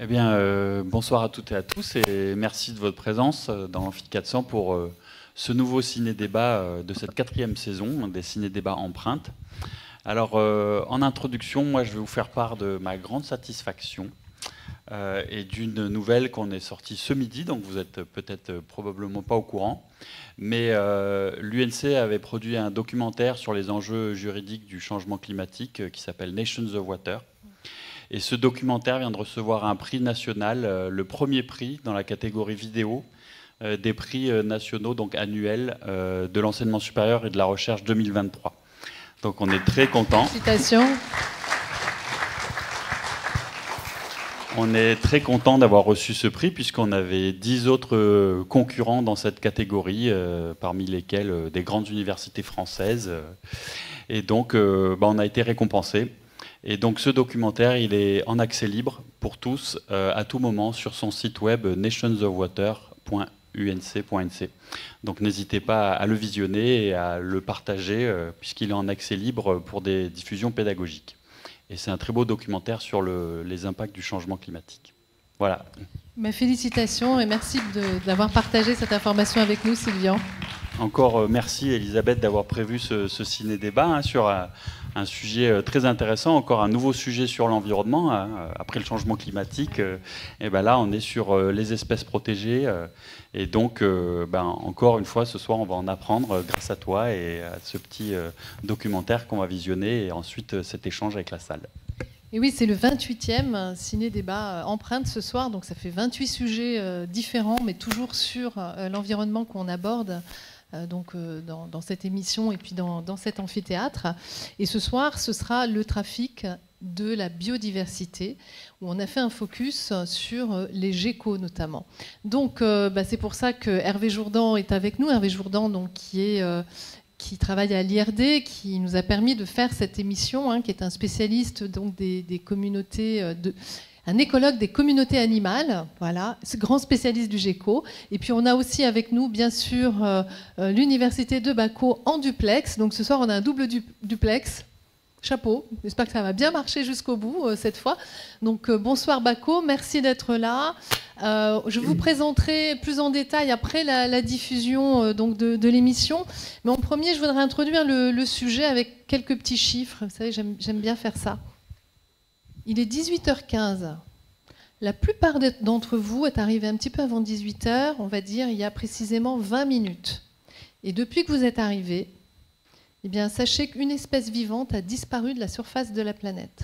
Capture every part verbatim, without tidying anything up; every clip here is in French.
Eh bien, euh, bonsoir à toutes et à tous et merci de votre présence dans l'Amphi quatre cents pour euh, ce nouveau ciné-débat euh, de cette quatrième saison, des ciné-débats empreintes. Alors, euh, en introduction, moi, je vais vous faire part de ma grande satisfaction euh, et d'une nouvelle qu'on est sortie ce midi, donc vous êtes peut-être probablement pas au courant, mais euh, l'U N C avait produit un documentaire sur les enjeux juridiques du changement climatique euh, qui s'appelle Nations of Water. Et ce documentaire vient de recevoir un prix national, euh, le premier prix dans la catégorie vidéo euh, des prix euh, nationaux donc annuels euh, de l'enseignement supérieur et de la recherche deux mille vingt-trois. Donc on est très contents. Félicitations. On est très content d'avoir reçu ce prix puisqu'on avait dix autres euh, concurrents dans cette catégorie, euh, parmi lesquels euh, des grandes universités françaises. Euh, et donc euh, bah, on a été récompensés. Et donc ce documentaire, il est en accès libre pour tous, euh, à tout moment, sur son site web nations of water point u n c point n c. Donc n'hésitez pas à le visionner et à le partager, euh, puisqu'il est en accès libre pour des diffusions pédagogiques. Et c'est un très beau documentaire sur le, les impacts du changement climatique. Voilà. Mais félicitations et merci d'avoir partagé cette information avec nous, Sylvian. Encore euh, merci, Elisabeth, d'avoir prévu ce, ce ciné-débat hein, sur un, un sujet très intéressant, encore un nouveau sujet sur l'environnement. Hein, après le changement climatique, euh, et ben là, on est sur euh, les espèces protégées. Euh, et donc, euh, ben, encore une fois, ce soir, on va en apprendre euh, grâce à toi et à ce petit euh, documentaire qu'on va visionner et ensuite euh, cet échange avec la salle. Et oui, c'est le vingt-huitième ciné-débat empreinte ce soir, donc ça fait vingt-huit sujets euh, différents, mais toujours sur euh, l'environnement qu'on aborde euh, donc, euh, dans, dans cette émission et puis dans, dans cet amphithéâtre. Et ce soir, ce sera le trafic de la biodiversité, où on a fait un focus sur les geckos notamment. Donc euh, bah, c'est pour ça que Hervé Jourdan est avec nous. Hervé Jourdan, donc, qui est... Euh, qui travaille à l'I R D, qui nous a permis de faire cette émission, hein, qui est un spécialiste donc, des, des communautés, de, un écologue des communautés animales, voilà, grand spécialiste du gecko. Et puis on a aussi avec nous, bien sûr, euh, l'Université de Baco en duplex. Donc ce soir, on a un double du, duplex. Chapeau, j'espère que ça va bien marcher jusqu'au bout euh, cette fois. Donc euh, bonsoir Baco, merci d'être là. Euh, je vous présenterai plus en détail après la, la diffusion euh, donc de, de l'émission. Mais en premier, je voudrais introduire le, le sujet avec quelques petits chiffres. Vous savez, j'aime bien faire ça. Il est dix-huit heures quinze. La plupart d'entre vous est arrivé un petit peu avant dix-huit heures, on va dire il y a précisément vingt minutes. Et depuis que vous êtes arrivés, eh bien, sachez qu'une espèce vivante a disparu de la surface de la planète.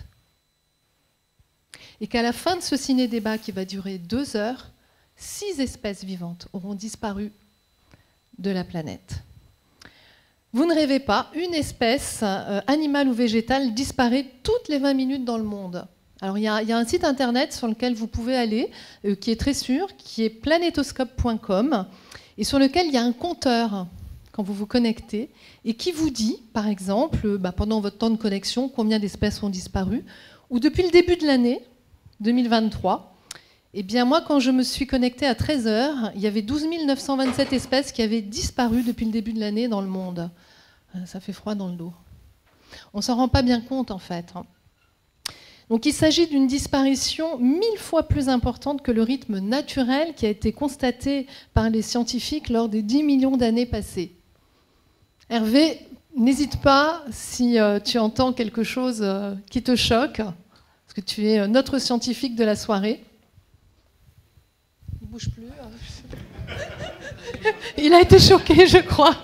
Et qu'à la fin de ce ciné-débat qui va durer deux heures, six espèces vivantes auront disparu de la planète. Vous ne rêvez pas, une espèce euh, animale ou végétale disparaît toutes les vingt minutes dans le monde. Alors, il y a, il y a un site internet sur lequel vous pouvez aller, euh, qui est très sûr, qui est planétoscope point com, et sur lequel il y a un compteur quand vous vous connectez, et qui vous dit, par exemple, bah, pendant votre temps de connexion, combien d'espèces ont disparu, ou depuis le début de l'année deux mille vingt-trois, eh bien moi, quand je me suis connectée à treize heures, il y avait douze mille neuf cent vingt-sept espèces qui avaient disparu depuis le début de l'année dans le monde. Ça fait froid dans le dos. On ne s'en rend pas bien compte, en fait. Donc il s'agit d'une disparition mille fois plus importante que le rythme naturel qui a été constaté par les scientifiques lors des dix millions d'années passées. Hervé, n'hésite pas si euh, tu entends quelque chose euh, qui te choque, parce que tu es euh, notre scientifique de la soirée. Il ne bouge plus. Hein. Il a été choqué, je crois.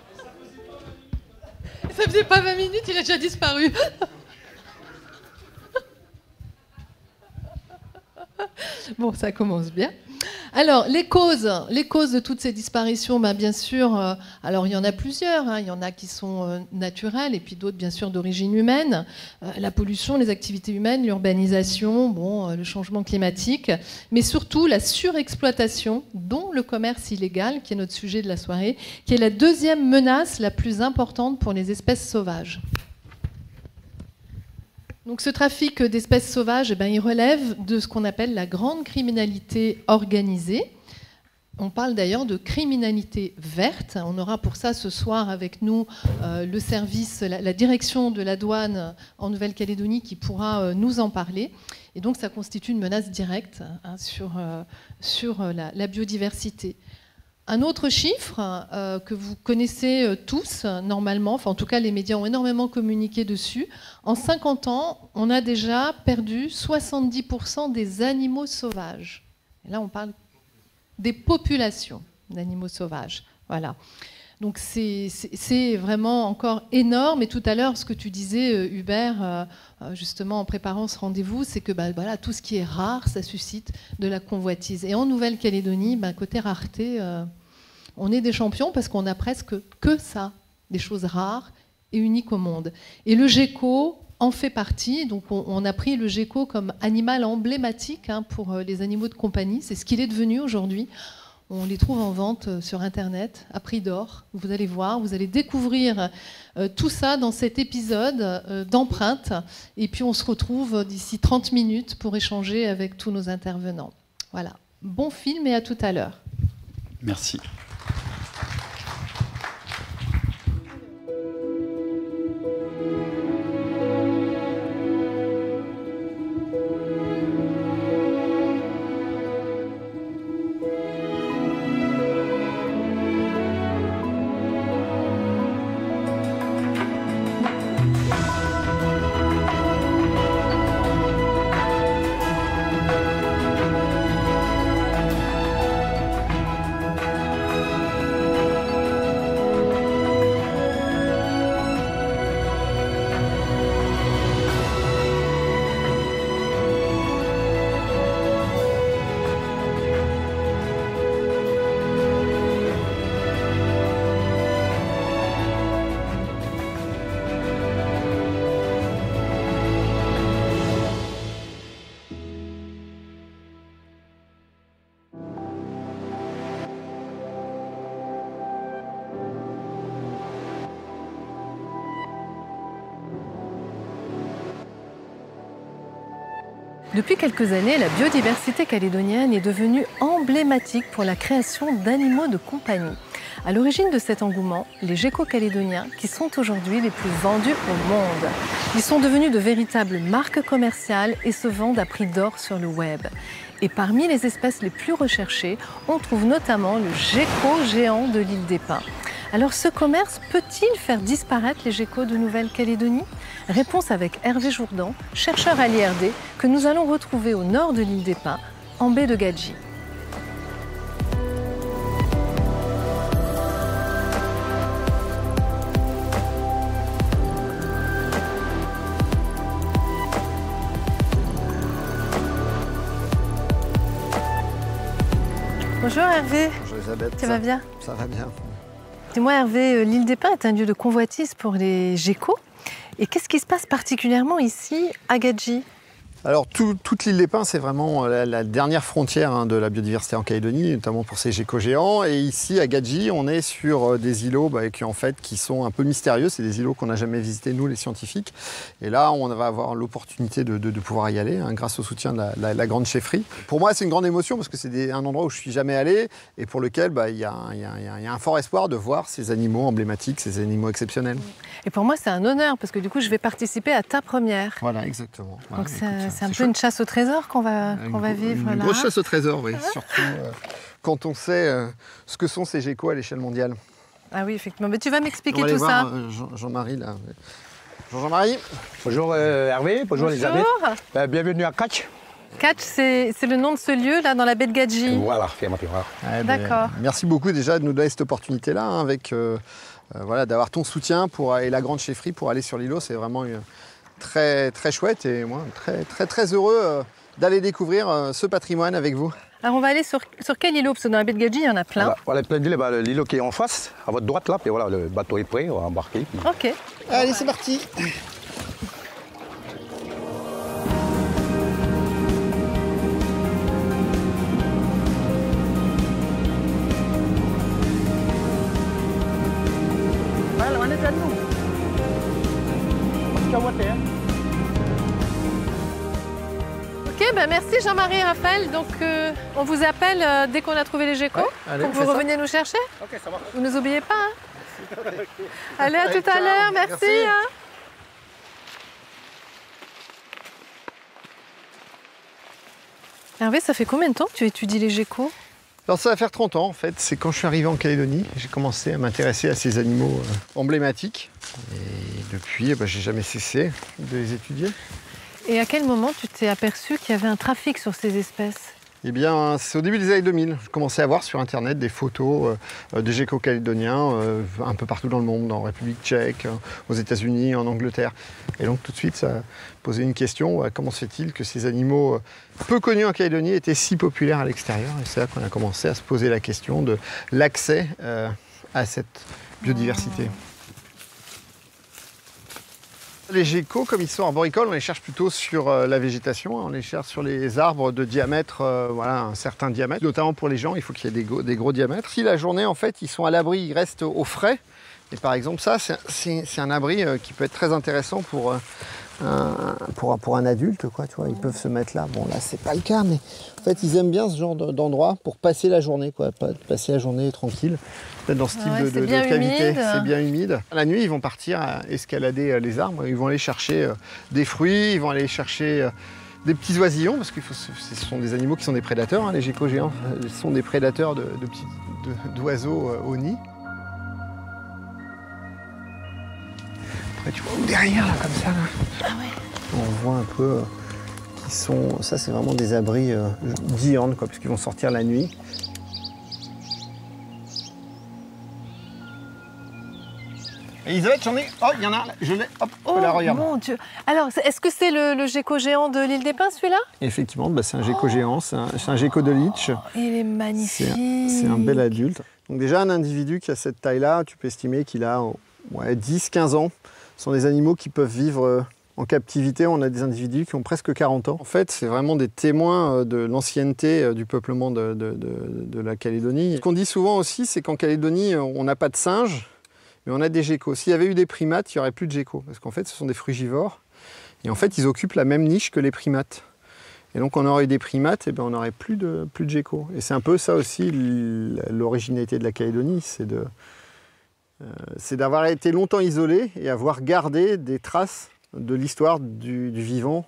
Ça faisait pas vingt minutes, il a déjà disparu. Bon, ça commence bien. Alors, les causes, les causes de toutes ces disparitions, ben, bien sûr, euh, alors il y en a plusieurs. Hein, il y en a qui sont euh, naturelles et puis d'autres, bien sûr, d'origine humaine. Euh, la pollution, les activités humaines, l'urbanisation, bon, euh, le changement climatique, mais surtout la surexploitation, dont le commerce illégal, qui est notre sujet de la soirée, qui est la deuxième menace la plus importante pour les espèces sauvages. Donc ce trafic d'espèces sauvages, eh ben, il relève de ce qu'on appelle la grande criminalité organisée. On parle d'ailleurs de criminalité verte. On aura pour ça ce soir avec nous euh, le service, la, la direction de la douane en Nouvelle-Calédonie qui pourra euh, nous en parler. Et donc ça constitue une menace directe hein, sur, euh, sur la, la biodiversité. Un autre chiffre euh, que vous connaissez euh, tous normalement, enfin en tout cas les médias ont énormément communiqué dessus. En cinquante ans, on a déjà perdu soixante-dix pour cent des animaux sauvages. Et là on parle des populations d'animaux sauvages. Voilà. Donc c'est vraiment encore énorme. Et tout à l'heure, ce que tu disais, Hubert, euh, justement en préparant ce rendez-vous, c'est que bah, voilà, tout ce qui est rare, ça suscite de la convoitise. Et en Nouvelle-Calédonie, bah, côté rareté, euh, on est des champions parce qu'on a presque que ça, des choses rares et uniques au monde. Et le gecko en fait partie. Donc on, on a pris le gecko comme animal emblématique hein, pour les animaux de compagnie. C'est ce qu'il est devenu aujourd'hui. On les trouve en vente sur Internet à prix d'or. Vous allez voir, vous allez découvrir euh, tout ça dans cet épisode euh, d'Empreinte. Et puis on se retrouve d'ici trente minutes pour échanger avec tous nos intervenants. Voilà. Bon film et à tout à l'heure. Merci. Depuis quelques années, la biodiversité calédonienne est devenue emblématique pour la création d'animaux de compagnie. À l'origine de cet engouement, les geckos calédoniens, qui sont aujourd'hui les plus vendus au monde. Ils sont devenus de véritables marques commerciales et se vendent à prix d'or sur le web. Et parmi les espèces les plus recherchées, on trouve notamment le gecko géant de l'île des Pins. Alors ce commerce peut-il faire disparaître les geckos de Nouvelle-Calédonie? Réponse avec Hervé Jourdan, chercheur à l'I R D, que nous allons retrouver au nord de l'île des Pins, en baie de Gadji. Bonjour Hervé. Bonjour Elisabeth. Tu vas bien? Ça va bien. Dis-moi Hervé, l'île des Pins est un lieu de convoitise pour les geckos. Et qu'est-ce qui se passe particulièrement ici à Gadji? Alors tout, toute l'île des Pins, c'est vraiment la, la dernière frontière hein, de la biodiversité en Calédonie, notamment pour ces geckos géants. Et ici à Gadji, on est sur des îlots bah, qui, en fait, qui sont un peu mystérieux. C'est des îlots qu'on n'a jamais visités, nous les scientifiques. Et là, on va avoir l'opportunité de, de, de pouvoir y aller hein, grâce au soutien de la, la, la grande chefferie. Pour moi, c'est une grande émotion parce que c'est un endroit où je ne suis jamais allé et pour lequel bah, y, a, y, a, y a un fort espoir de voir ces animaux emblématiques, ces animaux exceptionnels. Et pour moi, c'est un honneur parce que du coup, je vais participer à ta première. Voilà, exactement. Voilà, Donc c'est un peu chouette. Une chasse au trésor qu'on va, qu'on va vivre une, là. Une grosse chasse au trésor, oui. Surtout euh, quand on sait euh, ce que sont ces geckos à l'échelle mondiale. Ah oui, effectivement. Mais tu vas m'expliquer tout voir, ça. Euh, Jean-Marie, là. Bonjour Jean-Marie. Bonjour euh, Hervé, bonjour, bonjour. Elisabeth. Euh, bienvenue à Catch. Catch, c'est le nom de ce lieu, là, dans la baie de Gadji. Voilà, affirmativement. Ouais, D'accord. Ben, merci beaucoup déjà de nous donner cette opportunité-là, hein, avec euh, euh, voilà, d'avoir ton soutien pour, et la grande chefferie pour aller sur l'îlot. C'est vraiment une, très, très chouette et moi, très, très, très heureux euh, d'aller découvrir euh, ce patrimoine avec vous. Alors on va aller sur, sur quel îlot? Parce que dans la baie de Gadji, il y en a plein. Voilà, plein d'îles, bah, l'îlot qui est en face, à votre droite là, puis voilà, le bateau est prêt, on va embarquer. Puis... Ok. Allez, c'est parti. Voilà, on est à nous. Ok, bah merci Jean-Marie et Raphaël. Donc euh, on vous appelle euh, dès qu'on a trouvé les geckos, Ouais, allez, pour que on vous fait reveniez nous chercher. Ok, ça marche. Vous ne nous oubliez pas. Hein. Allez, à Allez, tout à ciao. l'heure, merci. Merci. Hein. Hervé, ça fait combien de temps que tu étudies les geckos? Alors ça va faire trente ans en fait, c'est quand je suis arrivé en Calédonie, j'ai commencé à m'intéresser à ces animaux euh, emblématiques. Et depuis, eh ben, j'ai jamais cessé de les étudier. Et à quel moment tu t'es aperçu qu'il y avait un trafic sur ces espèces? Eh bien, c'est au début des années deux mille. Je commençais à voir sur Internet des photos euh, de geckos calédoniens euh, un peu partout dans le monde, en République tchèque, euh, aux États-Unis, en Angleterre. Et donc tout de suite, ça posait une question, euh, comment se fait-il que ces animaux euh, peu connus en Calédonie étaient si populaires à l'extérieur? Et c'est là qu'on a commencé à se poser la question de l'accès euh, à cette biodiversité. Oh. Les geckos, comme ils sont arboricoles, on les cherche plutôt sur euh, la végétation, on les cherche sur les arbres de diamètre, euh, voilà, un certain diamètre. Notamment pour les gens, il faut qu'il y ait des, go des gros diamètres. Si la journée, en fait, ils sont à l'abri, ils restent au frais. Et par exemple, ça, c'est un abri euh, qui peut être très intéressant pour, euh, un, pour, pour un adulte, quoi, tu vois. Ils peuvent se mettre là. Bon, là, c'est pas le cas, mais en fait, ils aiment bien ce genre d'endroit pour passer la journée, quoi. Passer la journée tranquille. Peut-être dans ce type ouais, de, de, de cavité, c'est bien humide. La nuit, ils vont partir à escalader les arbres. Ils vont aller chercher des fruits, ils vont aller chercher des petits oisillons, parce que ce sont des animaux qui sont des prédateurs, hein, les geckos géants. Ce sont des prédateurs de, de petits d'oiseaux au nid. Après, tu vois, derrière, là, comme ça, là, ah ouais. on voit un peu euh, qu'ils sont... Ça, c'est vraiment des abris euh, diurnes, quoi, parce qu'ils vont sortir la nuit. Elisabeth, j'en ai. Oh, il y en a, je l'ai. Hop, oh, la regarde. Mon Dieu. Alors, est-ce que c'est le, le gecko géant de l'île des Pins, celui-là? Effectivement, bah, c'est un gecko oh. géant, c'est un, un gecko de Leech. Oh, il est magnifique. C'est un, un bel adulte. Donc déjà, un individu qui a cette taille-là, tu peux estimer qu'il a ouais, dix quinze ans. Ce sont des animaux qui peuvent vivre en captivité. On a des individus qui ont presque quarante ans. En fait, c'est vraiment des témoins de l'ancienneté du peuplement de, de, de, de la Calédonie. Ce qu'on dit souvent aussi, c'est qu'en Calédonie, on n'a pas de singes, mais on a des geckos. S'il y avait eu des primates, il n'y aurait plus de geckos, parce qu'en fait, ce sont des frugivores. Et en fait, ils occupent la même niche que les primates. Et donc, on aurait eu des primates, et bien on n'aurait plus de, plus de geckos. Et c'est un peu ça aussi, l'originalité de la Calédonie, c'est de, euh, c'est d'avoir été longtemps isolé et avoir gardé des traces de l'histoire du, du vivant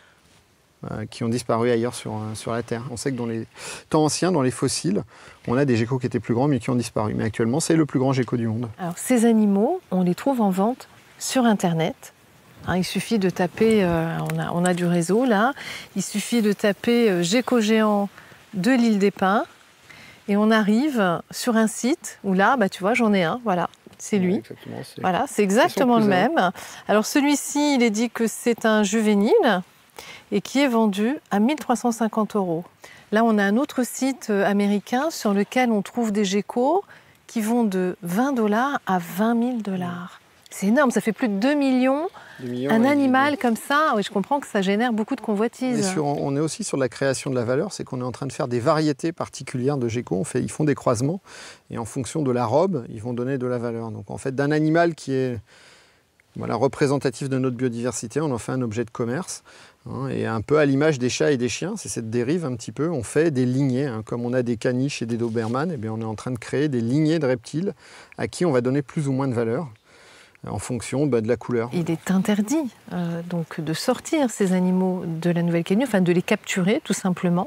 euh, qui ont disparu ailleurs sur, sur la Terre. On sait que dans les temps anciens, dans les fossiles, on a des geckos qui étaient plus grands mais qui ont disparu. Mais actuellement, c'est le plus grand gecko du monde. Alors, ces animaux, on les trouve en vente sur Internet. Hein, il suffit de taper, euh, on, a, on a du réseau là, il suffit de taper euh, gecko géant de l'île des Pins et on arrive sur un site où là, bah, tu vois, j'en ai un, voilà. C'est lui. Ouais, voilà, c'est exactement le même. Alors celui-ci, il est dit que c'est un juvénile et qui est vendu à mille trois cent cinquante euros. Là, on a un autre site américain sur lequel on trouve des geckos qui vont de vingt dollars à vingt mille dollars. C'est énorme, ça fait plus de deux millions. millions un animal comme ça, oui, je comprends que ça génère beaucoup de convoitises. Sur, on est aussi sur la création de la valeur, c'est qu'on est en train de faire des variétés particulières de geckos. On fait, ils font des croisements et en fonction de la robe, ils vont donner de la valeur. Donc en fait, d'un animal qui est voilà, représentatif de notre biodiversité, on en fait un objet de commerce. Hein, et un peu à l'image des chats et des chiens, c'est cette dérive un petit peu. On fait des lignées, hein, comme on a des caniches et des dobermans, et bien on est en train de créer des lignées de reptiles à qui on va donner plus ou moins de valeur en fonction bah, de la couleur. Il est interdit euh, donc de sortir ces animaux de la Nouvelle-Calédonie, enfin de les capturer tout simplement.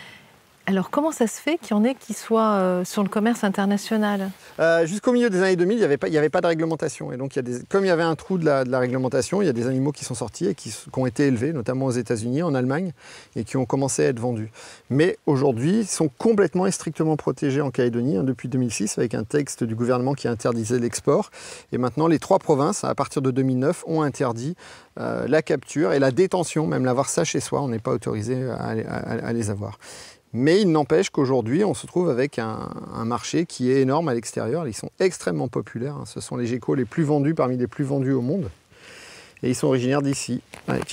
Alors comment ça se fait qu'il y en ait qui soient euh, sur le commerce international? euh, Jusqu'au milieu des années deux mille, il n'y avait, avait pas de réglementation. Et donc, il y a des, comme il y avait un trou de la, de la réglementation, il y a des animaux qui sont sortis et qui, qui ont été élevés, notamment aux États-Unis, en Allemagne, et qui ont commencé à être vendus. Mais aujourd'hui, ils sont complètement et strictement protégés en Calédonie, hein, depuis deux mille six, avec un texte du gouvernement qui interdisait l'export. Et maintenant, les trois provinces, à partir de deux mille neuf, ont interdit euh, la capture et la détention, même l'avoir ça chez soi, on n'est pas autorisé à, à, à les avoir. Mais il n'empêche qu'aujourd'hui, on se trouve avec un, un marché qui est énorme à l'extérieur. Ils sont extrêmement populaires. Ce sont les geckos les plus vendus parmi les plus vendus au monde. Et ils sont originaires d'ici.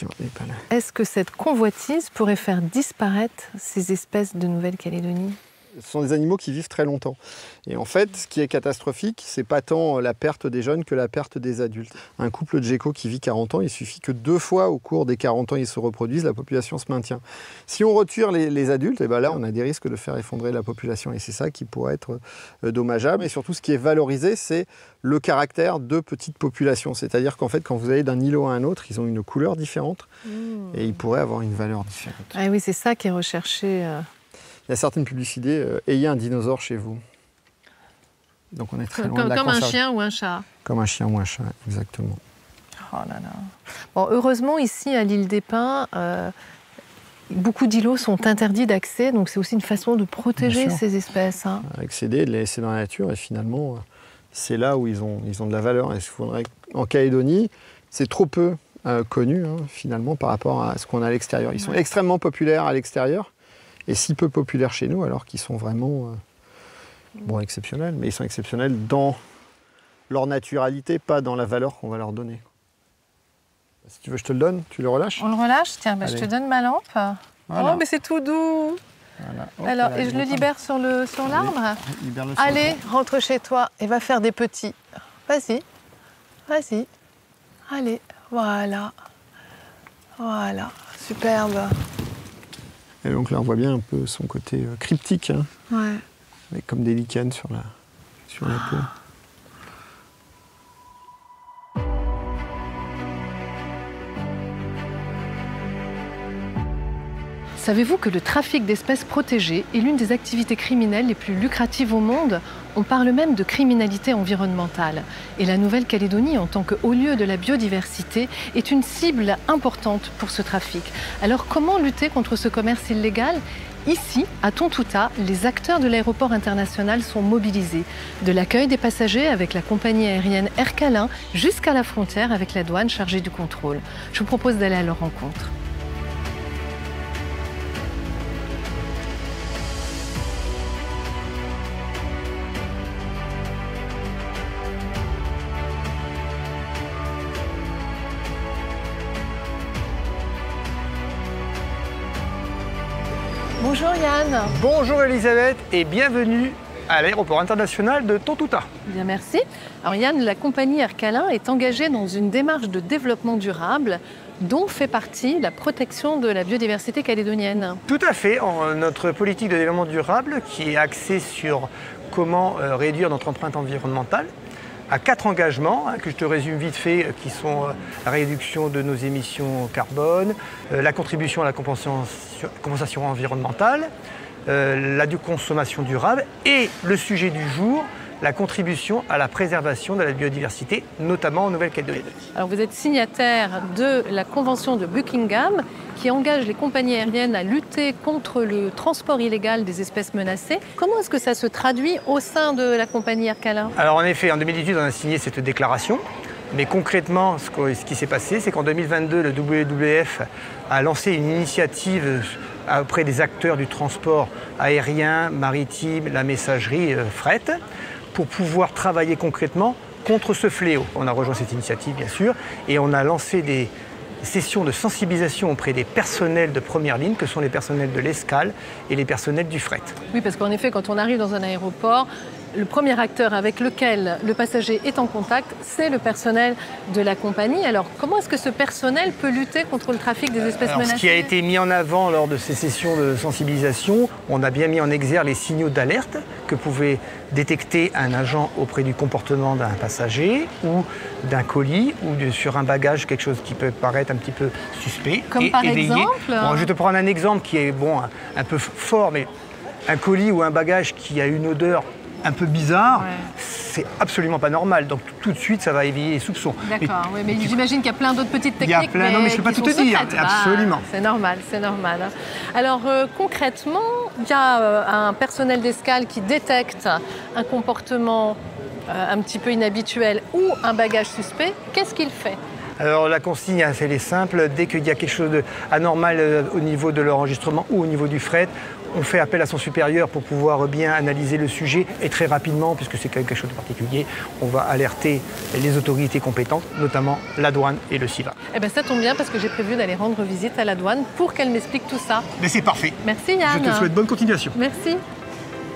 Est-ce que cette convoitise pourrait faire disparaître ces espèces de Nouvelle-Calédonie ? Ce sont des animaux qui vivent très longtemps. Et en fait, ce qui est catastrophique, c'est pas tant la perte des jeunes que la perte des adultes. Un couple de geckos qui vit quarante ans, il suffit que deux fois au cours des quarante ans, ils se reproduisent, la population se maintient. Si on retire les, les adultes, et ben là, on a des risques de faire effondrer la population. Et c'est ça qui pourrait être euh, dommageable. Et surtout, ce qui est valorisé, c'est le caractère de petites populations. C'est-à-dire qu'en fait, quand vous allez d'un îlot à un autre, ils ont une couleur différente mmh. et ils pourraient avoir une valeur différente. Ah oui, c'est ça qui est recherché. Euh... Il y a certaines publicités, euh, ayez un dinosaure chez vous. Donc on est très loin comme, de la Comme conserve... un chien ou un chat. Comme un chien ou un chat, exactement. Oh là là. Bon, heureusement, ici, à l'île des Pins, euh, beaucoup d'îlots sont interdits d'accès, donc c'est aussi une façon de protéger ces espèces. Hein. Accéder, de les laisser dans la nature, et finalement, c'est là où ils ont, ils ont de la valeur. Et il faudrait... En Calédonie, c'est trop peu euh, connu, hein, finalement, par rapport à ce qu'on a à l'extérieur. Ils sont ouais. extrêmement populaires à l'extérieur, et si peu populaires chez nous, alors qu'ils sont vraiment euh, bon, exceptionnels, mais ils sont exceptionnels dans leur naturalité, pas dans la valeur qu'on va leur donner. Si tu veux, je te le donne, tu le relâches. On le relâche, tiens, bah, je te donne ma lampe. Voilà. Oh, mais c'est tout doux. Voilà. Hop, alors, voilà, et je le libère sur le sur l'arbre. Allez, rentre chez toi et va faire des petits. Vas-y, vas-y. Allez, voilà, voilà, superbe. Et donc là, on voit bien un peu son côté euh, cryptique, hein, ouais. avec comme des lichens sur la, sur la peau. Savez-vous que le trafic d'espèces protégées est l'une des activités criminelles les plus lucratives au monde ? On parle même de criminalité environnementale. Et la Nouvelle-Calédonie, en tant que haut lieu de la biodiversité, est une cible importante pour ce trafic. Alors comment lutter contre ce commerce illégal ? Ici, à Tontouta, les acteurs de l'aéroport international sont mobilisés. De l'accueil des passagers avec la compagnie aérienne Air Calin jusqu'à la frontière avec la douane chargée du contrôle. Je vous propose d'aller à leur rencontre. Bonjour Yann. Bonjour Elisabeth et bienvenue à l'aéroport international de Tontouta. Bien, merci. Alors Yann, la compagnie Air Calin est engagée dans une démarche de développement durable dont fait partie la protection de la biodiversité calédonienne. Tout à fait. En, notre politique de développement durable qui est axée sur comment euh, réduire notre empreinte environnementale à quatre engagements, hein, que je te résume vite fait, qui sont euh, la réduction de nos émissions carbone, euh, la contribution à la compensation, compensation environnementale, euh, la consommation durable et le sujet du jour, la contribution à la préservation de la biodiversité, notamment en Nouvelle-Calédonie. Alors vous êtes signataire de la Convention de Buckingham qui engage les compagnies aériennes à lutter contre le transport illégal des espèces menacées. Comment est-ce que ça se traduit au sein de la compagnie Air Calin ? Alors en effet, en deux mille dix-huit, on a signé cette déclaration. Mais concrètement, ce qui s'est passé, c'est qu'en deux mille vingt-deux, le W W F a lancé une initiative auprès des acteurs du transport aérien, maritime, la messagerie, euh, fret, pour pouvoir travailler concrètement contre ce fléau. On a rejoint cette initiative, bien sûr, et on a lancé des sessions de sensibilisation auprès des personnels de première ligne, que sont les personnels de l'escale et les personnels du fret. Oui, parce qu'en effet, quand on arrive dans un aéroport, le premier acteur avec lequel le passager est en contact, c'est le personnel de la compagnie. Alors, comment est-ce que ce personnel peut lutter contre le trafic des espèces Alors, menacées ? Ce qui a été mis en avant lors de ces sessions de sensibilisation, on a bien mis en exergue les signaux d'alerte que pouvait détecter un agent auprès du comportement d'un passager ou d'un colis ou de, sur un bagage, quelque chose qui peut paraître un petit peu suspect. Comme et, par éveillé. exemple Bon, je vais te prendre un exemple qui est bon, un, un peu fort, mais un colis ou un bagage qui a une odeur un peu bizarre, ouais. C'est absolument pas normal. Donc tout de suite, ça va éveiller les soupçons. D'accord, oui, mais j'imagine qu'il y a plein d'autres petites techniques. Il y a plein, mais non, mais je ne peux pas tout te dire. Absolument. Ah, c'est normal, c'est normal. Alors euh, concrètement, il y a euh, un personnel d'escale qui détecte un comportement euh, un petit peu inhabituel ou un bagage suspect. Qu'est-ce qu'il fait ? Alors la consigne, elle est simple. Dès qu'il y a quelque chose d'anormal euh, au niveau de l'enregistrement ou au niveau du fret, on fait appel à son supérieur pour pouvoir bien analyser le sujet et très rapidement, puisque c'est quelque chose de particulier, on va alerter les autorités compétentes, notamment la douane et le SIVA. Eh bien ça tombe bien parce que j'ai prévu d'aller rendre visite à la douane pour qu'elle m'explique tout ça. Mais c'est parfait. Merci Yann. Je te souhaite bonne continuation. Merci.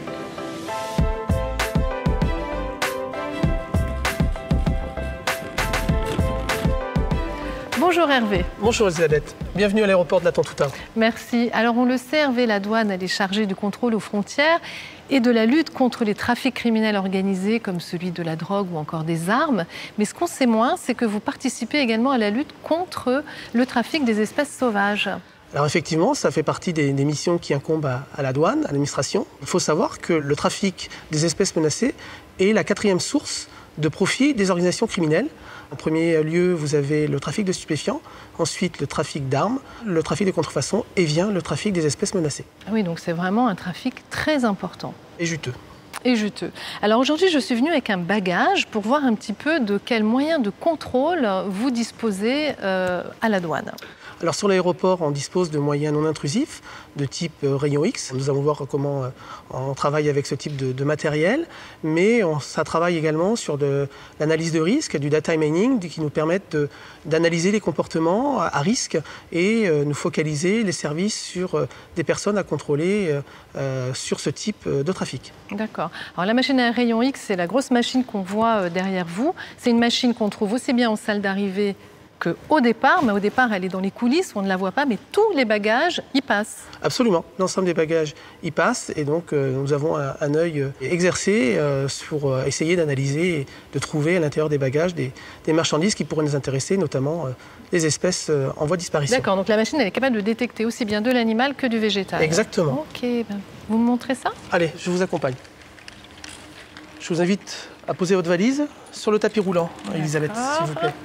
Bonjour Hervé. Bonjour Elisabeth, bienvenue à l'aéroport de la Tontoutin. Merci. Alors on le sait, Hervé, la douane elle est chargée du contrôle aux frontières et de la lutte contre les trafics criminels organisés comme celui de la drogue ou encore des armes. Mais ce qu'on sait moins, c'est que vous participez également à la lutte contre le trafic des espèces sauvages. Alors effectivement, ça fait partie des, des missions qui incombent à, à la douane, à l'administration. Il faut savoir que le trafic des espèces menacées est la quatrième source de profit des organisations criminelles. En premier lieu, vous avez le trafic de stupéfiants, ensuite le trafic d'armes, le trafic de contrefaçon et vient le trafic des espèces menacées. Oui, donc c'est vraiment un trafic très important. Et juteux. Et juteux. Alors aujourd'hui, je suis venue avec un bagage pour voir un petit peu de quels moyens de contrôle vous disposez euh, à la douane. Alors sur l'aéroport, on dispose de moyens non intrusifs de type euh, rayon X. Nous allons voir comment euh, on travaille avec ce type de, de matériel, mais on, ça travaille également sur de l'analyse de risque, du data mining, qui nous permettent d'analyser les comportements à, à risque et euh, nous focaliser les services sur euh, des personnes à contrôler euh, euh, sur ce type de trafic. D'accord. Alors la machine à rayon X, c'est la grosse machine qu'on voit euh, derrière vous. C'est une machine qu'on trouve aussi bien en salle d'arrivée qu'au départ, mais au départ, elle est dans les coulisses, on ne la voit pas, mais tous les bagages y passent. Absolument, l'ensemble des bagages y passent, et donc euh, nous avons un, un œil exercé euh, pour euh, essayer d'analyser et de trouver à l'intérieur des bagages des, des marchandises qui pourraient nous intéresser, notamment euh, les espèces euh, en voie de disparition. D'accord, donc la machine, elle est capable de détecter aussi bien de l'animal que du végétal. Exactement. Ok, ben, vous me montrez ça? Allez, je vous accompagne. Je vous invite à poser votre valise sur le tapis roulant, Elisabeth, s'il vous plaît.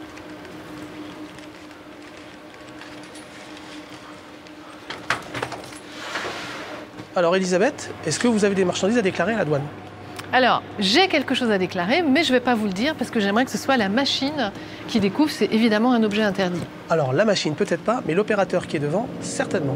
Alors Elisabeth, est-ce que vous avez des marchandises à déclarer à la douane? Alors, j'ai quelque chose à déclarer, mais je ne vais pas vous le dire parce que j'aimerais que ce soit la machine qui découvre. C'est évidemment un objet interdit. Alors la machine peut-être pas, mais l'opérateur qui est devant, certainement.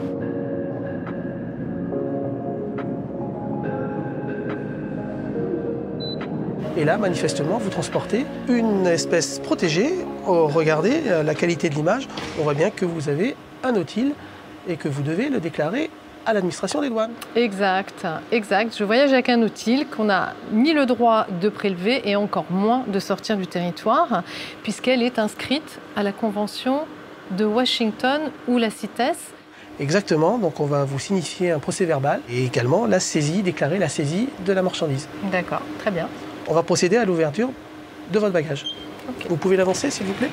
Et là, manifestement, vous transportez une espèce protégée. Oh, regardez la qualité de l'image. On voit bien que vous avez un nautile et que vous devez le déclarer à l'administration des douanes. Exact, exact. Je voyage avec un nautile qu'on n'a ni le droit de prélever et encore moins de sortir du territoire, puisqu'elle est inscrite à la Convention de Washington ou la CITES. Exactement, donc on va vous signifier un procès-verbal et également la saisie, déclarer la saisie de la marchandise. D'accord, très bien. On va procéder à l'ouverture de votre bagage. Okay. Vous pouvez l'avancer, s'il vous plaît?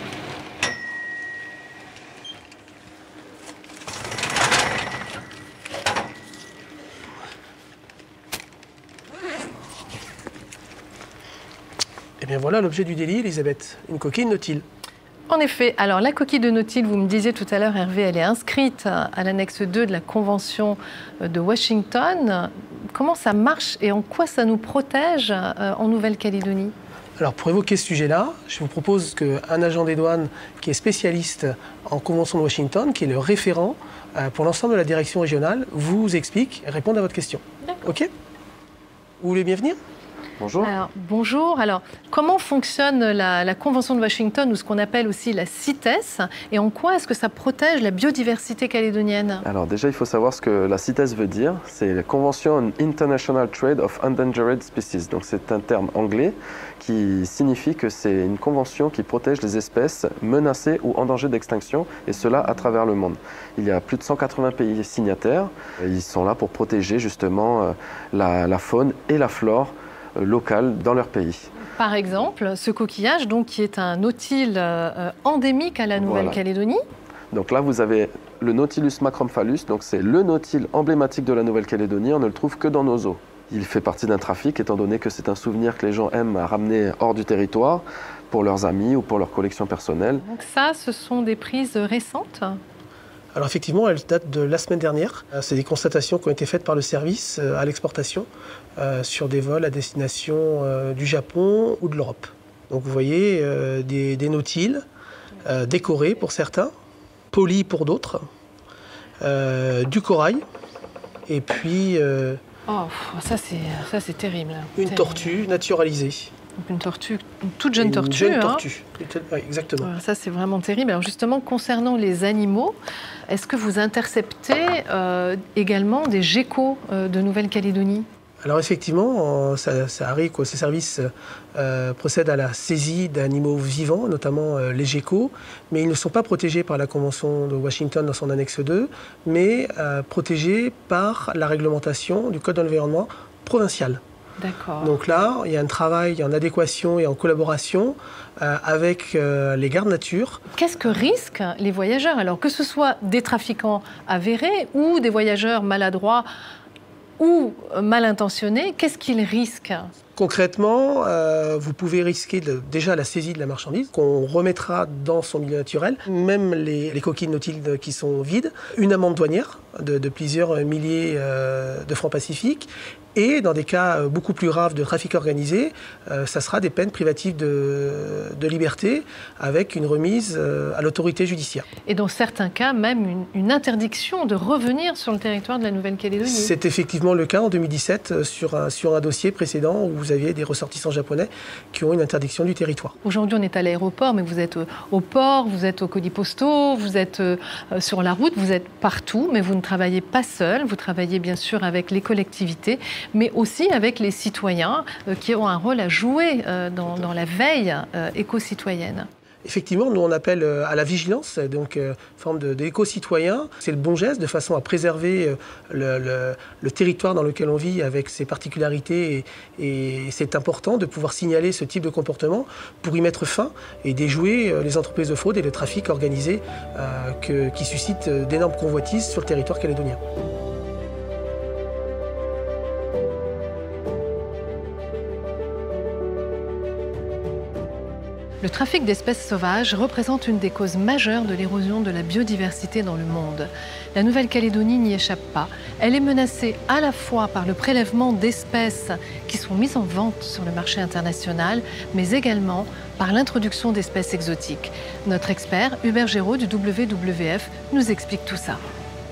Et bien voilà l'objet du délit, Elisabeth, une coquille nautile. En effet, alors la coquille de nautile, vous me disiez tout à l'heure, Hervé, elle est inscrite à l'annexe deux de la Convention de Washington. Comment ça marche et en quoi ça nous protège en Nouvelle-Calédonie? Alors pour évoquer ce sujet-là, je vous propose qu'un agent des douanes qui est spécialiste en Convention de Washington, qui est le référent pour l'ensemble de la direction régionale, vous explique et réponde à votre question. Ok? Vous voulez bien venir? Bonjour. Alors, bonjour. Alors, comment fonctionne la, la Convention de Washington, ou ce qu'on appelle aussi la CITES, et en quoi est-ce que ça protège la biodiversité calédonienne? Alors déjà, il faut savoir ce que la CITES veut dire. C'est la Convention on International Trade of Endangered Species. Donc c'est un terme anglais qui signifie que c'est une convention qui protège les espèces menacées ou en danger d'extinction, et cela à travers le monde. Il y a plus de cent quatre-vingts pays signataires. Ils sont là pour protéger justement la, la faune et la flore locales dans leur pays. Par exemple, ce coquillage, donc, qui est un nautile euh, endémique à la Nouvelle-Calédonie. Voilà. Donc là, vous avez le Nautilus macromphalus, donc c'est le nautile emblématique de la Nouvelle-Calédonie, on ne le trouve que dans nos eaux. Il fait partie d'un trafic, étant donné que c'est un souvenir que les gens aiment à ramener hors du territoire pour leurs amis ou pour leur collection personnelle. Donc ça, ce sont des prises récentes ? Alors effectivement, elles datent de la semaine dernière. C'est des constatations qui ont été faites par le service à l'exportation euh, sur des vols à destination euh, du Japon ou de l'Europe. Donc vous voyez euh, des, des nautiles euh, décorés pour certains, polis pour d'autres, euh, du corail et puis euh, oh, ça c'est ça c'est terrible. Une terrible. tortue naturalisée. Donc une tortue, une toute jeune une tortue. Jeune hein. tortue, oui, exactement. Voilà, ça c'est vraiment terrible. Alors justement, concernant les animaux, est-ce que vous interceptez euh, également des geckos euh, de Nouvelle-Calédonie ? Alors effectivement, ça, ça arrive que ces services euh, procèdent à la saisie d'animaux vivants, notamment euh, les geckos, mais ils ne sont pas protégés par la Convention de Washington dans son annexe deux, mais euh, protégés par la réglementation du Code de l'environnement provincial. D'accord. Donc là, il y a un travail en adéquation et en collaboration euh, avec euh, les gardes nature. Qu'est-ce que risquent les voyageurs? Alors que ce soit des trafiquants avérés ou des voyageurs maladroits ou mal intentionnés, qu'est-ce qu'ils risquent? Concrètement, euh, vous pouvez risquer de, déjà la saisie de la marchandise qu'on remettra dans son milieu naturel, même les, les coquilles nautiles qui sont vides, une amende douanière de, de plusieurs milliers euh, de francs pacifiques. Et dans des cas beaucoup plus graves de trafic organisé, euh, ça sera des peines privatives de, de liberté avec une remise euh, à l'autorité judiciaire. Et dans certains cas, même une, une interdiction de revenir sur le territoire de la Nouvelle-Calédonie. C'est effectivement le cas en deux mille dix-sept sur un, sur un dossier précédent où vous aviez des ressortissants japonais qui ont une interdiction du territoire. Aujourd'hui, on est à l'aéroport, mais vous êtes au port, vous êtes au colis postaux, vous êtes sur la route, vous êtes partout, mais vous ne travaillez pas seul, vous travaillez bien sûr avec les collectivités, mais aussi avec les citoyens euh, qui ont un rôle à jouer euh, dans, dans la veille euh, éco-citoyenne. Effectivement, nous on appelle à la vigilance, donc euh, forme d'éco-citoyen. C'est le bon geste de façon à préserver euh, le, le, le territoire dans lequel on vit avec ses particularités et, et c'est important de pouvoir signaler ce type de comportement pour y mettre fin et déjouer euh, les entreprises de fraude et le trafic organisé euh, que, qui suscitent d'énormes convoitises sur le territoire calédonien. Le trafic d'espèces sauvages représente une des causes majeures de l'érosion de la biodiversité dans le monde. La Nouvelle-Calédonie n'y échappe pas. Elle est menacée à la fois par le prélèvement d'espèces qui sont mises en vente sur le marché international, mais également par l'introduction d'espèces exotiques. Notre expert, Hubert Géraud du W W F, nous explique tout ça.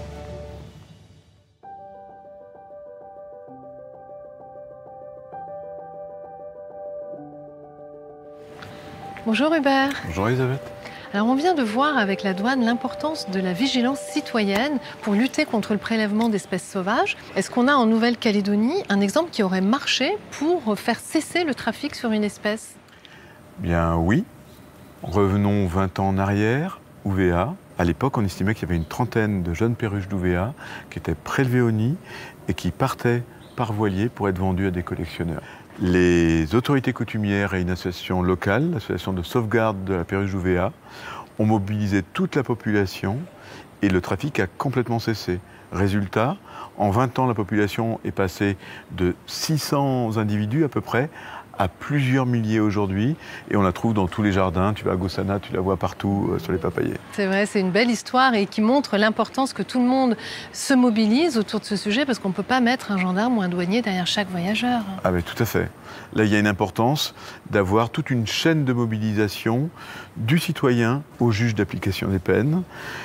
Bonjour Hubert. Bonjour Elisabeth. Alors on vient de voir avec la douane l'importance de la vigilance citoyenne pour lutter contre le prélèvement d'espèces sauvages. Est-ce qu'on a en Nouvelle-Calédonie un exemple qui aurait marché pour faire cesser le trafic sur une espèce? Bien oui. Revenons vingt ans en arrière, U V A. À l'époque, on estimait qu'il y avait une trentaine de jeunes perruches d'U V A qui étaient prélevées au nid et qui partaient par voilier pour être vendues à des collectionneurs. Les autorités coutumières et une association locale, l'association de sauvegarde de la perruche d'U V A, ont mobilisé toute la population et le trafic a complètement cessé. Résultat, en vingt ans, la population est passée de six cents individus à peu près à plusieurs milliers aujourd'hui, et on la trouve dans tous les jardins. Tu vas à Gossana, tu la vois partout euh, sur les papayers. C'est vrai, c'est une belle histoire et qui montre l'importance que tout le monde se mobilise autour de ce sujet, parce qu'on ne peut pas mettre un gendarme ou un douanier derrière chaque voyageur. Ah mais tout à fait. Là, il y a une importance d'avoir toute une chaîne de mobilisation du citoyen au juge d'application des peines,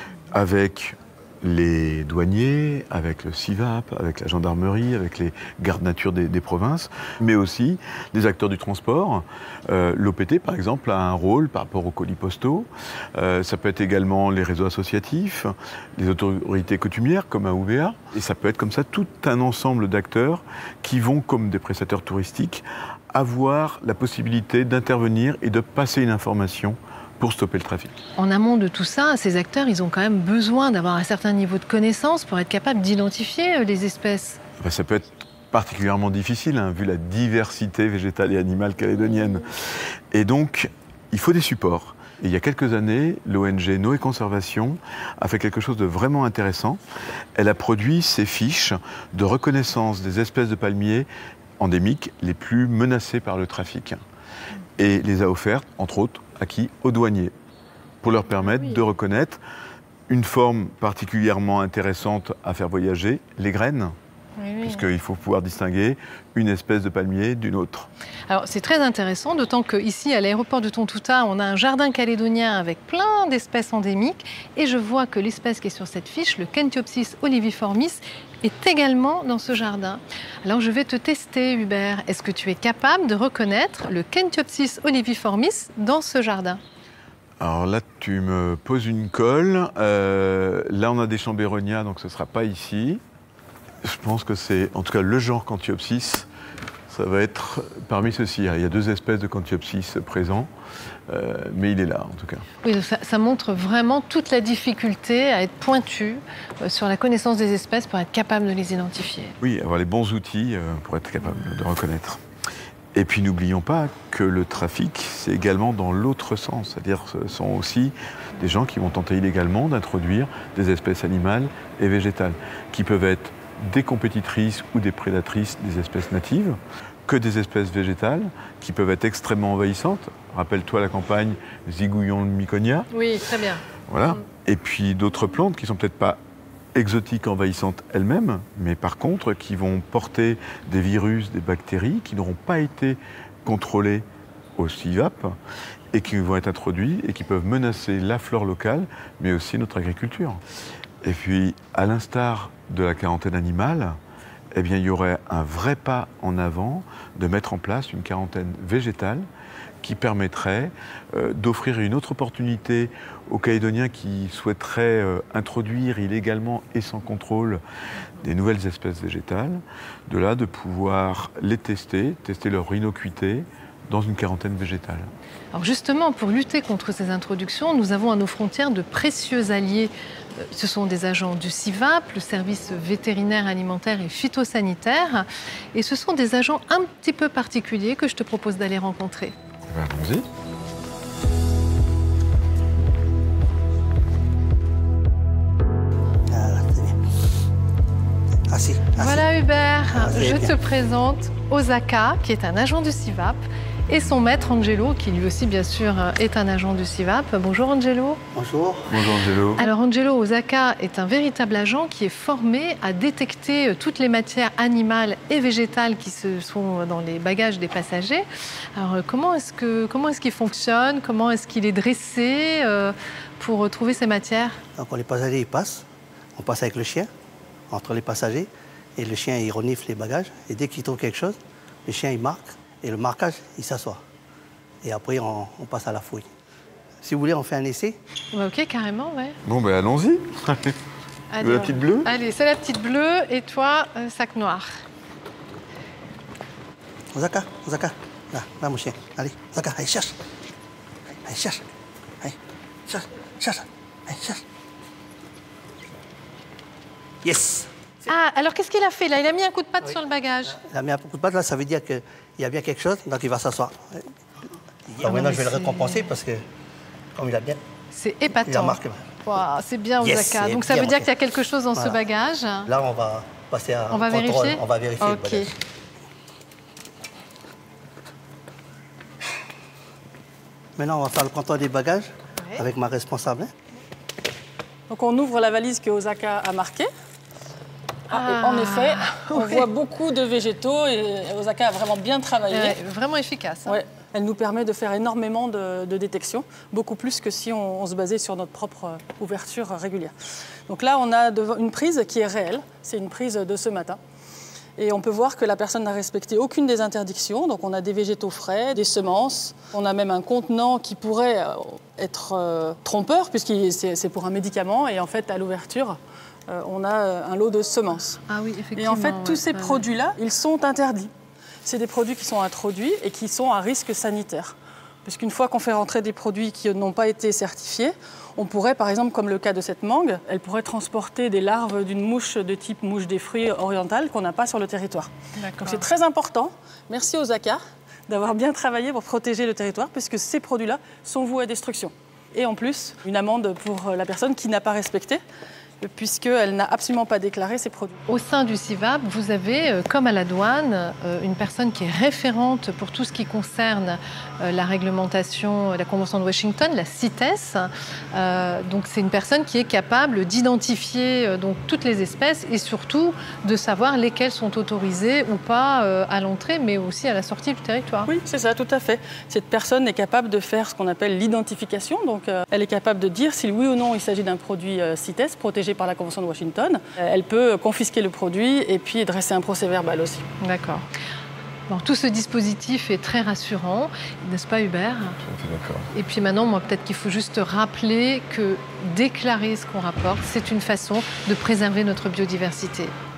avec les douaniers, avec le C I V A P, avec la gendarmerie, avec les gardes nature des, des provinces, mais aussi les acteurs du transport. Euh, L'O P T, par exemple, a un rôle par rapport aux colis postaux. Euh, ça peut être également les réseaux associatifs, les autorités coutumières, comme à U V A. Et ça peut être comme ça tout un ensemble d'acteurs qui vont, comme des prestataires touristiques, avoir la possibilité d'intervenir et de passer une information pour stopper le trafic. En amont de tout ça, ces acteurs, ils ont quand même besoin d'avoir un certain niveau de connaissance pour être capables d'identifier les espèces. Ben, ça peut être particulièrement difficile, hein, vu la diversité végétale et animale calédonienne. Et donc, il faut des supports. Et il y a quelques années, l'O N G Noé Conservation a fait quelque chose de vraiment intéressant. Elle a produit ces fiches de reconnaissance des espèces de palmiers endémiques les plus menacées par le trafic. Et les a offertes, entre autres, à qui? Aux douaniers, pour leur permettre oui. de reconnaître une forme particulièrement intéressante à faire voyager, les graines, oui, oui. puisqu'il faut pouvoir distinguer une espèce de palmier d'une autre. Alors c'est très intéressant, d'autant qu'ici, à l'aéroport de Tontouta, on a un jardin calédonien avec plein d'espèces endémiques, et je vois que l'espèce qui est sur cette fiche, le Kenthiopsis oliviformis, est également dans ce jardin. Alors je vais te tester, Hubert. Est-ce que tu es capable de reconnaître le Kenthiopsis oliviformis dans ce jardin? Alors là, tu me poses une colle. Euh, là, on a des chambéronia, donc ce ne sera pas ici. Je pense que c'est, en tout cas, le genre Canthiopsis, ça va être parmi ceux-ci. Il y a deux espèces de Canthiopsis présents, euh, mais il est là, en tout cas. Oui, ça, ça montre vraiment toute la difficulté à être pointu euh, sur la connaissance des espèces pour être capable de les identifier. Oui, avoir les bons outils euh, pour être capable de reconnaître. Et puis n'oublions pas que le trafic, c'est également dans l'autre sens. C'est-à-dire ce sont aussi des gens qui vont tenter illégalement d'introduire des espèces animales et végétales, qui peuvent être des compétitrices ou des prédatrices des espèces natives, que des espèces végétales, qui peuvent être extrêmement envahissantes. Rappelle-toi la campagne Zigouillon de Myconia. Oui, très bien. Voilà. Mm. Et puis d'autres plantes qui ne sont peut-être pas exotiques, envahissantes elles-mêmes, mais par contre qui vont porter des virus, des bactéries qui n'auront pas été contrôlés au CIVAP et qui vont être introduits et qui peuvent menacer la flore locale, mais aussi notre agriculture. Et puis, à l'instar de la quarantaine animale, eh bien, il y aurait un vrai pas en avant de mettre en place une quarantaine végétale qui permettrait euh, d'offrir une autre opportunité aux Calédoniens qui souhaiteraient euh, introduire illégalement et sans contrôle des nouvelles espèces végétales, de là de pouvoir les tester, tester leur innocuité dans une quarantaine végétale. Alors justement, pour lutter contre ces introductions, nous avons à nos frontières de précieux alliés. Ce sont des agents du CIVAP, le service vétérinaire, alimentaire et phytosanitaire. Et ce sont des agents un petit peu particuliers que je te propose d'aller rencontrer. Allons-y. Voilà, c'est bien. Assis, assis. Voilà Hubert, Ah, c'est je bien. te présente Osaka, qui est un agent du CIVAP, et son maître Angelo, qui lui aussi bien sûr est un agent du CIVAP. Bonjour Angelo. Bonjour. Bonjour Angelo. Alors Angelo, Osaka est un véritable agent qui est formé à détecter toutes les matières animales et végétales qui se sont dans les bagages des passagers. Alors comment est-ce que comment est-ce qu'il fonctionne? Comment est-ce qu'il est dressé euh, pour trouver ces matières? Donc quand les passagers ils passent, on passe avec le chien entre les passagers et le chien il renifle les bagages et dès qu'il trouve quelque chose, le chien il marque et le marquage il s'assoit. Et après on, on passe à la fouille. Si vous voulez on fait un essai. Bah, ok, carrément, ouais. Bon, ben allons-y. Allez, la on- petite bleue? Allez, c'est la petite bleue et toi, euh, sac noir. Osaka, Osaka, là, là mon chien. Allez, Osaka, allez cherche. Allez cherche. Allez, cherche, cherche. Allez, cherche. Yes. Ah, alors qu'est-ce qu'il a fait là? Il a mis un coup de patte sur le bagage. Il a mis un coup de patte là, ça veut dire qu'il y a bien quelque chose, donc il va s'asseoir. non, Donc maintenant mais je vais le c'est- récompenser parce que comme il a bien. C'est Il a épatant. marqué. Waouh, c'est bien Yes, Osaka. c'est Donc ça bien veut dire marqué. qu'il y a quelque chose dans ce Voilà. bagage. Là on va passer à On va contrôle. vérifier. On va vérifier Ok. le bagage. Maintenant on va faire le contrôle des bagages Ouais. avec ma responsable. hein. Donc on ouvre la valise que Osaka a marquée. Ah, et Ah, en effet, on ouais. voit beaucoup de végétaux et Osaka a vraiment bien travaillé. Ouais, vraiment efficace. hein. Ouais. Elle nous permet de faire énormément de, de détection, beaucoup plus que si on, on se basait sur notre propre euh, ouverture régulière. Donc là, on a devant- une prise qui est réelle, c'est une prise de ce matin. Et on peut voir que la personne n'a respecté aucune des interdictions. Donc on a des végétaux frais, des semences. On a même un contenant qui pourrait euh, être euh, trompeur, puisque c'est c'est pour un médicament. Et en fait, à l'ouverture, euh, on a euh, un lot de semences. Ah oui, effectivement. Et en fait, tous ouais, ces ouais, produits-là, ils sont interdits. C'est des produits qui sont introduits et qui sont à risque sanitaire. Puisqu'une fois qu'on fait rentrer des produits qui n'ont pas été certifiés, on pourrait, par exemple, comme le cas de cette mangue, elle pourrait transporter des larves d'une mouche de type mouche des fruits orientale qu'on n'a pas sur le territoire. ouais. D'accord. Donc c'est très important. Merci Osaka d'avoir bien travaillé pour protéger le territoire, puisque ces produits-là sont voués à destruction. Et en plus, une amende pour la personne qui n'a pas respecté, puisqu'elle n'a absolument pas déclaré ces produits. Au sein du CIVAP, vous avez, euh, comme à la douane, euh, une personne qui est référente pour tout ce qui concerne euh, la réglementation, la Convention de Washington, la CITES. Euh, donc c'est une personne qui est capable d'identifier euh, donc toutes les espèces et surtout de savoir lesquelles sont autorisées ou pas euh, à l'entrée, mais aussi à la sortie du territoire. Oui, c'est ça, tout à fait. Cette personne est capable de faire ce qu'on appelle l'identification. Donc, euh, elle est capable de dire si oui ou non il s'agit d'un produit euh, CITES, protégé par la Convention de Washington. Euh, elle peut confisquer le produit et puis dresser un procès verbal aussi. D'accord. Bon, tout ce dispositif est très rassurant, n'est-ce pas Hubert? Tout à fait d'accord. Et puis maintenant, moi, peut-être qu'il faut juste rappeler que déclarer ce qu'on rapporte, c'est une façon de préserver notre biodiversité.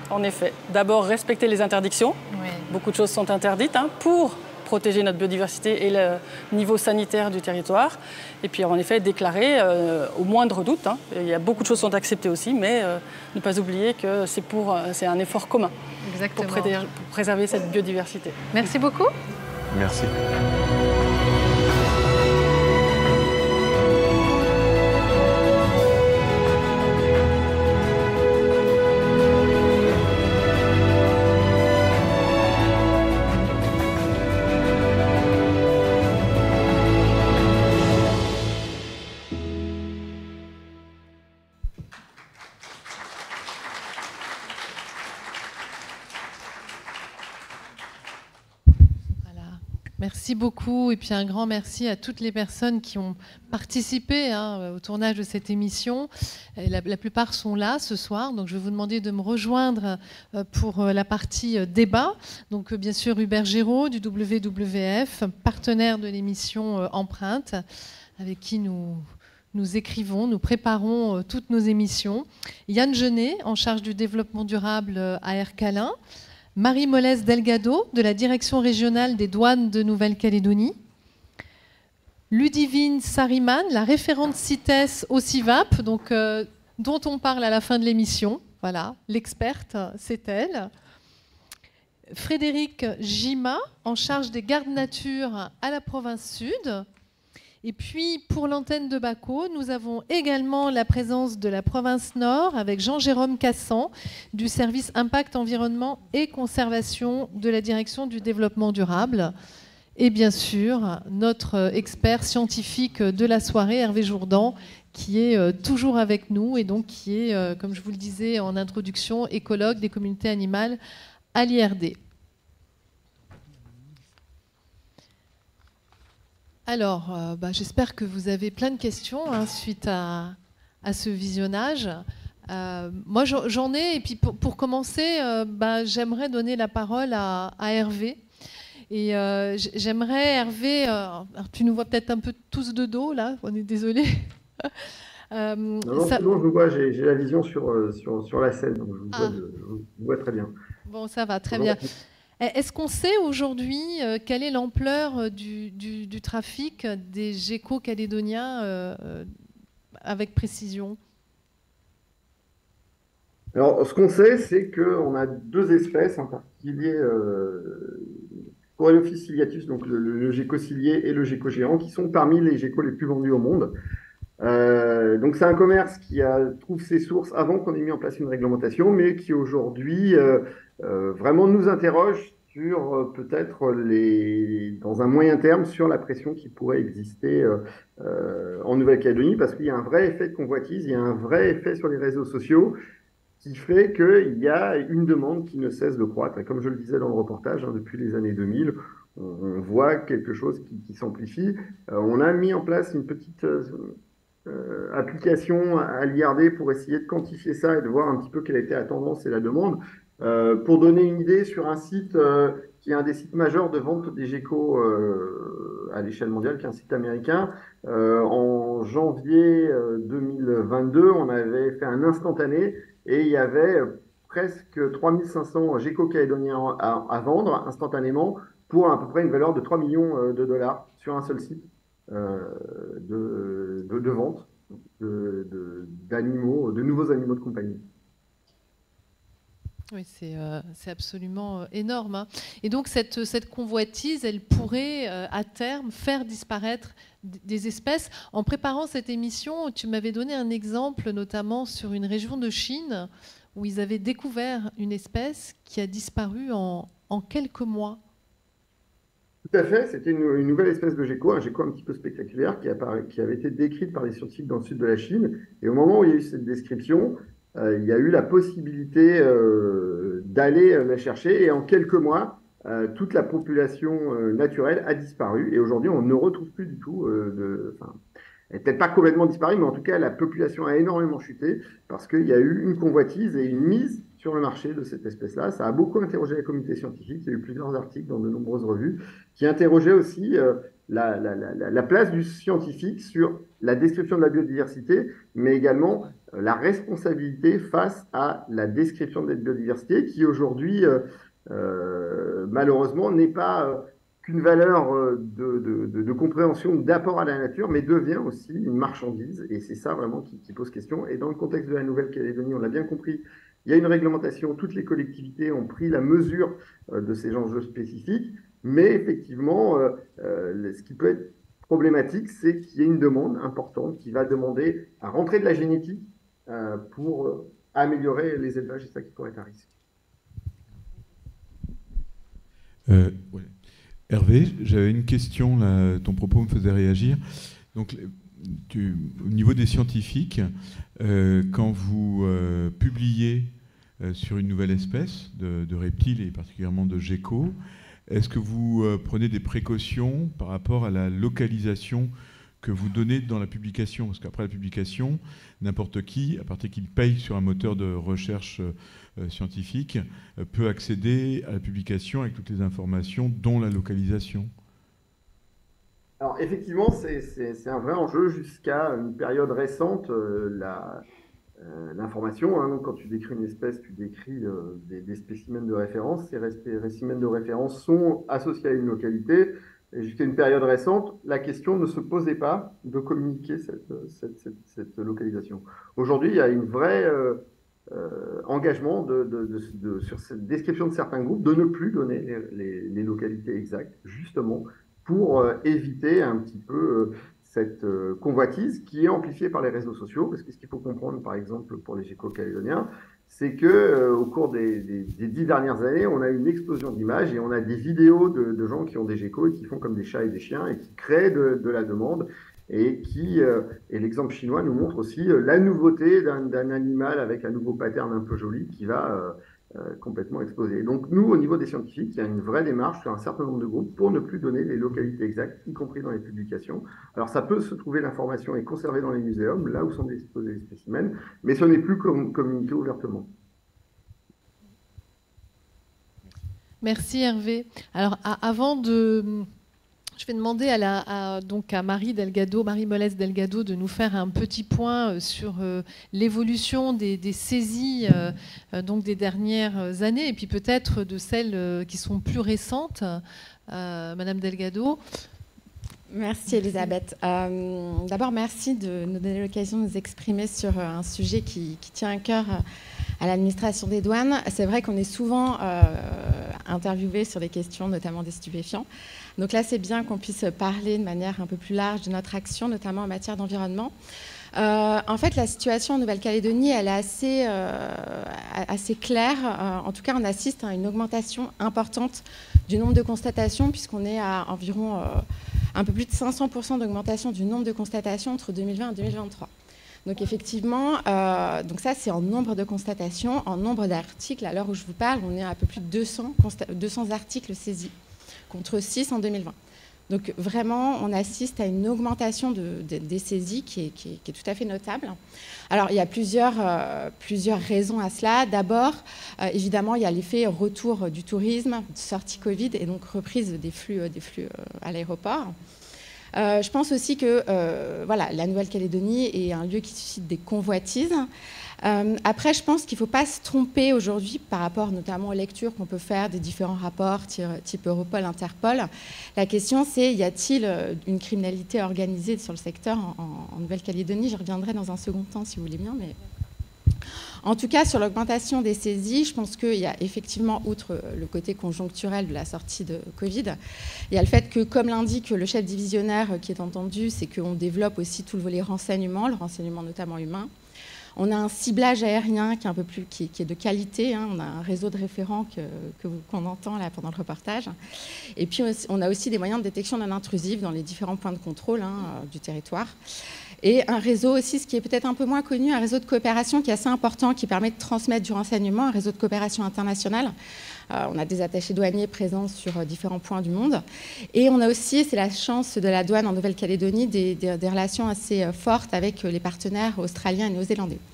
En effet. D'abord, respecter les interdictions. Oui. Beaucoup de choses sont interdites hein, pour protéger notre biodiversité et le niveau sanitaire du territoire. Et puis, en effet, déclarer euh, au moindre doute. Hein. Il y a beaucoup de choses qui sont acceptées aussi, mais euh, ne pas oublier que c'est pour, euh, c'est un effort commun. Exactement. Pour, préserver, pour préserver cette biodiversité. Merci beaucoup. Merci. Merci beaucoup et puis un grand merci à toutes les personnes qui ont participé hein, au tournage de cette émission. Et la, la plupart sont là ce soir, donc je vais vous demander de me rejoindre pour la partie débat. Donc bien sûr Hubert Géraud du W W F, partenaire de l'émission Empreinte, avec qui nous... Nous écrivons, nous préparons toutes nos émissions. Yann Genet, en charge du développement durable à Air Calin. Marie Molès Delgado, de la Direction régionale des douanes de Nouvelle-Calédonie. Ludivine Sariman, la référente CITES au C I V A P, donc, euh, dont on parle à la fin de l'émission. Voilà, l'experte, c'est elle. Frédéric Gima, en charge des gardes nature à la province Sud. Et puis, pour l'antenne de Baco, nous avons également la présence de la province Nord avec Jean-Jérôme Cassan du service Impact Environnement et Conservation de la Direction du Développement Durable. Et bien sûr, notre expert scientifique de la soirée, Hervé Jourdan, qui est toujours avec nous et donc qui est, comme je vous le disais en introduction, écologue des communautés animales à l'I R D. Alors, euh, bah, j'espère que vous avez plein de questions hein, suite à, à ce visionnage. Euh, moi, j'en ai, et puis pour, pour commencer, euh, bah, j'aimerais donner la parole à, à Hervé. Et euh, j'aimerais, Hervé, euh, alors tu nous vois peut-être un peu tous de dos, là, on est désolé. euh, non, non, ça... non, je vous vois, j'ai la vision sur, sur, sur la scène, donc je vous, ah. vois, de, je vous vois très bien. Bon, ça va, très bien. Est-ce qu'on sait aujourd'hui euh, quelle est l'ampleur du, du, du trafic des geckos calédoniens euh, avec précision? Alors, ce qu'on sait, c'est qu'on a deux espèces, en particulier euh, Coryllophis ciliatus, donc le, le, le gecko cilié et le gecko géant, qui sont parmi les geckos les plus vendus au monde. Euh, donc c'est un commerce qui a, trouve ses sources avant qu'on ait mis en place une réglementation, mais qui aujourd'hui euh, euh, vraiment nous interroge sur euh, peut-être les, dans un moyen terme, sur la pression qui pourrait exister euh, euh, en Nouvelle-Calédonie, parce qu'il y a un vrai effet de convoitise, il y a un vrai effet sur les réseaux sociaux qui fait qu'il y a une demande qui ne cesse de croître. Et comme je le disais dans le reportage, hein, depuis les années deux mille, on, on voit quelque chose qui, qui s'amplifie. Euh, on a mis en place une petite euh, Euh, application à l'I R D pour essayer de quantifier ça et de voir un petit peu quelle était la tendance et la demande. Euh, pour donner une idée, sur un site euh, qui est un des sites majeurs de vente des geckos euh, à l'échelle mondiale, qui est un site américain, euh, en janvier euh, deux mille vingt-deux, on avait fait un instantané et il y avait presque trois mille cinq cents geckos calédoniens à, à vendre instantanément pour à peu près une valeur de trois millions de dollars sur un seul site. Euh, de, de, de vente d'animaux, de, de, de nouveaux animaux de compagnie. Oui, c'est euh, absolument euh, énorme. Hein. Et donc cette, cette convoitise, elle pourrait euh, à terme faire disparaître des espèces. En préparant cette émission, tu m'avais donné un exemple, notamment sur une région de Chine, où ils avaient découvert une espèce qui a disparu en, en quelques mois. Tout à fait, c'était une, une nouvelle espèce de gecko, un gecko un petit peu spectaculaire qui, apparaît, qui avait été décrite par les scientifiques dans le sud de la Chine. Et au moment où il y a eu cette description, euh, il y a eu la possibilité euh, d'aller la chercher. Et en quelques mois, euh, toute la population euh, naturelle a disparu. Et aujourd'hui, on ne retrouve plus du tout euh, de... Enfin, elle n'est peut-être pas complètement disparue, mais en tout cas, la population a énormément chuté parce qu'il y a eu une convoitise et une mise sur le marché de cette espèce-là. Ça a beaucoup interrogé la communauté scientifique. Il y a eu plusieurs articles dans de nombreuses revues qui interrogeaient aussi euh, la, la, la, la place du scientifique sur la description de la biodiversité, mais également euh, la responsabilité face à la description de la biodiversité qui aujourd'hui, euh, euh, malheureusement, n'est pas euh, qu'une valeur euh, de, de, de, de compréhension, d'apport à la nature, mais devient aussi une marchandise. Et c'est ça vraiment qui, qui pose question. Et dans le contexte de la Nouvelle-Calédonie, on l'a bien compris, il y a une réglementation, toutes les collectivités ont pris la mesure euh, de ces enjeux spécifiques, mais effectivement, euh, euh, ce qui peut être problématique, c'est qu'il y ait une demande importante qui va demander à rentrer de la génétique euh, pour euh, améliorer les élevages, et ça qui pourrait être un risque. Euh, ouais. Hervé, j'avais une question, là, ton propos me faisait réagir. Donc, tu, au niveau des scientifiques, euh, quand vous euh, publiez euh, sur une nouvelle espèce de, de reptiles et particulièrement de geckos, est-ce que vous euh, prenez des précautions par rapport à la localisation que vous donnez dans la publication? Parce qu'après la publication, n'importe qui, à partir qu'il paye sur un moteur de recherche euh, scientifique, euh, peut accéder à la publication avec toutes les informations, dont la localisation. Alors effectivement, c'est un vrai enjeu. Jusqu'à une période récente, euh, la... l'information, hein, donc quand tu décris une espèce, tu décris euh, des, des spécimens de référence. Ces spécimens de référence sont associés à une localité. Et jusqu'à une période récente, la question ne se posait pas de communiquer cette, cette, cette, cette localisation. Aujourd'hui, il y a un vrai euh, euh, engagement de, de, de, de, sur cette description de certains groupes de ne plus donner les, les, les localités exactes, justement, pour euh, éviter un petit peu... Euh, cette euh, convoitise qui est amplifiée par les réseaux sociaux, parce que ce qu'il faut comprendre, par exemple, pour les geckos calédoniens, c'est qu'au euh, cours des, des, des dix dernières années, on a eu une explosion d'images et on a des vidéos de, de gens qui ont des geckos et qui font comme des chats et des chiens et qui créent de, de la demande et qui, euh, et l'exemple chinois nous montre aussi euh, la nouveauté d'un animal avec un nouveau pattern un peu joli qui va euh, euh, complètement exploser. Donc nous, au niveau des scientifiques, il y a une vraie démarche sur un certain nombre de groupes pour ne plus donner les localités exactes, y compris dans les publications. Alors ça peut se trouver, l'information est conservée dans les muséums, là où sont exposés les spécimens, mais ce n'est plus com communiqué ouvertement. Merci Hervé. Alors à, avant de... Je vais demander à, la, à, donc à Marie Delgado, Marie Molès Delgado de nous faire un petit point sur euh, l'évolution des, des saisies euh, donc des dernières années et puis peut-être de celles euh, qui sont plus récentes. Euh, Madame Delgado. Merci Elisabeth. Euh, D'abord, merci de nous donner l'occasion de nous exprimer sur un sujet qui, qui tient à cœur à l'administration des douanes. C'est vrai qu'on est souvent euh, interviewé sur des questions, notamment des stupéfiants. Donc là, c'est bien qu'on puisse parler de manière un peu plus large de notre action, notamment en matière d'environnement. Euh, en fait, la situation en Nouvelle-Calédonie, elle est assez, euh, assez claire. Euh, en tout cas, on assiste à une augmentation importante du nombre de constatations, puisqu'on est à environ euh, un peu plus de cinq cents pour cent d'augmentation du nombre de constatations entre deux mille vingt et deux mille vingt-trois. Donc effectivement, euh, donc ça c'est en nombre de constatations, en nombre d'articles. À l'heure où je vous parle, on est à un peu plus de deux cents, deux cents articles saisis, contre six en deux mille vingt. Donc vraiment, on assiste à une augmentation de, de, des saisies qui est, qui, est, qui est tout à fait notable. Alors, il y a plusieurs, euh, plusieurs raisons à cela. D'abord, euh, évidemment, il y a l'effet retour du tourisme, sortie Covid, et donc reprise des flux, des flux euh, à l'aéroport. Euh, je pense aussi que euh, voilà, la Nouvelle-Calédonie est un lieu qui suscite des convoitises. Euh, après, je pense qu'il ne faut pas se tromper aujourd'hui par rapport notamment aux lectures qu'on peut faire des différents rapports type Europol, Interpol. La question, c'est y a-t-il une criminalité organisée sur le secteur en, en, en Nouvelle-Calédonie? Je reviendrai dans un second temps, si vous voulez bien. Mais... En tout cas, sur l'augmentation des saisies, je pense qu'il y a effectivement, outre le côté conjoncturel de la sortie de Covid, il y a le fait que, comme l'indique le chef divisionnaire qui est entendu, c'est qu'on développe aussi tout le volet renseignement, le renseignement notamment humain. On a un ciblage aérien qui est un peu plus, qui, qui est de qualité. Hein. On a un réseau de référents que, que vous, qu'on entend là pendant le reportage. Et puis on a aussi des moyens de détection non intrusive dans les différents points de contrôle hein, du territoire. Et un réseau aussi, ce qui est peut-être un peu moins connu, un réseau de coopération qui est assez important, qui permet de transmettre du renseignement, un réseau de coopération internationale. Euh, on a des attachés douaniers présents sur euh, différents points du monde. Et on a aussi, c'est la chance de la douane en Nouvelle-Calédonie, des, des, des relations assez euh, fortes avec euh, les partenaires australiens et néo-zélandais.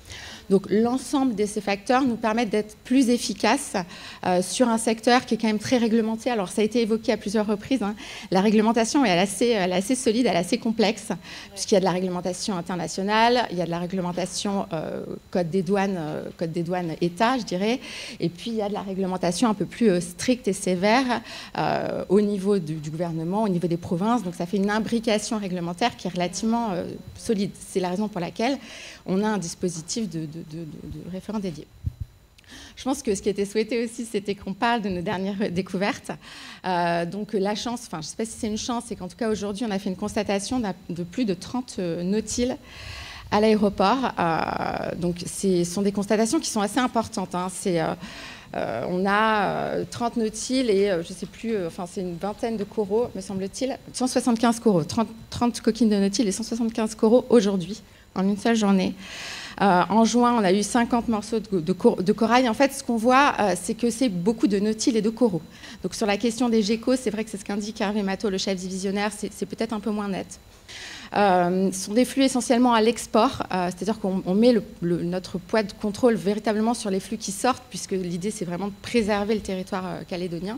Donc l'ensemble de ces facteurs nous permettent d'être plus efficaces euh, sur un secteur qui est quand même très réglementé. Alors ça a été évoqué à plusieurs reprises, hein. La réglementation elle est, assez, elle est assez solide, elle est assez complexe, puisqu'il y a de la réglementation internationale, il y a de la réglementation euh, code des douanes, euh, code des douanes État, je dirais, et puis il y a de la réglementation un peu plus euh, stricte et sévère euh, au niveau du, du gouvernement, au niveau des provinces. Donc ça fait une imbrication réglementaire qui est relativement euh, solide. C'est la raison pour laquelle on a un dispositif de, de, de, de référent dédié. Je pense que ce qui était souhaité aussi, c'était qu'on parle de nos dernières découvertes. Euh, donc la chance, enfin je ne sais pas si c'est une chance, c'est qu'en tout cas aujourd'hui, on a fait une constatation de plus de trente nautiles à l'aéroport. Euh, donc ce sont des constatations qui sont assez importantes, hein. C'est... Euh, Euh, on a euh, trente nautiles et euh, je ne sais plus, euh, enfin c'est une vingtaine de coraux, me semble-t-il, cent soixante-quinze coraux, trente, trente coquines de nautiles et cent soixante-quinze coraux aujourd'hui, en une seule journée. Euh, en juin, on a eu cinquante morceaux de, de, cor de corail. En fait, ce qu'on voit, euh, c'est que c'est beaucoup de nautiles et de coraux. Donc sur la question des geckos, c'est vrai que c'est ce qu'indique Hervé Matteau, le chef divisionnaire, c'est peut-être un peu moins net. Euh, ce sont des flux essentiellement à l'export, euh, c'est-à-dire qu'on met le, le, notre poids de contrôle véritablement sur les flux qui sortent, puisque l'idée c'est vraiment de préserver le territoire euh, calédonien.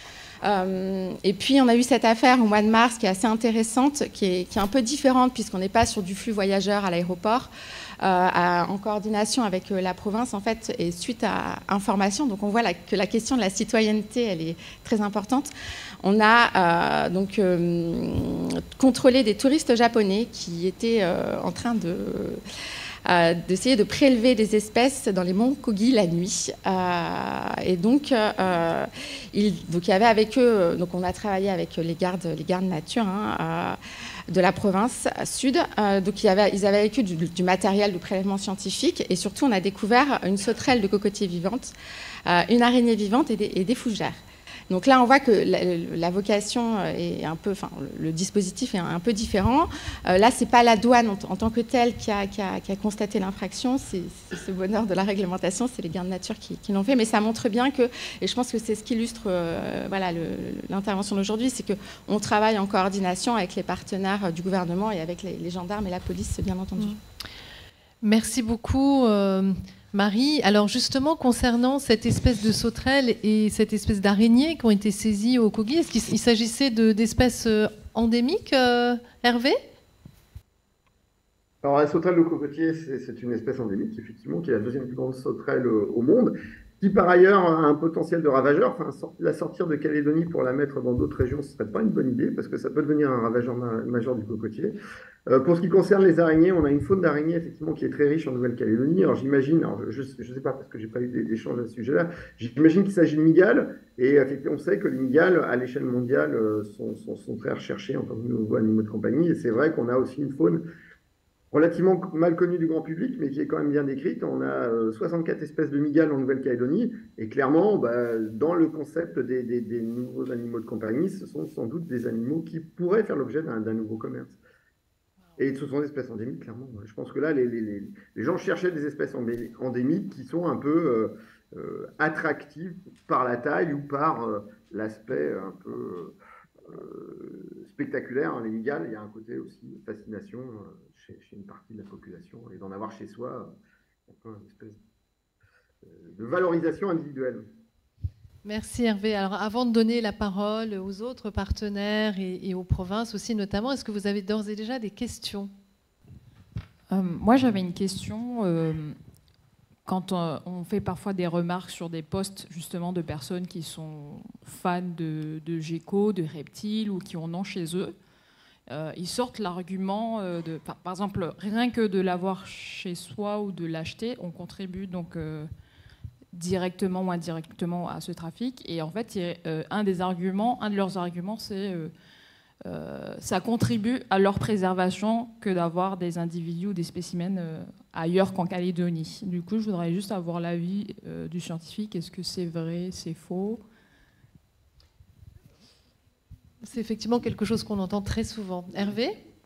Euh, et puis on a eu cette affaire au mois de mars qui est assez intéressante, qui est, qui est un peu différente puisqu'on n'est pas sur du flux voyageurs à l'aéroport, euh, en coordination avec euh, la province en fait, et suite à information. Donc on voit la, que la question de la citoyenneté, elle est très importante. On a euh, donc euh, contrôlé des touristes japonais qui étaient euh, en train de euh, d'essayer de prélever des espèces dans les monts Kogi la nuit. Euh, et donc, euh, il, donc, il y avait avec eux, donc on a travaillé avec les gardes, les gardes nature hein, euh, de la province sud. Euh, donc il y avait, ils avaient avec eux du, du matériel de prélèvement scientifique et surtout on a découvert une sauterelle de cocotier vivante, euh, une araignée vivante et des, et des fougères. Donc là, on voit que la, la vocation est un peu, enfin, le, le dispositif est un peu différent. Euh, là, c'est pas la douane en, en tant que telle qui a, qui a, qui a constaté l'infraction, c'est ce bonheur de la réglementation, c'est les gardes nature qui, qui l'ont fait. Mais ça montre bien que, et je pense que c'est ce qui illustre euh, voilà, l'intervention d'aujourd'hui, c'est qu'on travaille en coordination avec les partenaires du gouvernement et avec les, les gendarmes et la police, bien entendu. Merci beaucoup. Euh... Marie, alors justement, concernant cette espèce de sauterelle et cette espèce d'araignée qui ont été saisies au Kogi, est-ce qu'il s'agissait d'espèces endémiques, euh, Hervé? Alors la sauterelle de cocotier, c'est une espèce endémique, effectivement, qui est la deuxième plus grande sauterelle au monde, qui par ailleurs a un potentiel de ravageur. Enfin, la sortir de Calédonie pour la mettre dans d'autres régions, ce ne serait pas une bonne idée, parce que ça peut devenir un ravageur ma majeur du cocotier. Euh, pour ce qui concerne les araignées, on a une faune d'araignées effectivement qui est très riche en Nouvelle-Calédonie. Alors j'imagine, alors je ne sais pas parce que j'ai pas eu d'échange à ce sujet-là, j'imagine qu'il s'agit de mygales, et effectivement on sait que les mygales à l'échelle mondiale sont, sont, sont très recherchés en tant que nouveaux animaux de compagnie, et c'est vrai qu'on a aussi une faune relativement mal connue du grand public, mais qui est quand même bien décrite. On a euh, soixante-quatre espèces de mygales en Nouvelle-Calédonie, et clairement, bah, dans le concept des, des, des nouveaux animaux de compagnie, ce sont sans doute des animaux qui pourraient faire l'objet d'un nouveau commerce. Et ce sont des espèces endémiques, clairement. Je pense que là, les, les, les gens cherchaient des espèces endémiques qui sont un peu euh, euh, attractives par la taille ou par euh, l'aspect un peu euh, spectaculaire. Les mygales, il y a un côté aussi de fascination euh, chez, chez une partie de la population. Et d'en avoir chez soi, un peu une espèce de valorisation individuelle. Merci Hervé. Alors avant de donner la parole aux autres partenaires et, et aux provinces aussi notamment, est-ce que vous avez d'ores et déjà des questions? euh, Moi j'avais une question. Euh, quand on, on fait parfois des remarques sur des posts justement de personnes qui sont fans de, de geckos, de reptiles ou qui en ont chez eux, euh, ils sortent l'argument de, par, par exemple, rien que de l'avoir chez soi ou de l'acheter, on contribue donc... Euh, directement ou indirectement à ce trafic. Et en fait, euh, un des arguments, un de leurs arguments, c'est euh, euh, ça contribue à leur préservation que d'avoir des individus ou des spécimens euh, ailleurs qu'en Calédonie. Du coup, je voudrais juste avoir l'avis euh, du scientifique. Est-ce que c'est vrai, c'est faux? C'est effectivement quelque chose qu'on entend très souvent. Hervé?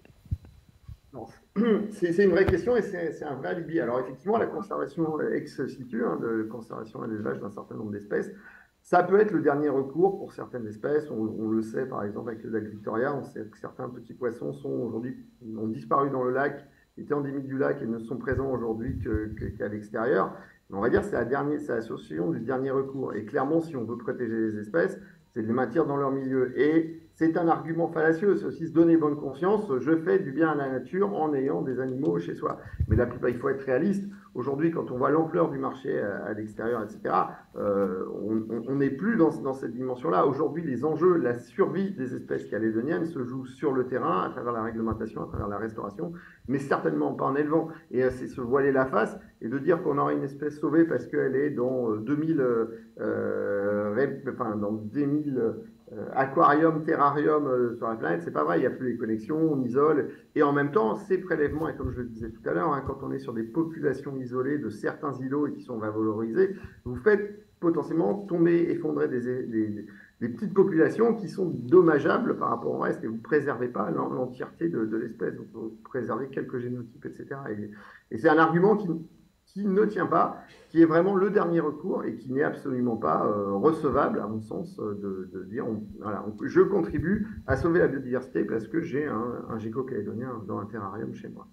C'est une vraie question et c'est un vrai alibi. Alors effectivement, la conservation ex situ, hein, de conservation et d'élevage d'un certain nombre d'espèces, ça peut être le dernier recours pour certaines espèces. On, on le sait par exemple avec le lac Victoria, on sait que certains petits poissons sont aujourd'hui ont disparu dans le lac qui étaient endémiques du lac et ne sont présents aujourd'hui que, que, qu'à l'extérieur. Mais on va dire que c'est la, dernière, c'est la solution du dernier recours. Et clairement, si on veut protéger les espèces, c'est de les maintenir dans leur milieu. Et c'est un argument fallacieux, c'est aussi se donner bonne conscience, je fais du bien à la nature en ayant des animaux chez soi. Mais la plupart, il faut être réaliste. Aujourd'hui, quand on voit l'ampleur du marché à, à l'extérieur, et cetera, euh, on n'est plus dans, dans cette dimension-là. Aujourd'hui, les enjeux, la survie des espèces calédoniennes se jouent sur le terrain, à travers la réglementation, à travers la restauration, mais certainement pas en élevant. Et euh, c'est se voiler la face et de dire qu'on aurait une espèce sauvée parce qu'elle est dans deux mille, euh, enfin, dans deux mille Euh, aquarium, terrarium euh, sur la planète, c'est pas vrai, il n'y a plus les connexions, on isole, et en même temps, ces prélèvements, et comme je le disais tout à l'heure, hein, quand on est sur des populations isolées de certains îlots et qui sont valorisés, vous faites potentiellement tomber, effondrer des, des, des petites populations qui sont dommageables par rapport au reste, et vous ne préservez pas l'entièreté de, de l'espèce, vous préservez quelques génotypes, et cetera. Et, et c'est un argument qui qui ne tient pas, qui est vraiment le dernier recours et qui n'est absolument pas euh, recevable, à mon sens, de, de dire on, voilà, on, je contribue à sauver la biodiversité parce que j'ai un, un gecko calédonien dans un terrarium chez moi.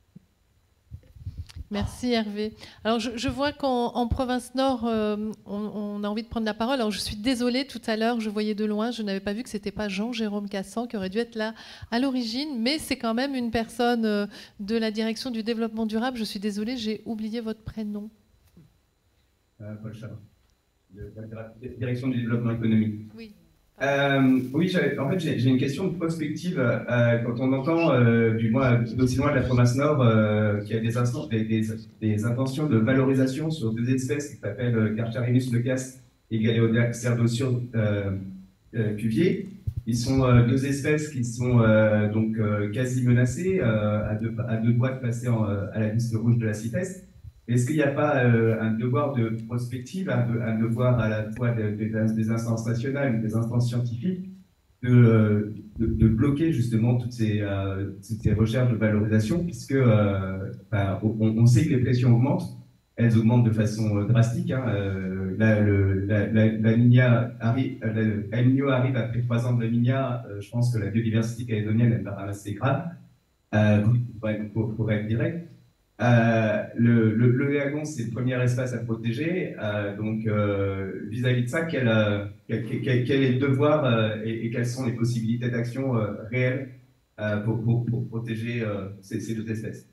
Merci Hervé. Alors je, je vois qu'en en province nord, euh, on, on a envie de prendre la parole. Alors je suis désolée, tout à l'heure, je voyais de loin, je n'avais pas vu que ce n'était pas Jean-Jérôme Cassan qui aurait dû être là à l'origine, mais c'est quand même une personne euh, de la direction du développement durable. Je suis désolée, j'ai oublié votre prénom. Euh, Paul Chabin, de la direction du développement économique. Oui. Euh, oui, en fait, j'ai une question de prospective. Euh, quand on entend, euh, du moins, d'aussi loin de la province nord, euh, qu'il y a des, instants, des, des, des intentions de valorisation sur deux espèces qui s'appellent Carcharinus leucas et Galeodia cerdosur euh, euh, cuvier. Ils sont euh, deux espèces qui sont euh, donc euh, quasi menacées, euh, à, deux, à deux doigts de passer en, à la liste rouge de la CITES. Est-ce qu'il n'y a pas euh, un devoir de prospective, un, un devoir à la fois de, de, des instances nationales, des instances scientifiques, de, de, de bloquer justement toutes ces, euh, toutes ces recherches de valorisation, puisque euh, ben, on, on sait que les pressions augmentent, elles augmentent de façon drastique. Hein. Euh, la, le, la, la, la Niña arrive, la, El Niño arrive après trois ans de la Niña. Euh, je pense que la biodiversité calédonienne elle va ramasser grave. Euh, pour, pour être direct. Euh, le, le, le Léagon, c'est le premier espace à protéger. Euh, donc, euh, vis-à-vis de ça, quel, euh, quel, quel, quel est le devoir euh, et, et quelles sont les possibilités d'action euh, réelles euh, pour, pour, pour protéger euh, ces, ces deux espèces?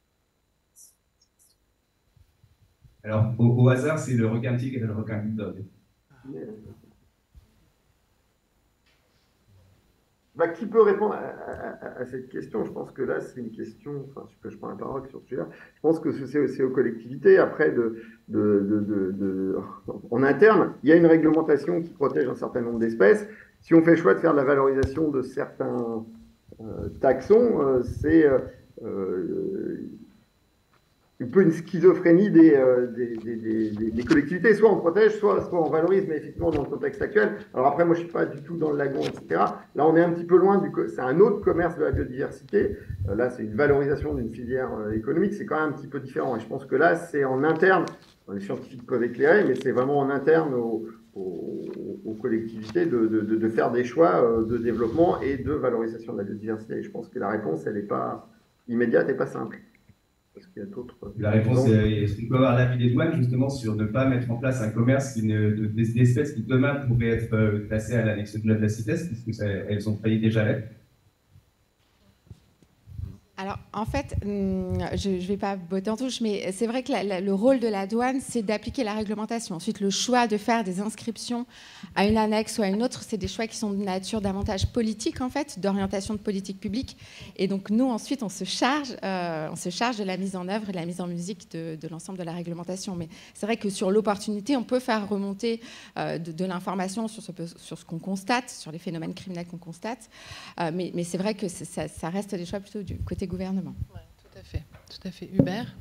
Alors, au, au hasard, c'est le requin tigre et le requin bulldog. Bah, qui peut répondre à, à, à cette question? Je pense que là, c'est une question, enfin, je, je prends la parole sur ce sujet-là, je pense que c'est aux collectivités. Après, de, de, de, de, de, en interne, il y a une réglementation qui protège un certain nombre d'espèces. Si on fait le choix de faire de la valorisation de certains euh, taxons, euh, c'est euh, un peu une schizophrénie des, euh, des, des, des, des collectivités. Soit on protège, soit, soit on valorise, mais effectivement dans le contexte actuel. Alors après, moi je ne suis pas du tout dans le lagon, et cetera. Là, on est un petit peu loin du... C'est un autre commerce de la biodiversité. Euh, là, c'est une valorisation d'une filière euh, économique. C'est quand même un petit peu différent. Et je pense que là, c'est en interne. Les scientifiques peuvent éclairer, mais c'est vraiment en interne aux, aux, aux collectivités de, de, de faire des choix euh, de développement et de valorisation de la biodiversité. Et je pense que la réponse, elle n'est pas immédiate et pas simple. Parce qu'il y a d'autres... La réponse est, est-ce qu'on peut avoir l'avis des douanes justement sur ne pas mettre en place un commerce d'espèces qui demain pourraient être classées à l'annexe de la CITES, puisque elles ont failli déjà l'être? Alors, en fait, je ne vais pas botter en touche, mais c'est vrai que la, la, le rôle de la douane, c'est d'appliquer la réglementation. Ensuite, le choix de faire des inscriptions à une annexe ou à une autre, c'est des choix qui sont de nature davantage politique, en fait, d'orientation de politique publique. Et donc, nous, ensuite, on se charge, euh, on se charge de la mise en œuvre et de la mise en musique de, de l'ensemble de la réglementation. Mais c'est vrai que sur l'opportunité, on peut faire remonter euh, de, de l'information sur ce, sur ce qu'on constate, sur les phénomènes criminels qu'on constate. Euh, mais mais c'est vrai que ça, ça reste des choix plutôt du côté gouvernement. Ouais, tout à fait, tout à fait. Hubert?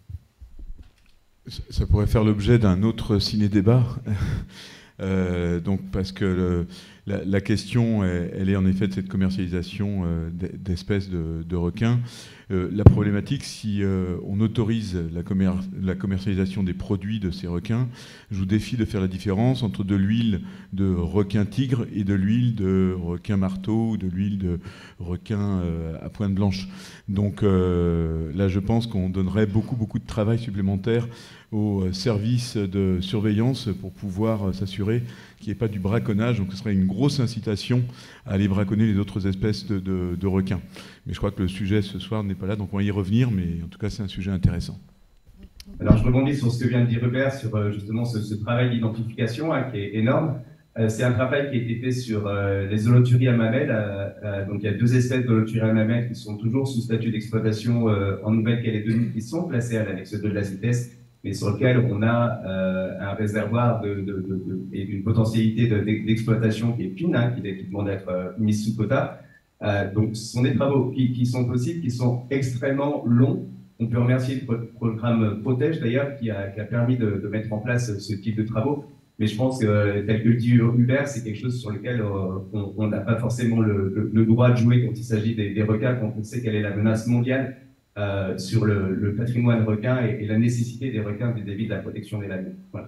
Ça pourrait faire l'objet d'un autre ciné-débat, euh, donc parce que le, la, la question, elle, elle est en effet de cette commercialisation euh, d'espèces de, de requins. Euh, la problématique, si euh, on autorise la, commer la commercialisation des produits de ces requins, je vous défie de faire la différence entre de l'huile de requin tigre et de l'huile de requin marteau ou de l'huile de requin euh, à pointe blanche. Donc euh, là, je pense qu'on donnerait beaucoup, beaucoup de travail supplémentaire aux services de surveillance pour pouvoir s'assurer qu'il n'y ait pas du braconnage. Donc ce serait une grosse incitation à aller braconner les autres espèces de, de, de requins. Mais je crois que le sujet ce soir n'est pas là, donc on va y revenir, mais en tout cas c'est un sujet intéressant. Alors je rebondis sur ce que vient de dire Hubert, sur justement ce, ce travail d'identification hein, qui est énorme. Euh, c'est un travail qui a été fait sur euh, les holothuries à mamelles. Euh, euh, donc il y a deux espèces d'holothuries à mamelles qui sont toujours sous statut d'exploitation euh, en Nouvelle-Calédonie, qui sont placées à l'annexe deux de la CITES, mais sur lequel on a euh, un réservoir de, de, de, de, et une potentialité d'exploitation qui est fine, hein, qui, qui demande d'être euh, mise sous quota. Euh, donc ce sont des travaux qui, qui sont possibles, qui sont extrêmement longs. On peut remercier le programme Protège d'ailleurs qui a, qui a permis de, de mettre en place ce type de travaux. Mais je pense que, euh, tel que le dit Hubert, c'est quelque chose sur lequel euh, on n'a pas forcément le, le, le droit de jouer quand il s'agit des, des requins, quand on sait quelle est la menace mondiale euh, sur le, le patrimoine requin et, et la nécessité des requins vis-à-vis de la protection des lagons. Voilà.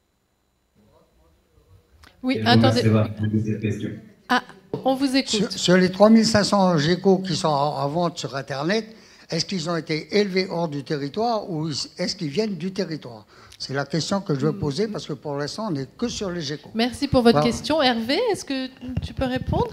Oui, attendez. Ah, on vous écoute. Sur, sur les trois mille cinq cents geckos qui sont à vente sur Internet, est-ce qu'ils ont été élevés hors du territoire ou est-ce qu'ils viennent du territoire? C'est la question que je veux poser parce que pour l'instant, on n'est que sur les geckos. Merci pour votre voilà. question. Hervé, est-ce que tu peux répondre?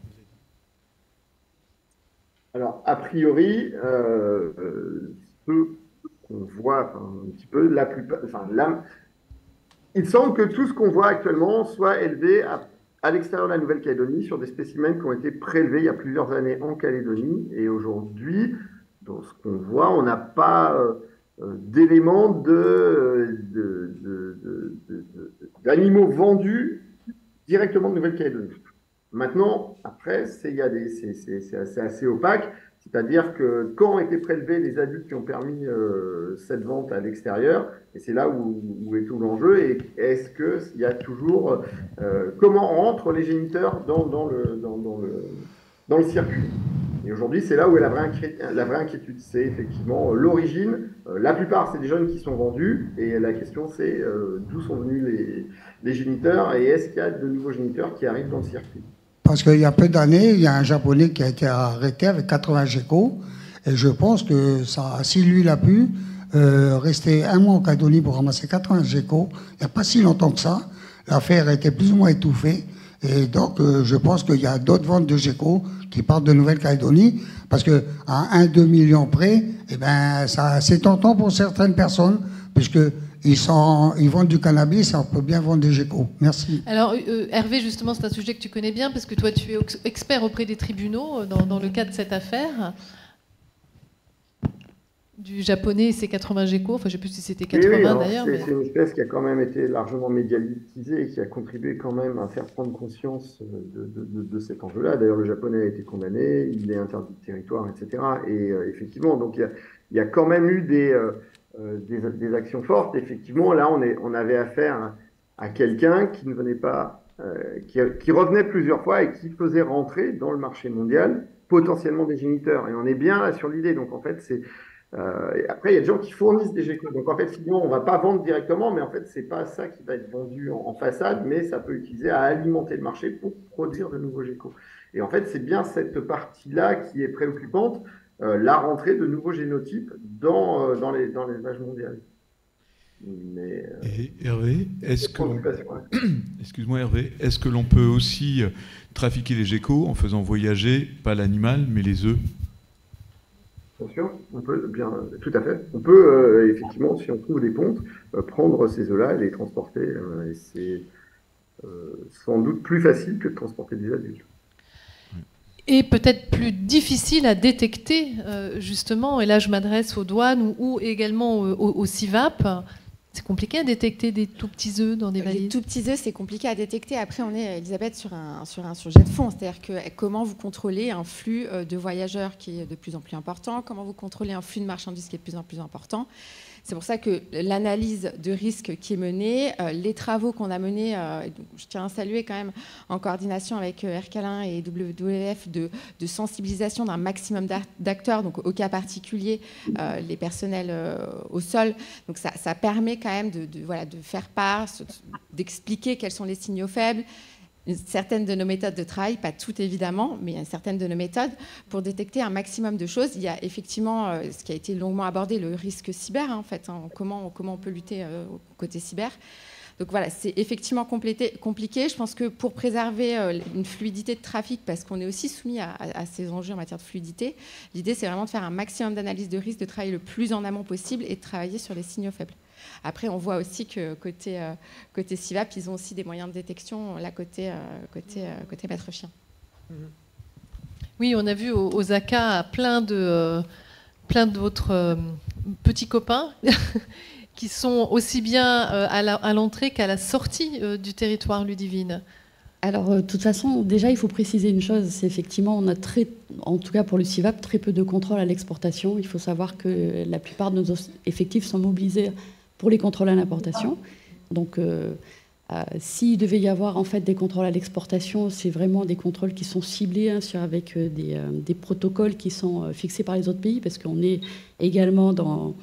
Alors, a priori, euh, ce qu'on voit, enfin, un petit peu, la plupart, enfin, la, il semble que tout ce qu'on voit actuellement soit élevé à, à l'extérieur de la Nouvelle-Calédonie sur des spécimens qui ont été prélevés il y a plusieurs années en Calédonie. Et aujourd'hui, dans ce qu'on voit, on n'a pas euh, d'éléments de, de, de, de, de, de, d'animaux vendus directement de Nouvelle-Calédonie. Maintenant, après, c'est, y a des, c'est, c'est, c'est assez, assez opaque, c'est-à-dire que quand ont été prélevés les adultes qui ont permis euh, cette vente à l'extérieur, et c'est là où, où est tout l'enjeu, et est-ce qu'il y a toujours... Euh, comment rentrent les géniteurs dans, dans, le, dans, dans, le, dans le circuit? Et aujourd'hui, c'est là où est la vraie inquiétude. La vraie inquiétude, c'est effectivement l'origine. Euh, la plupart, c'est des jeunes qui sont vendus. Et la question, c'est euh, d'où sont venus les, les géniteurs et est-ce qu'il y a de nouveaux géniteurs qui arrivent dans le circuit? Parce qu'il y a peu d'années, il y a un Japonais qui a été arrêté avec quatre-vingts geckos. Et je pense que ça, si lui, il a pu euh, rester un mois en Calédonie pour ramasser quatre-vingts geckos, il n'y a pas si longtemps que ça, l'affaire était plus ou moins étouffée. Et donc, euh, je pense qu'il y a d'autres ventes de geckos qui partent de Nouvelle-Calédonie, parce qu'à un à deux millions près, eh ben, ça, c'est tentant pour certaines personnes, puisqu'ils sont, ils vendent du cannabis, on peut bien vendre des geckos. Merci. Alors, euh, Hervé, justement, c'est un sujet que tu connais bien, parce que toi, tu es expert auprès des tribunaux dans, dans le cas de cette affaire. Du japonais et ses quatre-vingts geckos, enfin je ne sais plus si c'était quatre-vingts oui, oui, d'ailleurs. C'est, mais... c'est une espèce qui a quand même été largement médiatisée et qui a contribué quand même à faire prendre conscience de, de, de, de cet enjeu-là. D'ailleurs, le japonais a été condamné, il est interdit de territoire, et cetera. Et euh, effectivement, donc il y a, il y a quand même eu des, euh, des, des actions fortes. Effectivement, là, on, est, on avait affaire à, à quelqu'un qui ne venait pas, euh, qui, qui revenait plusieurs fois et qui faisait rentrer dans le marché mondial potentiellement des géniteurs. Et on est bien là sur l'idée. Donc en fait, c'est Euh, et après, il y a des gens qui fournissent des geckos. Donc, en fait, finalement, on ne va pas vendre directement, mais en fait, ce n'est pas ça qui va être vendu en, en façade, mais ça peut utiliser à alimenter le marché pour produire de nouveaux geckos. Et en fait, c'est bien cette partie-là qui est préoccupante, euh, la rentrée de nouveaux génotypes dans, euh, dans, les, dans l'élevage mondial. Mais, euh, Et Hervé, est-ce que l'on... Excuse-moi Hervé, est-ce que l'on peut aussi trafiquer les geckos en faisant voyager, pas l'animal, mais les œufs? Bien sûr, on peut, bien, tout à fait. On peut, euh, effectivement, si on trouve des pontes, euh, prendre ces œufs-là et les transporter. Euh, et c'est euh, sans doute plus facile que de transporter des adultes. Et peut-être plus difficile à détecter, euh, justement, et là je m'adresse aux douanes ou, ou également au, au, au C I V A P. C'est compliqué à détecter des tout petits œufs dans des valises? Les tout petits œufs, c'est compliqué à détecter. Après, on est, Elisabeth, sur un, sur un sujet de fond. C'est-à-dire que comment vous contrôlez un flux de voyageurs qui est de plus en plus important? Comment vous contrôlez un flux de marchandises qui est de plus en plus important? C'est pour ça que l'analyse de risque qui est menée, euh, les travaux qu'on a menés, euh, je tiens à saluer quand même en coordination avec euh, Ercalin et W W F de, de sensibilisation d'un maximum d'acteurs, donc au cas particulier, euh, les personnels euh, au sol. Donc ça, ça permet quand même de, de, voilà, de faire part, d'expliquer quels sont les signaux faibles, certaines de nos méthodes de travail, pas toutes évidemment, mais certaines de nos méthodes pour détecter un maximum de choses. Il y a effectivement euh, ce qui a été longuement abordé, le risque cyber, hein, en fait, hein, comment, comment on peut lutter euh, au côté cyber. Donc voilà, c'est effectivement complété, compliqué. Je pense que pour préserver euh, une fluidité de trafic, parce qu'on est aussi soumis à, à, à ces enjeux en matière de fluidité, l'idée c'est vraiment de faire un maximum d'analyse de risque, de travailler le plus en amont possible et de travailler sur les signaux faibles. Après, on voit aussi que côté, euh, côté C I V A P, ils ont aussi des moyens de détection, là, côté, euh, côté, euh, côté maître chien. Oui, on a vu aux, aux A C A plein de, euh, plein d'autres euh, petits copains qui sont aussi bien euh, à l'entrée qu'à la sortie euh, du territoire Ludivine. Alors, euh, de toute façon, déjà, il faut préciser une chose, c'est effectivement, on a très, en tout cas pour le C I V A P, très peu de contrôles à l'exportation. Il faut savoir que la plupart de nos effectifs sont mobilisés pour les contrôles à l'importation. Donc, euh, euh, s'il devait y avoir en fait des contrôles à l'exportation, c'est vraiment des contrôles qui sont ciblés hein, sur, avec euh, des, euh, des protocoles qui sont euh, fixés par les autres pays, parce qu'on est également dans,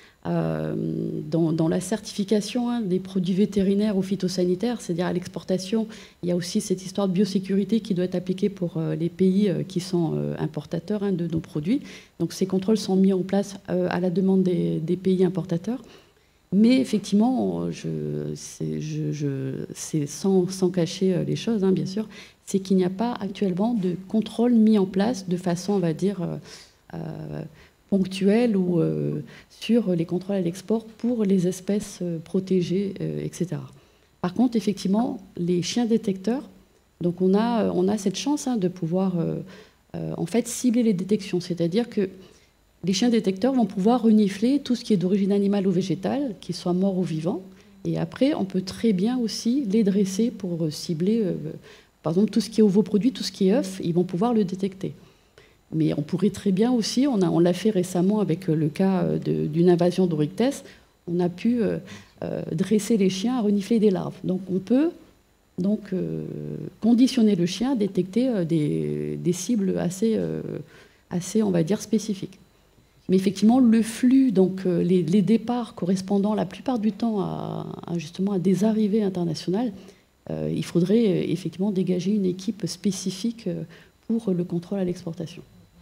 euh, dans, dans la certification hein, des produits vétérinaires ou phytosanitaires, c'est-à-dire à l'exportation, il y a aussi cette histoire de biosécurité qui doit être appliquée pour euh, les pays euh, qui sont euh, importateurs hein, de nos produits. Donc, ces contrôles sont mis en place euh, à la demande des, des pays importateurs. Mais effectivement, je, je, je, c'est sans, sans cacher les choses, hein, bien sûr, c'est qu'il n'y a pas actuellement de contrôle mis en place de façon, on va dire, euh, euh, ponctuelle ou euh, sur les contrôles à l'export pour les espèces euh, protégées, euh, et cetera. Par contre, effectivement, les chiens détecteurs, donc on a, on a cette chance hein, de pouvoir euh, euh, en fait cibler les détections, c'est-à-dire que les chiens détecteurs vont pouvoir renifler tout ce qui est d'origine animale ou végétale, qu'il soit mort ou vivant. Et après, on peut très bien aussi les dresser pour cibler, euh, par exemple, tout ce qui est ovoproduit, tout ce qui est œuf, ils vont pouvoir le détecter. Mais on pourrait très bien aussi, on, a, on l'a fait récemment avec le cas de, d'une invasion d'Oryctès, on a pu euh, euh, dresser les chiens à renifler des larves. Donc on peut donc, euh, conditionner le chien à détecter euh, des, des cibles assez, euh, assez, on va dire, spécifiques. Mais effectivement, le flux, donc euh, les, les départs correspondant la plupart du temps à, à, justement, à des arrivées internationales, euh, il faudrait euh, effectivement dégager une équipe spécifique euh, pour le contrôle à l'exportation.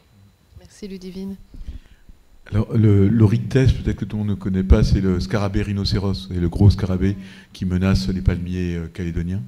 Merci Ludivine. Alors, le, l'Oryctès, peut-être que tout le monde ne connaît pas, c'est le scarabée rhinocéros, et le gros scarabée qui menace les palmiers euh, calédoniens.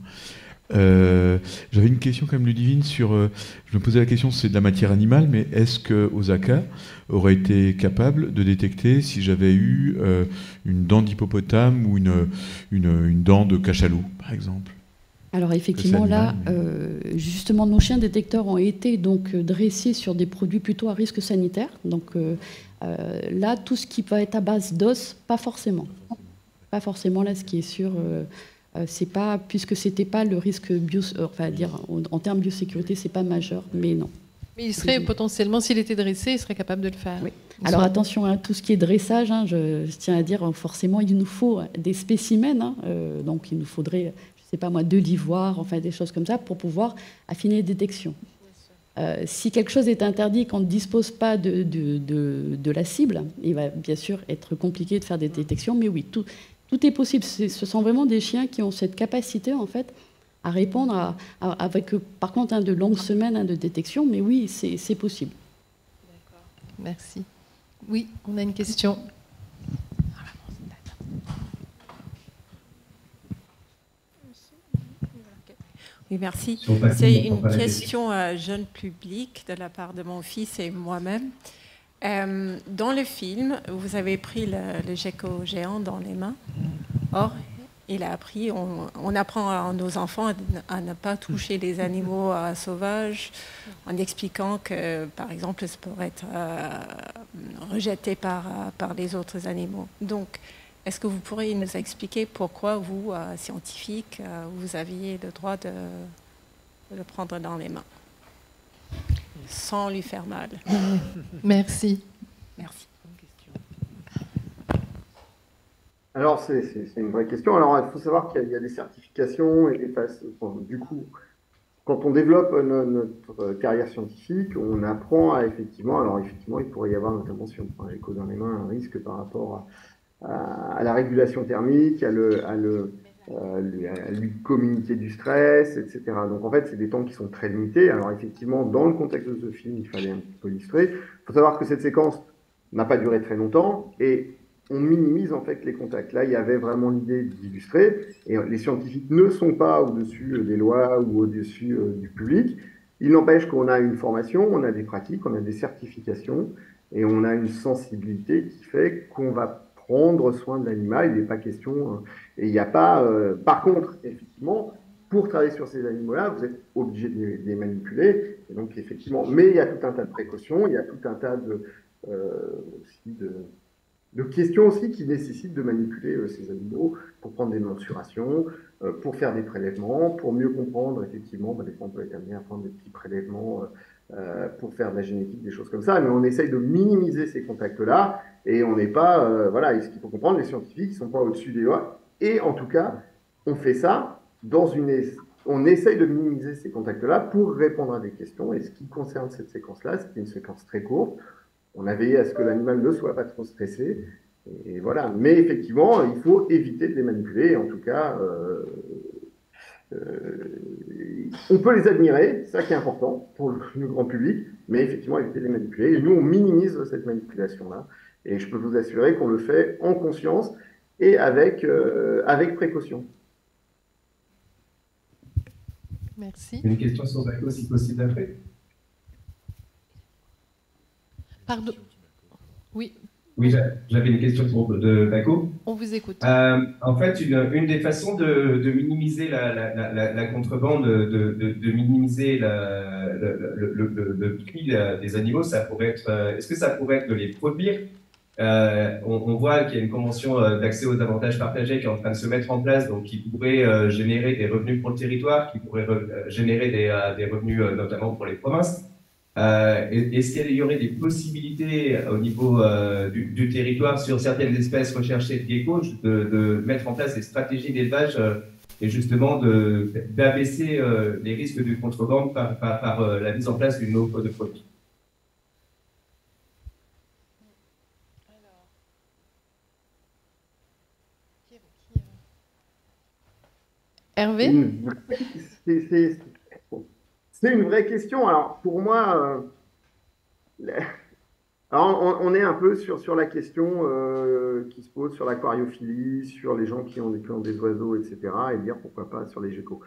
Euh, j'avais une question quand même, Ludivine, sur, euh, je me posais la question, c'est de la matière animale, mais est-ce que Osaka aurait été capable de détecter si j'avais eu euh, une dent d'hippopotame ou une, une, une dent de cachalot, par exemple? Alors effectivement, animal, là, mais... euh, justement, nos chiens détecteurs ont été donc dressés sur des produits plutôt à risque sanitaire. Donc euh, euh, là, tout ce qui va être à base d'os, pas forcément. Pas forcément, là, ce qui est sûr... Euh, Euh, c'est pas, puisque c'était pas le risque bio, enfin dire en, en termes de biosécurité, c'est pas majeur, mais non. Mais il serait potentiellement, s'il était dressé, il serait capable de le faire. Oui. Alors attention à hein, tout ce qui est dressage. Hein, je, je tiens à dire forcément, il nous faut des spécimens. Hein, euh, donc il nous faudrait, je sais pas moi, de l'ivoire, enfin des choses comme ça, pour pouvoir affiner les détections. Euh, si quelque chose est interdit, qu'on ne dispose pas de, de, de, de la cible, il va bien sûr être compliqué de faire des détections. Mais oui, tout. Tout est possible. C'est, ce sont vraiment des chiens qui ont cette capacité, en fait, à répondre à, à, avec, par contre, hein, de longues semaines hein, de détection. Mais oui, c'est, c'est possible. D'accord. Merci. Oui, on a une question. Oui, merci. C'est une question à jeune public de la part de mon fils et moi-même. Euh, dans le film, vous avez pris le, le gecko géant dans les mains. Or, il a appris, on, on apprend à nos enfants à, à ne pas toucher les animaux euh, sauvages, en expliquant que, par exemple, ça pourrait être euh, rejeté par, euh, par les autres animaux. Donc, est-ce que vous pourriez nous expliquer pourquoi vous, euh, scientifiques, euh, vous aviez le droit de, de le prendre dans les mains sans lui faire mal? Merci. Merci. Alors, c'est une vraie question. Alors, il faut savoir qu'il y, y a des certifications et des phases. Bon, du coup, quand on développe notre carrière scientifique, on apprend à effectivement, alors effectivement, il pourrait y avoir notamment si on prend un GECO dans les mains, un risque par rapport à, à, à la régulation thermique, à, le, à, le, à, lui, à lui communiquer du stress, et cetera. Donc en fait, c'est des temps qui sont très limités. Alors effectivement, dans le contexte de ce film, il fallait un petit peu illustrer. Il faut savoir que cette séquence n'a pas duré très longtemps et on minimise en fait les contacts. Là, il y avait vraiment l'idée d'illustrer, et les scientifiques ne sont pas au-dessus des lois ou au-dessus euh, du public. Il n'empêche qu'on a une formation, on a des pratiques, on a des certifications, et on a une sensibilité qui fait qu'on va prendre soin de l'animal. Il n'est pas question, hein, et il n'y a pas... Euh, par contre, effectivement, pour travailler sur ces animaux-là, vous êtes obligé de les, de les manipuler, et donc effectivement, mais il y a tout un tas de précautions, il y a tout un tas de... Euh, aussi de de questions aussi qui nécessitent de manipuler euh, ces animaux pour prendre des mensurations, euh, pour faire des prélèvements, pour mieux comprendre, effectivement, bah, des fois on peut être amené à prendre des petits prélèvements euh, pour faire de la génétique, des choses comme ça, mais on essaye de minimiser ces contacts-là, et on n'est pas, euh, voilà, et ce qu'il faut comprendre, les scientifiques ne sont pas au-dessus des lois, et en tout cas, on fait ça dans une... On essaye de minimiser ces contacts-là pour répondre à des questions, et ce qui concerne cette séquence-là, c'est une séquence très courte. On a veillé à ce que l'animal ne soit pas trop stressé, et voilà. Mais effectivement, il faut éviter de les manipuler. En tout cas, euh, euh, on peut les admirer, c'est ça qui est important pour le, le grand public, mais effectivement, éviter de les manipuler. Et nous, on minimise cette manipulation-là. Et je peux vous assurer qu'on le fait en conscience et avec, euh, avec précaution. Merci. Une question sur Baco, si possible, après. Pardon. Oui. Oui, j'avais une question pour, de Baco. On vous écoute. Euh, en fait, une, une des façons de, de minimiser la, la, la, la contrebande, de, de, de minimiser la, le, le, le, le prix des animaux, ça pourrait être. Est-ce que ça pourrait être de les produire? euh, on, on voit qu'il y a une convention d'accès aux avantages partagés qui est en train de se mettre en place, donc qui pourrait euh, générer des revenus pour le territoire, qui pourrait re, générer des, euh, des revenus euh, notamment pour les provinces. Euh, Est-ce qu'il y aurait des possibilités au niveau euh, du, du territoire sur certaines espèces recherchées de geckos de, de mettre en place des stratégies d'élevage euh, et justement d'abaisser euh, les risques de contrebande par, par, par euh, la mise en place d'une offre de produits? Hervé? C'est une vraie question. Alors, pour moi, euh, alors on, on est un peu sur, sur la question euh, qui se pose sur l'aquariophilie, sur les gens qui ont, qui ont des oiseaux, et cetera, et dire pourquoi pas sur les geckos.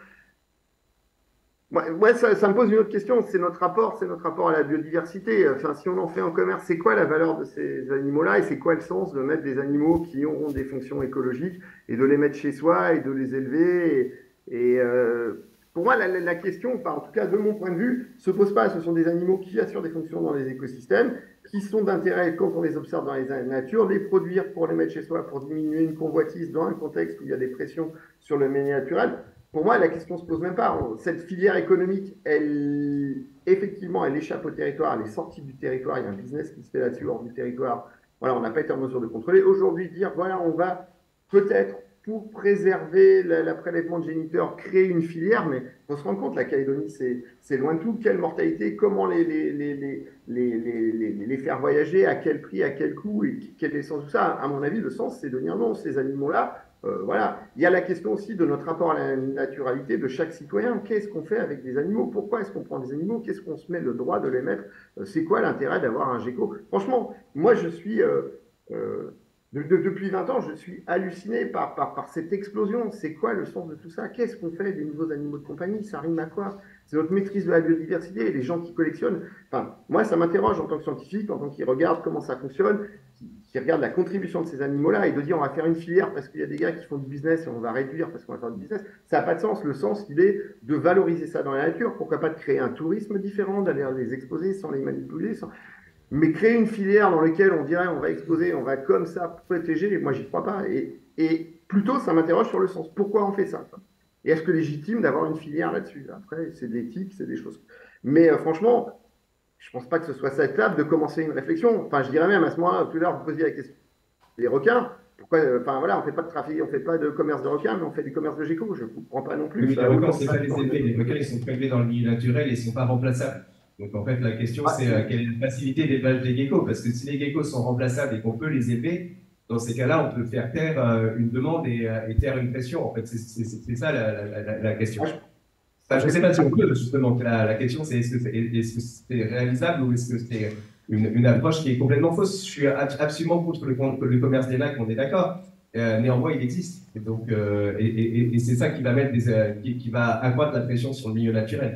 Ouais, ouais, ça, ça me pose une autre question. C'est notre rapport, c'est notre rapport à la biodiversité. Enfin, si on en fait en commerce, c'est quoi la valeur de ces animaux-là et c'est quoi le sens de mettre des animaux qui auront des fonctions écologiques et de les mettre chez soi et de les élever et, et euh, pour moi, la, la question, enfin, en tout cas de mon point de vue, se pose pas. Ce sont des animaux qui assurent des fonctions dans les écosystèmes, qui sont d'intérêt quand on les observe dans les natures, les produire pour les mettre chez soi, pour diminuer une convoitise dans un contexte où il y a des pressions sur le milieu naturel. Pour moi, la question ne se pose même pas. Cette filière économique, elle, effectivement, elle échappe au territoire, elle est sortie du territoire, il y a un business qui se fait là-dessus hors du territoire. Voilà, on n'a pas été en mesure de contrôler. Aujourd'hui, dire, voilà, on va peut-être, pour préserver la, la prélèvement de géniteurs, créer une filière, mais on se rend compte, la Calédonie, c'est loin de tout. Quelle mortalité, comment les, les, les, les, les, les, les faire voyager, à quel prix, à quel coût, et quel est le sens de ça? À mon avis, le sens, c'est de dire non, ces animaux-là, euh, voilà. Il y a la question aussi de notre rapport à la naturalité de chaque citoyen. Qu'est-ce qu'on fait avec des animaux? Pourquoi est-ce qu'on prend des animaux? Qu'est-ce qu'on se met le droit de les mettre? euh, C'est quoi l'intérêt d'avoir un gecko? Franchement, moi, je suis... Euh, euh, De, de, depuis vingt ans, je suis halluciné par, par, par cette explosion. C'est quoi le sens de tout ça? Qu'est-ce qu'on fait des nouveaux animaux de compagnie? Ça rime à quoi? C'est notre maîtrise de la biodiversité et les gens qui collectionnent. Enfin, moi, ça m'interroge en tant que scientifique, en tant qu'il regarde comment ça fonctionne, qui, qui regarde la contribution de ces animaux-là et de dire on va faire une filière parce qu'il y a des gars qui font du business et on va réduire parce qu'on va faire du business. Ça n'a pas de sens. Le sens, il est de valoriser ça dans la nature. Pourquoi pas de créer un tourisme différent, d'aller les exposer sans les manipuler, sans... Mais créer une filière dans laquelle on dirait on va exposer, on va comme ça protéger, moi j'y crois pas. Et, et plutôt ça m'interroge sur le sens. Pourquoi on fait ça? Et est-ce que légitime d'avoir une filière là-dessus? Après, c'est de l'éthique, c'est des choses. Mais euh, franchement, je pense pas que ce soit ça clave de commencer une réflexion. Enfin, je dirais même à ce moment-là, tout à l'heure, vous posiez la question des requins. pourquoi, enfin voilà, on fait pas de trafic, on fait pas de commerce de requins, mais on fait du commerce de geckos. Je comprends pas non plus. Oui, les requins, c'est pas les élever. Les requins, ils sont prélevés dans le milieu naturel et ils sont pas remplaçables. Donc en fait, la question, ah, c'est euh, quelle est la facilité d'élevage des geckos? Parce que si les geckos sont remplaçables et qu'on peut les élever, dans ces cas-là, on peut faire taire euh, une demande et, euh, et taire une pression. En fait, c'est ça la, la, la, la question. Enfin, je ne sais pas si on peut, justement. La, la question, c'est est-ce que c'est est -ce c'est réalisable ou est-ce que c'est une, une approche qui est complètement fausse? Je suis absolument contre le, le commerce des lacs, on est d'accord. Euh, néanmoins, il existe. Et, donc, euh, et, et, et c'est ça qui va, mettre des, euh, qui, qui va accroître la pression sur le milieu naturel.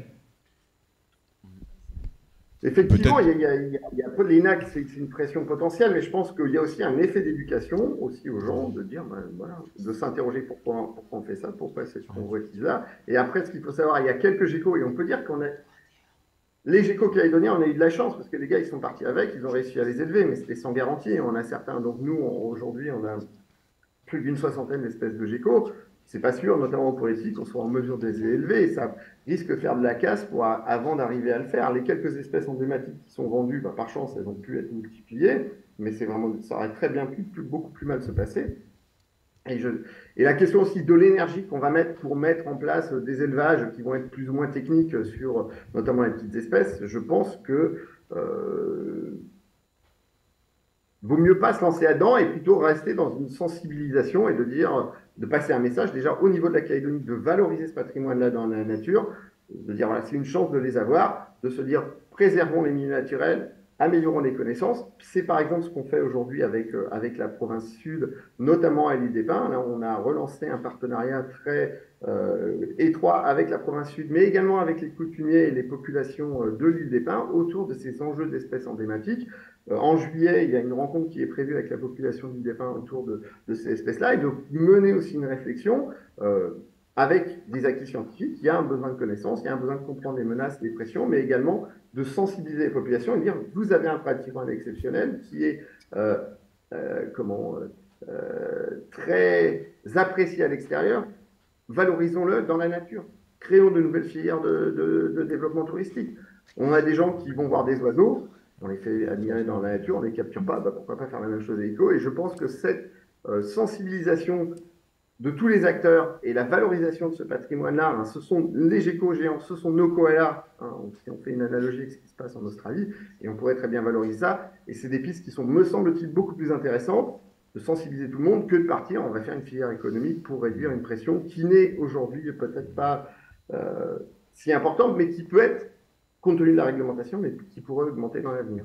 Effectivement, il y, a, il, y a, il y a un peu les N A C, c'est une pression potentielle, mais je pense qu'il y a aussi un effet d'éducation aussi aux gens, de dire, ben, voilà, de s'interroger pourquoi, pourquoi on fait ça, pourquoi c'est ce qu'on retise là. Et après, ce qu'il faut savoir, il y a quelques geckos, et on peut dire qu'on a... Les geckos calédoniens, on a eu de la chance, parce que les gars, ils sont partis avec, ils ont réussi à les élever, mais c'était sans garantie. On a certains, donc nous, aujourd'hui, on a plus d'une soixantaine d'espèces de geckos. C'est pas sûr, notamment pour les filles, qu'on soit en mesure de les élever, et ça risque de faire de la casse pour, avant d'arriver à le faire. Les quelques espèces emblématiques qui sont vendues, bah, par chance, elles ont pu être multipliées, mais c'est vraiment, ça aurait très bien pu plus, beaucoup plus mal se passer. Et, je, et la question aussi de l'énergie qu'on va mettre pour mettre en place des élevages qui vont être plus ou moins techniques sur notamment les petites espèces, je pense que euh, vaut mieux pas se lancer là-dedans et plutôt rester dans une sensibilisation et de dire, de passer un message déjà au niveau de la Calédonie, de valoriser ce patrimoine-là dans la nature, de dire voilà, c'est une chance de les avoir, de se dire préservons les milieux naturels, améliorons les connaissances. C'est par exemple ce qu'on fait aujourd'hui avec, euh, avec la province sud, notamment à l'île des Pins. Là, on a relancé un partenariat très euh, étroit avec la province sud, mais également avec les coutumiers et les populations euh, de l'île des Pins autour de ces enjeux d'espèces emblématiques. Euh, en juillet, il y a une rencontre qui est prévue avec la population de l'île des Pins autour de, de ces espèces-là, et donc mener aussi une réflexion euh, avec des acquis scientifiques. Il y a un besoin de connaissances, il y a un besoin de comprendre les menaces, les pressions, mais également de sensibiliser les populations et dire vous avez un patrimoine exceptionnel qui est euh, euh, comment, euh, très apprécié à l'extérieur, valorisons-le dans la nature, créons de nouvelles filières de, de, de développement touristique. On a des gens qui vont voir des oiseaux, on les fait admirer dans la nature, on ne les capture pas, bah pourquoi pas faire la même chose à l'éco? Et je pense que cette euh, sensibilisation de tous les acteurs et la valorisation de ce patrimoine-là, hein, ce sont les geckos géants, ce sont nos koalas, hein, si on fait une analogie avec ce qui se passe en Australie, et on pourrait très bien valoriser ça, et c'est des pistes qui sont, me semble-t-il, beaucoup plus intéressantes, de sensibiliser tout le monde, que de partir, on va faire une filière économique pour réduire une pression qui n'est aujourd'hui peut-être pas euh, si importante, mais qui peut être, compte tenu de la réglementation, mais qui pourrait augmenter dans l'avenir.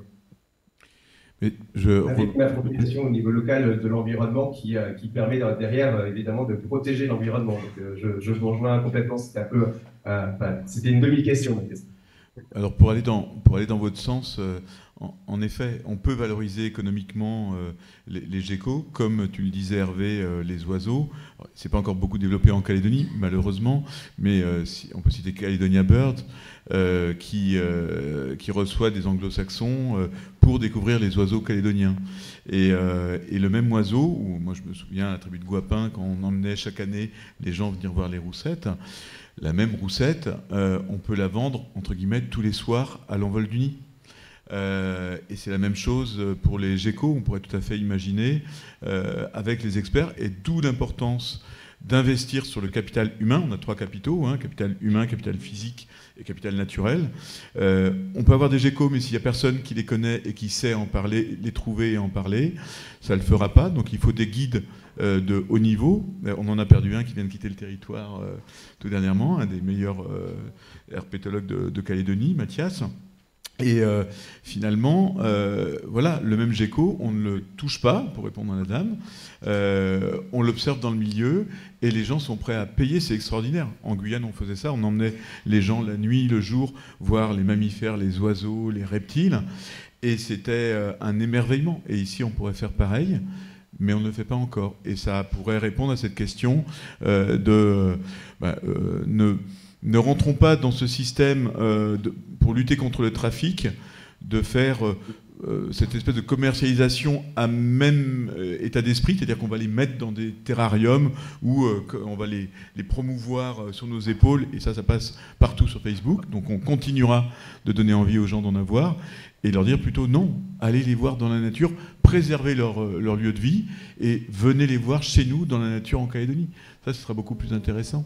Mais je... Avec une appropriation au niveau local de l'environnement qui, euh, qui permet derrière, euh, évidemment, de protéger l'environnement. Donc, euh, je, je vous rejoins complètement, c'était un peu... Euh, enfin, c'était une demi-question, ma question. Alors, pour aller dans, pour aller dans votre sens, euh, en, en effet, on peut valoriser économiquement euh, les, les geckos, comme tu le disais, Hervé, euh, les oiseaux. C'est pas encore beaucoup développé en Calédonie, malheureusement, mais euh, si, on peut citer Caledonia Bird, euh, qui, euh, qui reçoit des anglo-saxons euh, pour découvrir les oiseaux calédoniens. Et, euh, et le même oiseau, où moi je me souviens à la tribu de Guapin, quand on emmenait chaque année les gens venir voir les roussettes, la même roussette, euh, on peut la vendre, entre guillemets, tous les soirs à l'envol du nid. Euh, et c'est la même chose pour les geckos, on pourrait tout à fait imaginer, euh, avec les experts, et d'où l'importance d'investir sur le capital humain. On a trois capitaux, hein, capital humain, capital physique et capital naturel. Euh, on peut avoir des geckos, mais s'il n'y a personne qui les connaît et qui sait en parler, les trouver et en parler, ça ne le fera pas. Donc il faut des guides euh, de haut niveau. On en a perdu un qui vient de quitter le territoire euh, tout dernièrement, un des meilleurs euh, herpétologues de, de Calédonie, Mathias. Et euh, finalement, euh, voilà, le même gecko, on ne le touche pas, pour répondre à la dame, euh, on l'observe dans le milieu, et les gens sont prêts à payer, c'est extraordinaire. En Guyane, on faisait ça, on emmenait les gens la nuit, le jour, voir les mammifères, les oiseaux, les reptiles, et c'était euh, un émerveillement. Et ici, on pourrait faire pareil, mais on ne le fait pas encore. Et ça pourrait répondre à cette question euh, de... Bah, euh, ne, Ne rentrons pas dans ce système euh, de, pour lutter contre le trafic, de faire euh, euh, cette espèce de commercialisation à même euh, état d'esprit, c'est-à-dire qu'on va les mettre dans des terrariums où euh, on va les, les promouvoir euh, sur nos épaules, et ça, ça passe partout sur Facebook. Donc on continuera de donner envie aux gens d'en avoir, et leur dire plutôt non, allez les voir dans la nature, préservez leur, leur lieu de vie, et venez les voir chez nous, dans la nature en Calédonie. Ça, ce sera beaucoup plus intéressant.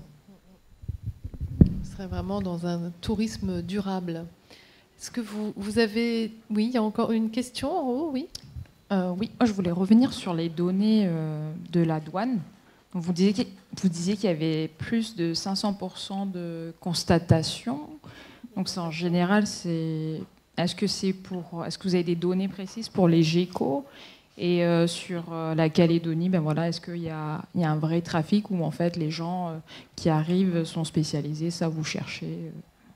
Ce serait vraiment dans un tourisme durable. Est-ce que vous, vous avez... Oui, il y a encore une question en haut, oui euh, Oui, moi je voulais revenir sur les données euh, de la douane. Vous disiez qu'il, vous disiez qu'il y avait plus de cinq cents pour cent de constatation. Donc c'est, en général, c'est... Est-ce que, c'est pour... Est-ce que vous avez des données précises pour les GECO? Et euh, sur euh, la Calédonie, ben voilà, est-ce qu'il y a, il y a un vrai trafic où en fait les gens euh, qui arrivent sont spécialisés, ça vous cherchez euh...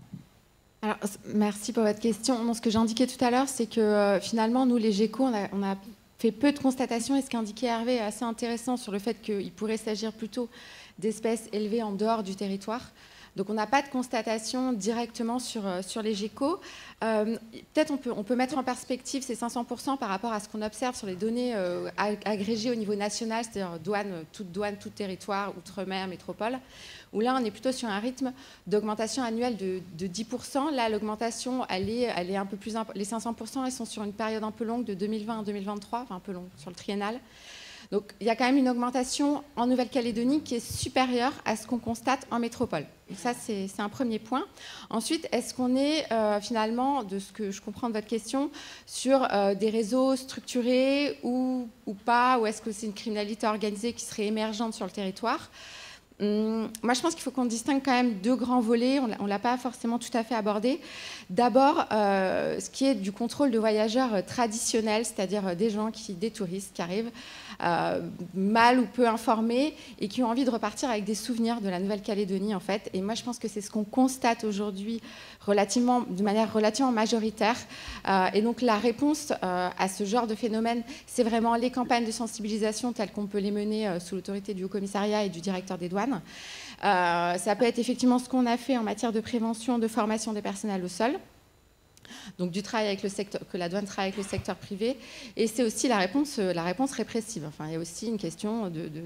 Alors, merci pour votre question. Non, ce que j'ai indiqué tout à l'heure, c'est que euh, finalement, nous, les GECO, on a, on a fait peu de constatations, et ce qu'indiquait Hervé est assez intéressant sur le fait qu'il pourrait s'agir plutôt d'espèces élevées en dehors du territoire. Donc on n'a pas de constatation directement sur, sur les GECO. Euh, peut-être on peut, on peut mettre en perspective ces cinq cents pour cent par rapport à ce qu'on observe sur les données euh, agrégées au niveau national, c'est-à-dire douane, toute douane, tout territoire, outre-mer, métropole, où là on est plutôt sur un rythme d'augmentation annuelle de, de dix pour cent. Là l'augmentation, elle est, elle est un peu plus... Les cinq cents pour cent, elles sont sur une période un peu longue de deux mille vingt à deux mille vingt-trois, enfin un peu longue, sur le triennal. Donc il y a quand même une augmentation en Nouvelle-Calédonie qui est supérieure à ce qu'on constate en métropole. Donc ça, c'est, c'est un premier point. Ensuite, est-ce qu'on est euh, finalement, de ce que je comprends de votre question, sur euh, des réseaux structurés ou, ou pas, ou est-ce que c'est une criminalité organisée qui serait émergente sur le territoire ? Hum, moi, je pense qu'il faut qu'on distingue quand même deux grands volets. On ne l'a pas forcément tout à fait abordé. D'abord, euh, ce qui est du contrôle de voyageurs traditionnels, c'est-à-dire des gens, qui, des touristes qui arrivent euh, mal ou peu informés et qui ont envie de repartir avec des souvenirs de la Nouvelle-Calédonie, en fait. Et moi, je pense que c'est ce qu'on constate aujourd'hui relativement, de manière relativement majoritaire. Euh, et donc, la réponse euh, à ce genre de phénomène, c'est vraiment les campagnes de sensibilisation telles qu'on peut les mener euh, sous l'autorité du Haut-Commissariat et du directeur des douanes. Euh, ça peut être effectivement ce qu'on a fait en matière de prévention, de formation des personnels au sol. Donc du travail avec le secteur, que la douane travaille avec le secteur privé. Et c'est aussi la réponse, la réponse répressive. Enfin, il y a aussi une question de, de, de,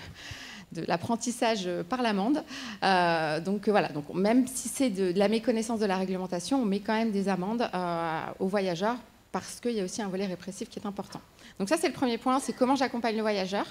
de, de l'apprentissage par l'amende. Euh, donc voilà, donc, même si c'est de, de la méconnaissance de la réglementation, on met quand même des amendes euh, aux voyageurs parce qu'il y a aussi un volet répressif qui est important. Donc ça, c'est le premier point, c'est comment j'accompagne le voyageur.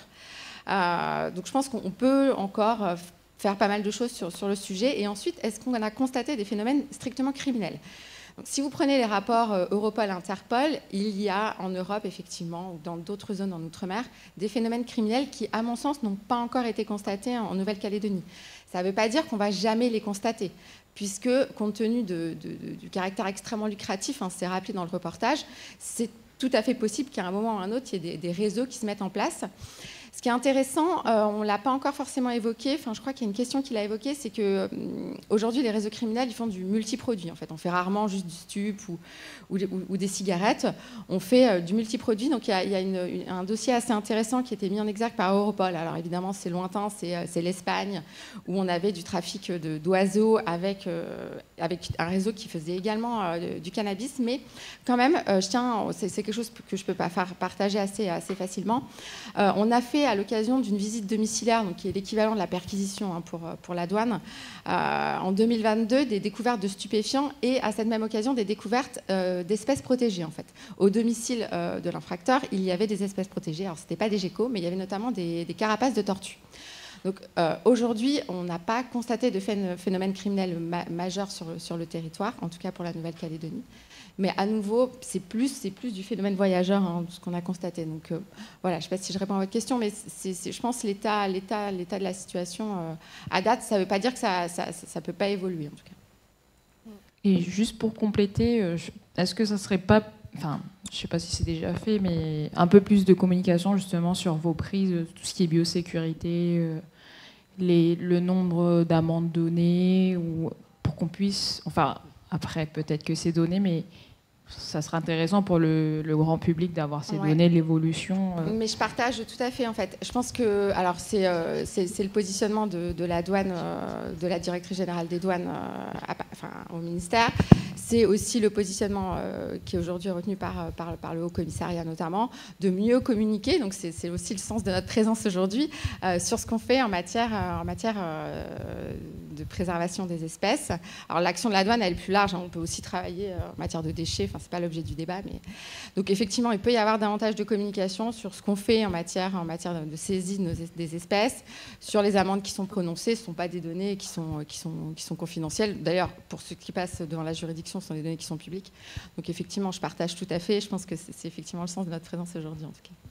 Euh, donc je pense qu'on peut encore faire pas mal de choses sur, sur le sujet. Et ensuite, est-ce qu'on a constaté des phénomènes strictement criminels ? Donc, si vous prenez les rapports euh, Europol-Interpol, il y a en Europe, effectivement, ou dans d'autres zones en Outre-mer, des phénomènes criminels qui, à mon sens, n'ont pas encore été constatés en, en Nouvelle-Calédonie. Ça ne veut pas dire qu'on ne va jamais les constater, puisque, compte tenu de, de, de, du caractère extrêmement lucratif, hein, c'est rappelé dans le reportage, c'est tout à fait possible qu'à un moment ou à un autre, il y ait des, des réseaux qui se mettent en place. Ce qui est intéressant, euh, on ne l'a pas encore forcément évoqué, enfin, je crois qu'il y a une question qu'il a évoquée, c'est qu'aujourd'hui, euh, les réseaux criminels, ils font du multiproduit. En fait, on fait rarement juste du stup ou, ou, ou, ou des cigarettes, on fait euh, du multiproduit. Donc il y a, il y a une, une, un dossier assez intéressant qui a été mis en exergue par Europol. Alors évidemment, c'est lointain, c'est, c'est l'Espagne, où on avait du trafic de, d'oiseaux avec, euh, avec un réseau qui faisait également euh, du cannabis. Mais quand même, euh, je tiens, c'est, c'est quelque chose que je ne peux pas faire partager assez, assez facilement. Euh, on a fait à l'occasion d'une visite domiciliaire, donc qui est l'équivalent de la perquisition, hein, pour, pour la douane, euh, en deux mille vingt-deux, des découvertes de stupéfiants et à cette même occasion des découvertes euh, d'espèces protégées. En fait. Au domicile euh, de l'infracteur, il y avait des espèces protégées. Alors ce n'était pas des geckos, mais il y avait notamment des, des carapaces de tortues. Donc euh, aujourd'hui, on n'a pas constaté de phénomène criminel ma- majeur sur, sur le territoire, en tout cas pour la Nouvelle-Calédonie. Mais à nouveau, c'est plus, c'est plus du phénomène voyageur, hein, ce qu'on a constaté. Donc euh, voilà, je ne sais pas si je réponds à votre question, mais c'est, c'est, je pense que l'état, l'état, l'état de la situation euh, à date, ça ne veut pas dire que ça ne peut pas évoluer, en tout cas. Et juste pour compléter, est-ce que ça ne serait pas, enfin, je ne sais pas si c'est déjà fait, mais un peu plus de communication justement sur vos prises, tout ce qui est biosécurité, euh, les, le nombre d'amendes données, ou pour qu'on puisse, enfin, après peut-être que c'est donné, mais ça sera intéressant pour le, le grand public d'avoir ces ouais. données, l'évolution. Euh. Mais je partage tout à fait, en fait. Je pense que, alors c'est, euh, c'est, c'est le positionnement de, de la douane, euh, de la directrice générale des douanes, euh, à, enfin, au ministère. C'est c'est aussi le positionnement euh, qui est aujourd'hui retenu par, par, par le Haut Commissariat notamment, de mieux communiquer. Donc c'est, c'est aussi le sens de notre présence aujourd'hui euh, sur ce qu'on fait en matière, euh, en matière euh, de préservation des espèces. Alors l'action de la douane, elle est plus large, hein. On peut aussi travailler euh, en matière de déchets, enfin c'est pas l'objet du débat, mais donc effectivement il peut y avoir davantage de communication sur ce qu'on fait en matière, en matière de saisie de nos, des espèces, sur les amendes qui sont prononcées. Ce ne sont pas des données qui sont, qui sont, qui sont confidentielles. D'ailleurs, pour ceux qui passent devant la juridiction, ce sont des données qui sont publiques. Donc effectivement, je partage tout à fait. Je pense que c'est, c'est effectivement le sens de notre présence aujourd'hui, en tout cas.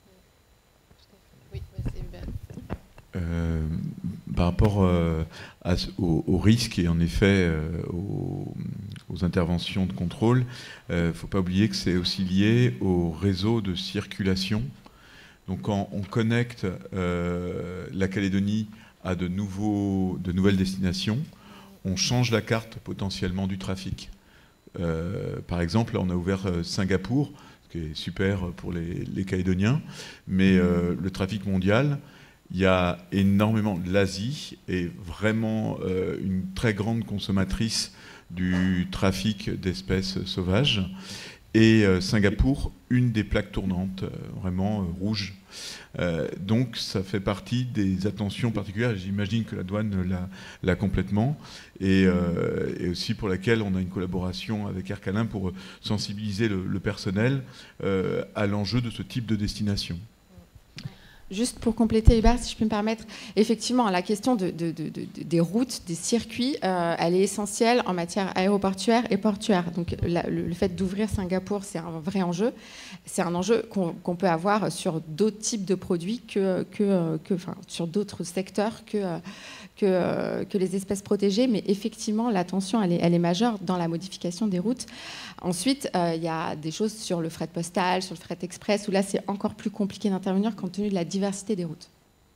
Oui, c'est Hubert. Euh, par rapport euh, à, au, au risque et en effet euh, aux, aux interventions de contrôle, il euh, ne faut pas oublier que c'est aussi lié au réseau de circulation. Donc quand on connecte euh, la Calédonie à de, nouveaux, de nouvelles destinations, on change la carte potentiellement du trafic. Euh, par exemple, on a ouvert euh, Singapour, ce qui est super pour les, les Calédoniens, mais euh, le trafic mondial, il y a énormément. L'Asie est vraiment euh, une très grande consommatrice du trafic d'espèces sauvages. Et euh, Singapour, une des plaques tournantes, euh, vraiment euh, rouge. Euh, donc ça fait partie des attentions particulières, et j'imagine que la douane l'a, l'a complètement, et, euh, et aussi pour laquelle on a une collaboration avec Air Calin pour sensibiliser le, le personnel euh, à l'enjeu de ce type de destination. Juste pour compléter, Hubert, si je peux me permettre, effectivement, la question de, de, de, de, des routes, des circuits, euh, elle est essentielle en matière aéroportuaire et portuaire. Donc la, le, le fait d'ouvrir Singapour, c'est un vrai enjeu. C'est un enjeu qu'on, qu'on peut avoir sur d'autres types de produits, que, que, que, enfin, sur d'autres secteurs que, que, que les espèces protégées. Mais effectivement, l'attention, elle est, elle est majeure dans la modification des routes. Ensuite, il euh, y a des choses sur le fret postal, sur le fret express, où là, c'est encore plus compliqué d'intervenir compte tenu de la diversité des routes.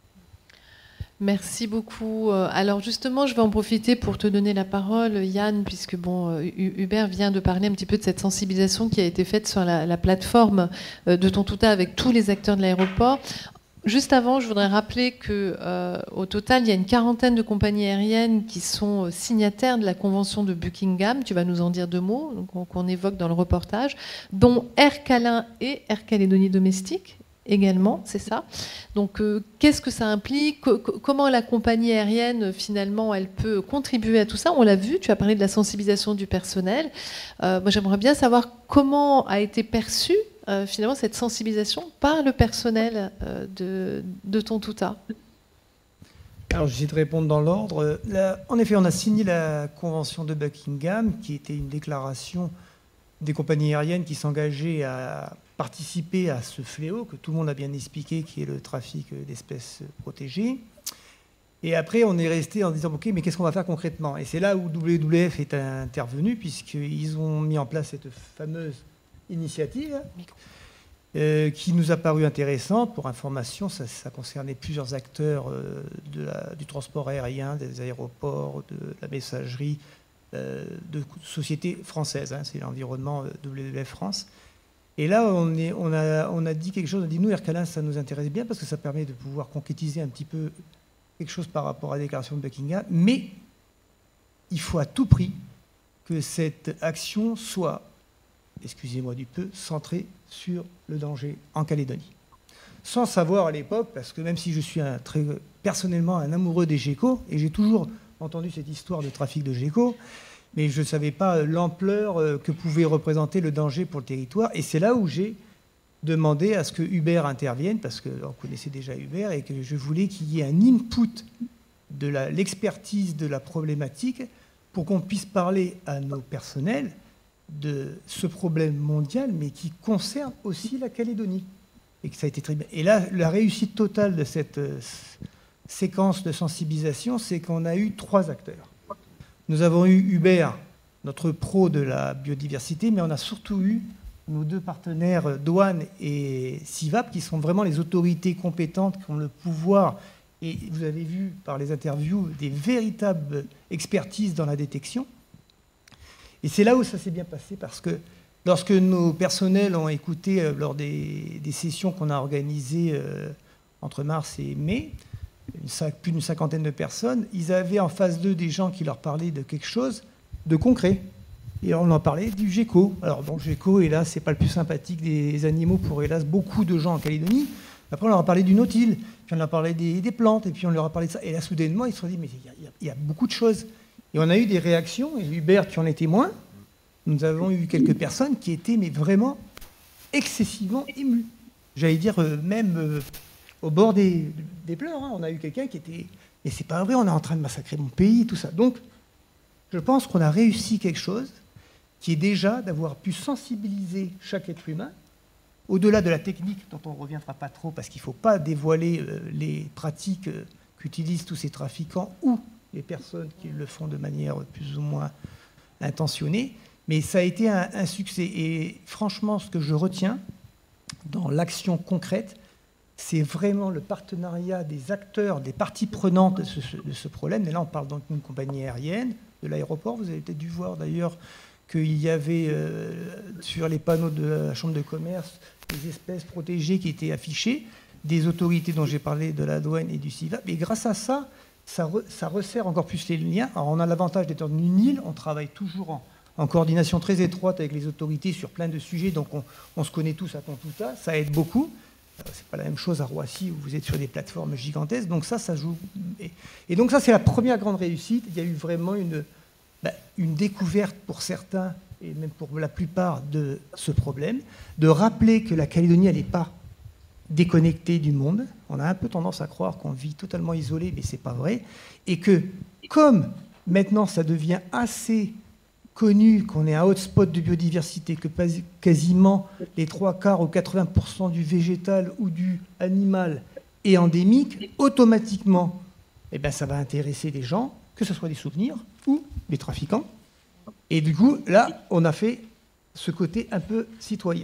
Merci beaucoup. Alors justement, je vais en profiter pour te donner la parole, Yann, puisque bon, Hubert vient de parler un petit peu de cette sensibilisation qui a été faite sur la, la plateforme de Ton Touta avec tous les acteurs de l'aéroport. Juste avant, je voudrais rappeler qu'au euh, total, il y a une quarantaine de compagnies aériennes qui sont signataires de la convention de Buckingham. Tu vas nous en dire deux mots, donc, qu'on évoque dans le reportage, dont Air Calin et Air Calédonie Domestique également, c'est ça. Donc, euh, qu'est-ce que ça implique ? Comment la compagnie aérienne, finalement, elle peut contribuer à tout ça ? On l'a vu, tu as parlé de la sensibilisation du personnel. Euh, moi, j'aimerais bien savoir comment a été perçue Euh, finalement cette sensibilisation par le personnel euh, de, de Ton Touta. Alors j'essaie de répondre dans l'ordre. Là, en effet, on a signé la convention de Buckingham, qui était une déclaration des compagnies aériennes qui s'engageaient à participer à ce fléau que tout le monde a bien expliqué, qui est le trafic d'espèces protégées. Et après, on est resté en disant, OK, mais qu'est-ce qu'on va faire concrètement ? Et c'est là où W W F est intervenu, puisqu'ils ont mis en place cette fameuse initiative euh, qui nous a paru intéressante. Pour information, ça, ça concernait plusieurs acteurs euh, de la, du transport aérien, des aéroports, de la messagerie, euh, de sociétés françaises. Hein, c'est l'environnement euh, W W F France. Et là, on, est, on, a, on a dit quelque chose, on a dit, nous, Air Calin, ça nous intéresse bien parce que ça permet de pouvoir concrétiser un petit peu quelque chose par rapport à la déclaration de Buckingham, mais il faut à tout prix que cette action soit, excusez-moi du peu, centré sur le danger en Calédonie. Sans savoir à l'époque, parce que même si je suis un, très, personnellement un amoureux des geckos, et j'ai toujours entendu cette histoire de trafic de geckos, mais je ne savais pas l'ampleur que pouvait représenter le danger pour le territoire. Et c'est là où j'ai demandé à ce que Hubert intervienne, parce qu'on connaissait déjà Hubert, et que je voulais qu'il y ait un input de la, l'expertise de la problématique pour qu'on puisse parler à nos personnels de ce problème mondial, mais qui concerne aussi la Calédonie. Et que ça a été très bien. Et là, la réussite totale de cette euh, séquence de sensibilisation, c'est qu'on a eu trois acteurs. Nous avons eu Hubert, notre pro de la biodiversité, mais on a surtout eu nos deux partenaires, Douane et CIVAP, qui sont vraiment les autorités compétentes, qui ont le pouvoir, et vous avez vu par les interviews, des véritables expertises dans la détection. Et c'est là où ça s'est bien passé, parce que lorsque nos personnels ont écouté euh, lors des, des sessions qu'on a organisées euh, entre mars et mai, une, plus d'une cinquantaine de personnes, ils avaient en face d'eux des gens qui leur parlaient de quelque chose de concret. Et on en parlait du gecko. Alors bon, gecko, hélas, c'est pas le plus sympathique des animaux pour, hélas, beaucoup de gens en Calédonie. Après, on leur a parlé du nautile, puis on leur a parlé des, des plantes, et puis on leur a parlé de ça. Et là, soudainement, ils se sont dit, mais il y, a, il y a beaucoup de choses. Et on a eu des réactions, et Hubert, tu en es témoin. Nous avons eu quelques personnes qui étaient mais vraiment excessivement émues. J'allais dire, euh, même euh, au bord des, des pleurs. Hein. On a eu quelqu'un qui était... Mais c'est pas vrai, on est en train de massacrer mon pays, tout ça. Donc, je pense qu'on a réussi quelque chose qui est déjà d'avoir pu sensibiliser chaque être humain, au-delà de la technique dont on ne reviendra pas trop, parce qu'il ne faut pas dévoiler euh, les pratiques euh, qu'utilisent tous ces trafiquants ou les personnes qui le font de manière plus ou moins intentionnée, mais ça a été un, un succès. Et franchement, ce que je retiens dans l'action concrète, c'est vraiment le partenariat des acteurs, des parties prenantes de ce, de ce problème. Et là, on parle donc d'une compagnie aérienne, de l'aéroport. Vous avez peut-être dû voir d'ailleurs qu'il y avait euh, sur les panneaux de la Chambre de commerce des espèces protégées qui étaient affichées, des autorités dont j'ai parlé, de la douane et du CIVAP. Et grâce à ça, ça, re, ça resserre encore plus les liens. Alors, on a l'avantage d'être dans une île, on travaille toujours en, en coordination très étroite avec les autorités sur plein de sujets, donc on, on se connaît tous à Tontouta, ça aide beaucoup. C'est pas la même chose à Roissy où vous êtes sur des plateformes gigantesques, donc ça, ça joue. Et, et donc ça, c'est la première grande réussite. Il y a eu vraiment une, bah, une découverte pour certains, et même pour la plupart, de ce problème, de rappeler que la Calédonie, elle n'est pas déconnectée du monde. On a un peu tendance à croire qu'on vit totalement isolé, mais c'est pas vrai. Et que, comme maintenant ça devient assez connu qu'on est un hotspot de biodiversité, que quasiment les trois quarts ou quatre-vingts pour cent du végétal ou du animal est endémique, automatiquement, eh ben, ça va intéresser des gens, que ce soit des souvenirs ou des trafiquants. Et du coup, là, on a fait ce côté un peu citoyen.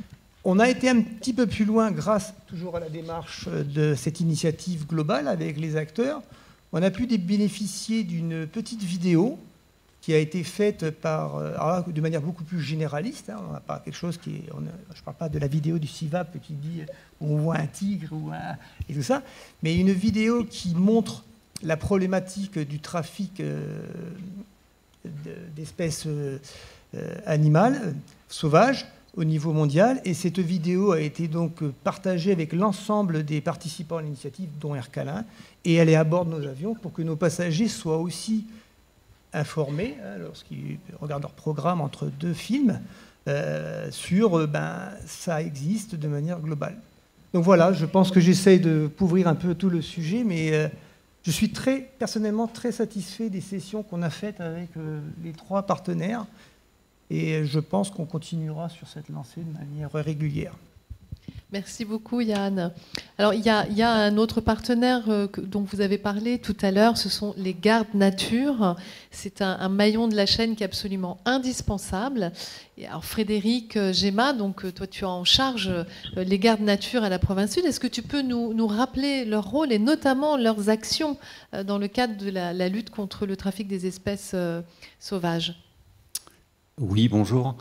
On a été un petit peu plus loin grâce toujours à la démarche de cette initiative globale avec les acteurs. On a pu bénéficier d'une petite vidéo qui a été faite par, alors là, de manière beaucoup plus généraliste. Hein, on n'a pas quelque chose qui est, on a, je ne parle pas de la vidéo du CIVAP qui dit où on voit un tigre ou un, et tout ça, mais une vidéo qui montre la problématique du trafic euh, d'espèces euh, animales euh, sauvages au niveau mondial. Et cette vidéo a été donc partagée avec l'ensemble des participants à l'initiative, dont Air Calin, et elle est à bord de nos avions pour que nos passagers soient aussi informés, hein, lorsqu'ils regardent leur programme entre deux films, euh, sur euh, ben, ça existe de manière globale. Donc voilà, je pense que j'essaye de couvrir un peu tout le sujet, mais euh, je suis très, personnellement très satisfait des sessions qu'on a faites avec euh, les trois partenaires, et je pense qu'on continuera sur cette lancée de manière régulière. Merci beaucoup Yann. Alors il y a, il y a un autre partenaire euh, que, dont vous avez parlé tout à l'heure, ce sont les gardes nature. C'est un, un maillon de la chaîne qui est absolument indispensable. Et alors Frédéric Géma, donc toi tu as en charge euh, les gardes nature à la province sud. Est-ce que tu peux nous, nous rappeler leur rôle et notamment leurs actions euh, dans le cadre de la, la lutte contre le trafic des espèces euh, sauvages? Oui, bonjour.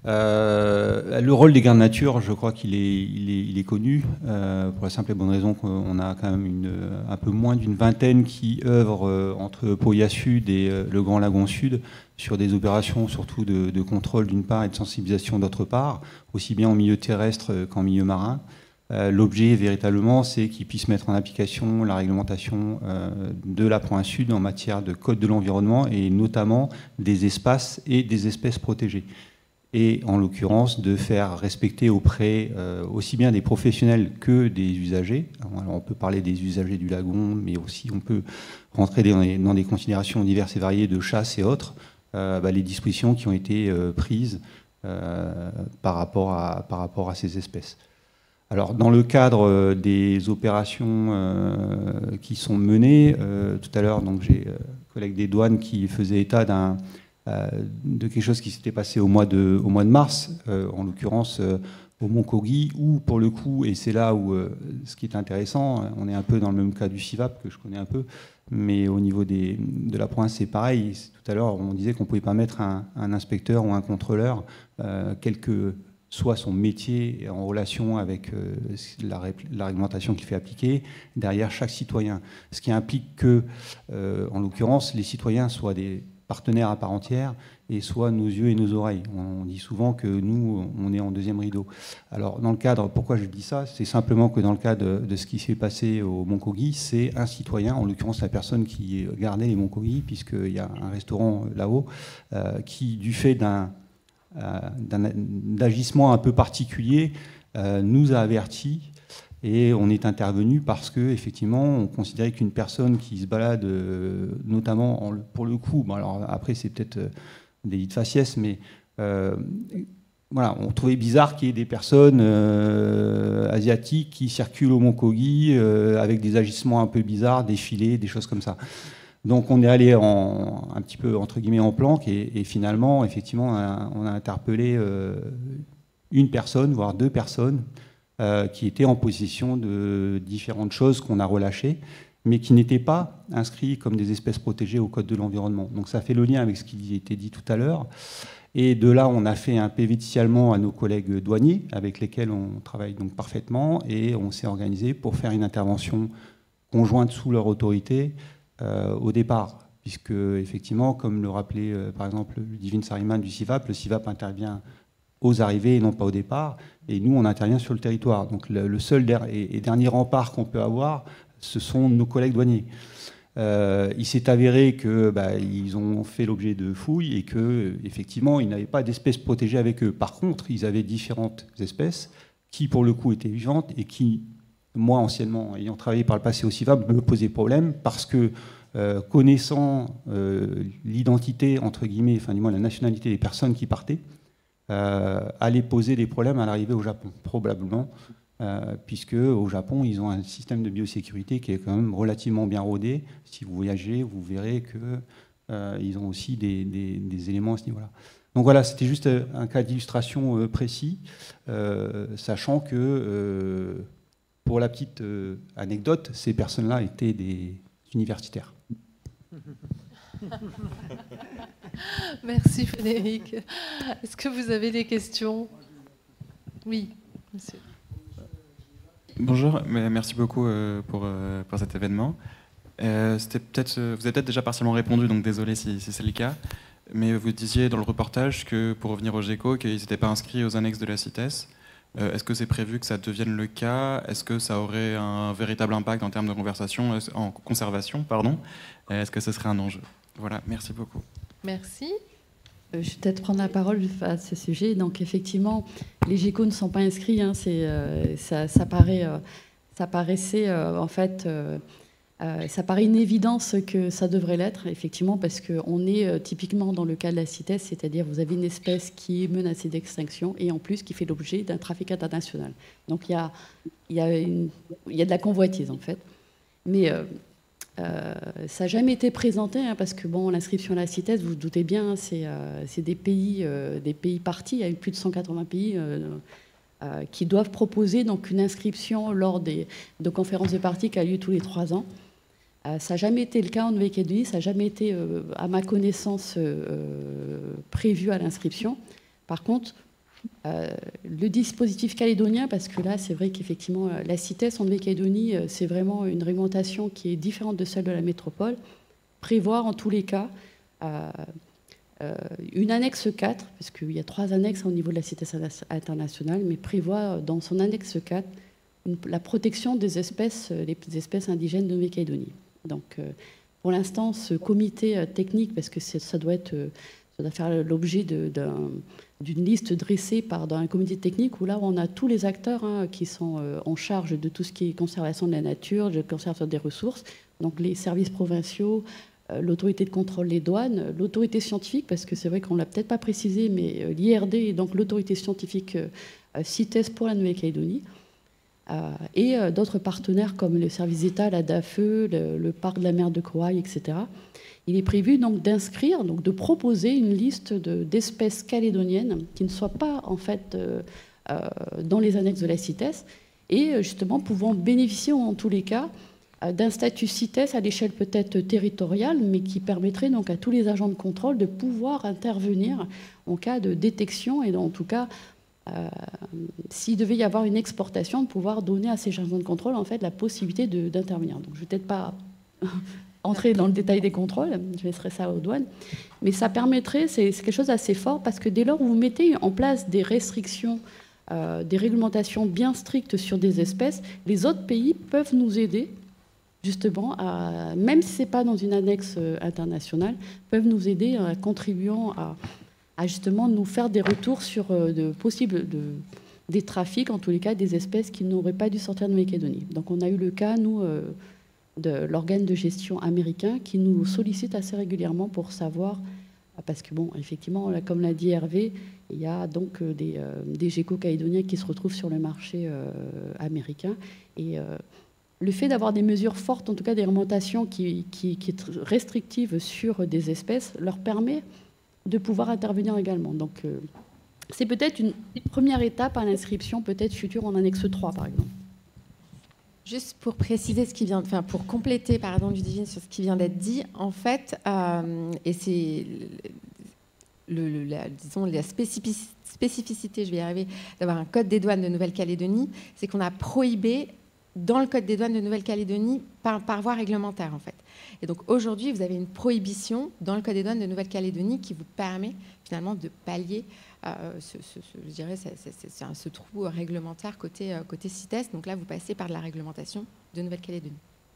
Euh, le rôle des gardes nature, je crois qu'il est, il est, il est connu, euh, pour la simple et bonne raison qu'on a quand même une, un peu moins d'une vingtaine qui œuvrent euh, entre Poya Sud et euh, le Grand Lagon Sud sur des opérations surtout de, de contrôle d'une part et de sensibilisation d'autre part, aussi bien en milieu terrestre qu'en milieu marin. Euh, L'objet véritablement, c'est qu'ils puissent mettre en application la réglementation euh, de la province Sud en matière de code de l'environnement et notamment des espaces et des espèces protégées. Et en l'occurrence de faire respecter auprès euh, aussi bien des professionnels que des usagers. Alors on peut parler des usagers du lagon, mais aussi on peut rentrer dans des, dans des considérations diverses et variées de chasse et autres, euh, bah, les dispositions qui ont été euh, prises euh, par rapport à, par rapport à ces espèces. Alors dans le cadre des opérations euh, qui sont menées, euh, tout à l'heure donc j'ai un collègue des douanes qui faisait état d'un de quelque chose qui s'était passé au mois de, au mois de mars, euh, en l'occurrence euh, au Mont Kogi, où pour le coup, et c'est là où euh, ce qui est intéressant, on est un peu dans le même cas du CIVAP, que je connais un peu, mais au niveau des, de la province, c'est pareil. Tout à l'heure, on disait qu'on ne pouvait pas mettre un, un inspecteur ou un contrôleur, euh, quel que soit son métier en relation avec euh, la, la réglementation qu'il fait appliquer, derrière chaque citoyen. Ce qui implique que, euh, en l'occurrence, les citoyens soient des partenaire à part entière, et soit nos yeux et nos oreilles. On dit souvent que nous, on est en deuxième rideau. Alors, dans le cadre, pourquoi je dis ça? C'est simplement que dans le cadre de ce qui s'est passé au Mont Kogi, c'est un citoyen, en l'occurrence la personne qui gardait les Mont Kogi, puisqu'il y a un restaurant là-haut, euh, qui, du fait d'un euh, d'un agissement un peu particulier, euh, nous a avertis. Et on est intervenu parce que effectivement, on considérait qu'une personne qui se balade, euh, notamment en, pour le coup, bon alors après c'est peut-être euh, des délit de faciès, mais euh, voilà, on trouvait bizarre qu'il y ait des personnes euh, asiatiques qui circulent au Mont Kogi euh, avec des agissements un peu bizarres, défilés, des choses comme ça. Donc on est allé en, un petit peu entre guillemets en planque et, et finalement, effectivement, on a, on a interpellé euh, une personne, voire deux personnes, Euh, qui étaient en possession de différentes choses qu'on a relâchées, mais qui n'étaient pas inscrits comme des espèces protégées au Code de l'environnement. Donc ça fait le lien avec ce qui était dit tout à l'heure. Et de là, on a fait un P V de signalement à nos collègues douaniers, avec lesquels on travaille donc parfaitement, et on s'est organisé pour faire une intervention conjointe sous leur autorité euh, au départ. Puisque, effectivement, comme le rappelait euh, par exemple Divine Sariman du C I V A P, le C I V A P intervient aux arrivées et non pas au départ, et nous on intervient sur le territoire. Donc le, le seul der et, et dernier rempart qu'on peut avoir, ce sont nos collègues douaniers. Euh, il s'est avéré que bah, ils ont fait l'objet de fouilles et que effectivement ils n'avaient pas d'espèces protégées avec eux. Par contre, ils avaient différentes espèces qui pour le coup étaient vivantes et qui, moi anciennement ayant travaillé par le passé au C I V A P, me posaient problème parce que euh, connaissant euh, l'identité entre guillemets, enfin du moins la nationalité des personnes qui partaient, Euh, aller poser des problèmes à l'arrivée au Japon, probablement, euh, puisque au Japon, ils ont un système de biosécurité qui est quand même relativement bien rodé. Si vous voyagez, vous verrez qu'ils euh, ont aussi des, des, des éléments à ce niveau-là. Donc voilà, c'était juste un cas d'illustration euh, précis, euh, sachant que, euh, pour la petite euh, anecdote, ces personnes-là étaient des universitaires. Merci Frédéric. Est-ce que vous avez des questions? Oui, monsieur. Bonjour, merci beaucoup pour, pour cet événement. Euh, c'était peut-être, vous avez peut-être déjà partiellement répondu, donc désolé si, si c'est le cas, mais vous disiez dans le reportage que pour revenir au GECO, qu'ils n'étaient pas inscrits aux annexes de la CITES. Euh, est-ce que c'est prévu que ça devienne le cas? Est-ce que ça aurait un véritable impact en termes de conversation, en conservation, pardon? Est-ce que ce serait un enjeu? Voilà, merci beaucoup. Merci. Euh, je vais peut-être prendre la parole à ce sujet. Donc effectivement, les GECO ne sont pas inscrits. Hein, c'est, euh, ça, ça, paraît, euh, ça paraissait euh, en fait, euh, euh, ça paraît une évidence que ça devrait l'être, effectivement, parce qu'on est euh, typiquement dans le cas de la CITES, c'est-à-dire vous avez une espèce qui est menacée d'extinction et en plus qui fait l'objet d'un trafic international. Donc il y a, il y a, une, il y a de la convoitise en fait. Mais euh, Euh, ça n'a jamais été présenté, hein, parce que bon, l'inscription à la CITES, vous vous doutez bien, c'est euh, des pays, euh, des pays partis, il y a plus de cent quatre-vingts pays euh, euh, qui doivent proposer donc, une inscription lors des, de conférences de parties qui a lieu tous les trois ans. Euh, ça n'a jamais été le cas en Nouvelle-Calédonie, ça n'a jamais été, euh, à ma connaissance, euh, prévu à l'inscription. Par contre, Euh, le dispositif calédonien, parce que là, c'est vrai qu'effectivement, la CITES en Nouvelle-Calédonie, c'est vraiment une réglementation qui est différente de celle de la métropole, prévoir en tous les cas euh, euh, une annexe quatre, parce qu'il y a trois annexes au niveau de la CITES internationale, mais prévoit dans son annexe quatre une, la protection des espèces, les espèces indigènes de Nouvelle-Calédonie. Donc, euh, pour l'instant, ce comité technique, parce que ça doit être... Ça doit faire l'objet d'une liste dressée par dans un comité technique où là on a tous les acteurs hein, qui sont euh, en charge de tout ce qui est conservation de la nature, de conservation des ressources, donc les services provinciaux, euh, l'autorité de contrôle des douanes, l'autorité scientifique, parce que c'est vrai qu'on ne l'a peut-être pas précisé, mais euh, l'I R D est donc l'autorité scientifique euh, CITES pour la Nouvelle-Calédonie, euh, et euh, d'autres partenaires comme le service d'État, la D A F E, le, le parc de la mer de Kauai, et cetera. Il est prévu donc d'inscrire, donc de proposer une liste d'espèces calédoniennes qui ne soient pas en fait euh, euh, dans les annexes de la CITES et justement pouvant bénéficier en tous les cas euh, d'un statut CITES à l'échelle peut-être territoriale, mais qui permettrait donc à tous les agents de contrôle de pouvoir intervenir en cas de détection et en tout cas euh, s'il devait y avoir une exportation, de pouvoir donner à ces agents de contrôle en fait la possibilité d'intervenir. Donc je ne vais peut-être pas entrer dans le détail des contrôles, je laisserai ça aux douanes, mais ça permettrait, c'est quelque chose d'assez fort, parce que dès lors où vous mettez en place des restrictions, euh, des réglementations bien strictes sur des espèces, les autres pays peuvent nous aider, justement, à, même si ce n'est pas dans une annexe internationale, peuvent nous aider en contribuant à, à justement nous faire des retours sur euh, de possibles... De, des trafics, en tous les cas, des espèces qui n'auraient pas dû sortir de Nouvelle-Calédonie. Donc on a eu le cas, nous, euh, de l'organe de gestion américain qui nous sollicite assez régulièrement pour savoir, parce que, bon, effectivement, là, comme l'a dit Hervé, il y a donc euh, des, euh, des geckos calédoniens qui se retrouvent sur le marché euh, américain. Et euh, le fait d'avoir des mesures fortes, en tout cas des remontations qui, qui, qui est restrictives sur des espèces, leur permet de pouvoir intervenir également. Donc, euh, c'est peut-être une première étape à l'inscription, peut-être future en annexe trois, par exemple. Juste pour préciser ce qui vient, enfin pour compléter, pardon, Ludivine, sur ce qui vient d'être dit, en fait, euh, et c'est le, le, la, disons la spécificité, spécificité, je vais y arriver, d'avoir un code des douanes de Nouvelle-Calédonie, c'est qu'on a prohibé dans le code des douanes de Nouvelle-Calédonie par, par voie réglementaire, en fait. Et donc aujourd'hui, vous avez une prohibition dans le code des douanes de Nouvelle-Calédonie qui vous permet finalement de pallier Euh, ce, ce, ce, je dirais, c'est, c'est, c'est un, ce trou réglementaire côté, euh, côté CITES. Donc là, vous passez par la réglementation de Nouvelle-Calédonie.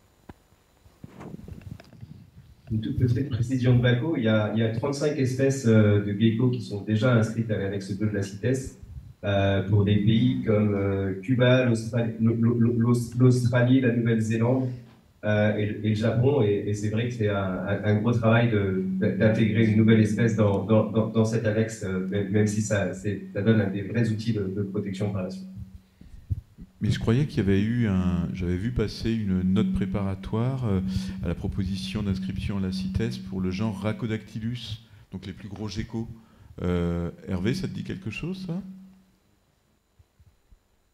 Une toute petite précision de Baco, il y a, il y a trente-cinq espèces de geckos qui sont déjà inscrites à l'annexe deux de la CITES euh, pour des pays comme euh, Cuba, l'Australie, l'Australie, la Nouvelle-Zélande euh, et, et le Japon. Et, et c'est vrai que c'est un, un gros travail de, d'intégrer une nouvelle espèce dans, dans, dans, dans cette annexe, même, même si ça, c'est, ça donne un des vrais outils de, de protection par la suite. Mais je croyais qu'il y avait eu un... J'avais vu passer une note préparatoire euh, à la proposition d'inscription à la CITES pour le genre Rhacodactylus, donc les plus gros geckos. Euh, Hervé, ça te dit quelque chose, ça ? Allô ?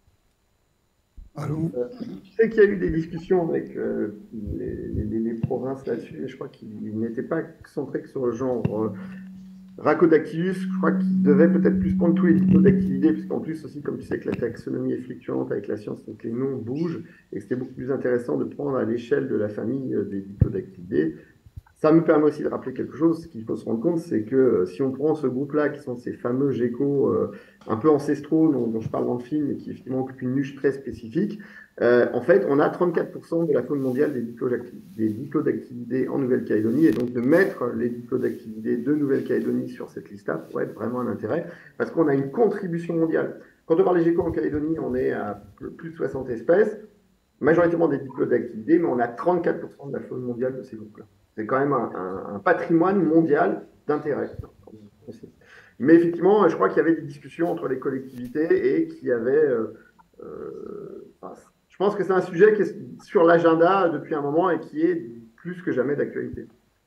Je sais qu'il y a eu des discussions avec euh, les, les, les provinces là-dessus, mais je crois qu'ils n'étaient pas centrés que sur le genre euh, Rhacodactylus. Je crois qu'ils devaient peut-être plus prendre tous les diplodactylidés, puisqu'en plus aussi, comme tu sais que la taxonomie est fluctuante avec la science, donc les noms bougent, et que c'était beaucoup plus intéressant de prendre à l'échelle de la famille des diplodactylidés. Ça me permet aussi de rappeler quelque chose. Ce qu'il faut se rendre compte, c'est que euh, si on prend ce groupe-là, qui sont ces fameux geckos euh, un peu ancestraux dont, dont je parle dans le film et qui effectivement occupent une niche très spécifique, euh, en fait, on a trente-quatre pour cent de la faune mondiale des, des diplodactylidés en Nouvelle-Calédonie, et donc de mettre les diplodactylidés de Nouvelle-Calédonie sur cette liste-là pourrait être vraiment un intérêt, parce qu'on a une contribution mondiale. Quand on parle des geckos en Calédonie, on est à plus de soixante espèces, majoritairement des diplodactylidés, mais on a trente-quatre pour cent de la faune mondiale de ces groupes-là. C'est quand même un, un, un patrimoine mondial d'intérêt. Mais effectivement, je crois qu'il y avait des discussions entre les collectivités et qu'il y avait... Euh, euh, enfin, je pense que c'est un sujet qui est sur l'agenda depuis un moment et qui est plus que jamais d'actualité.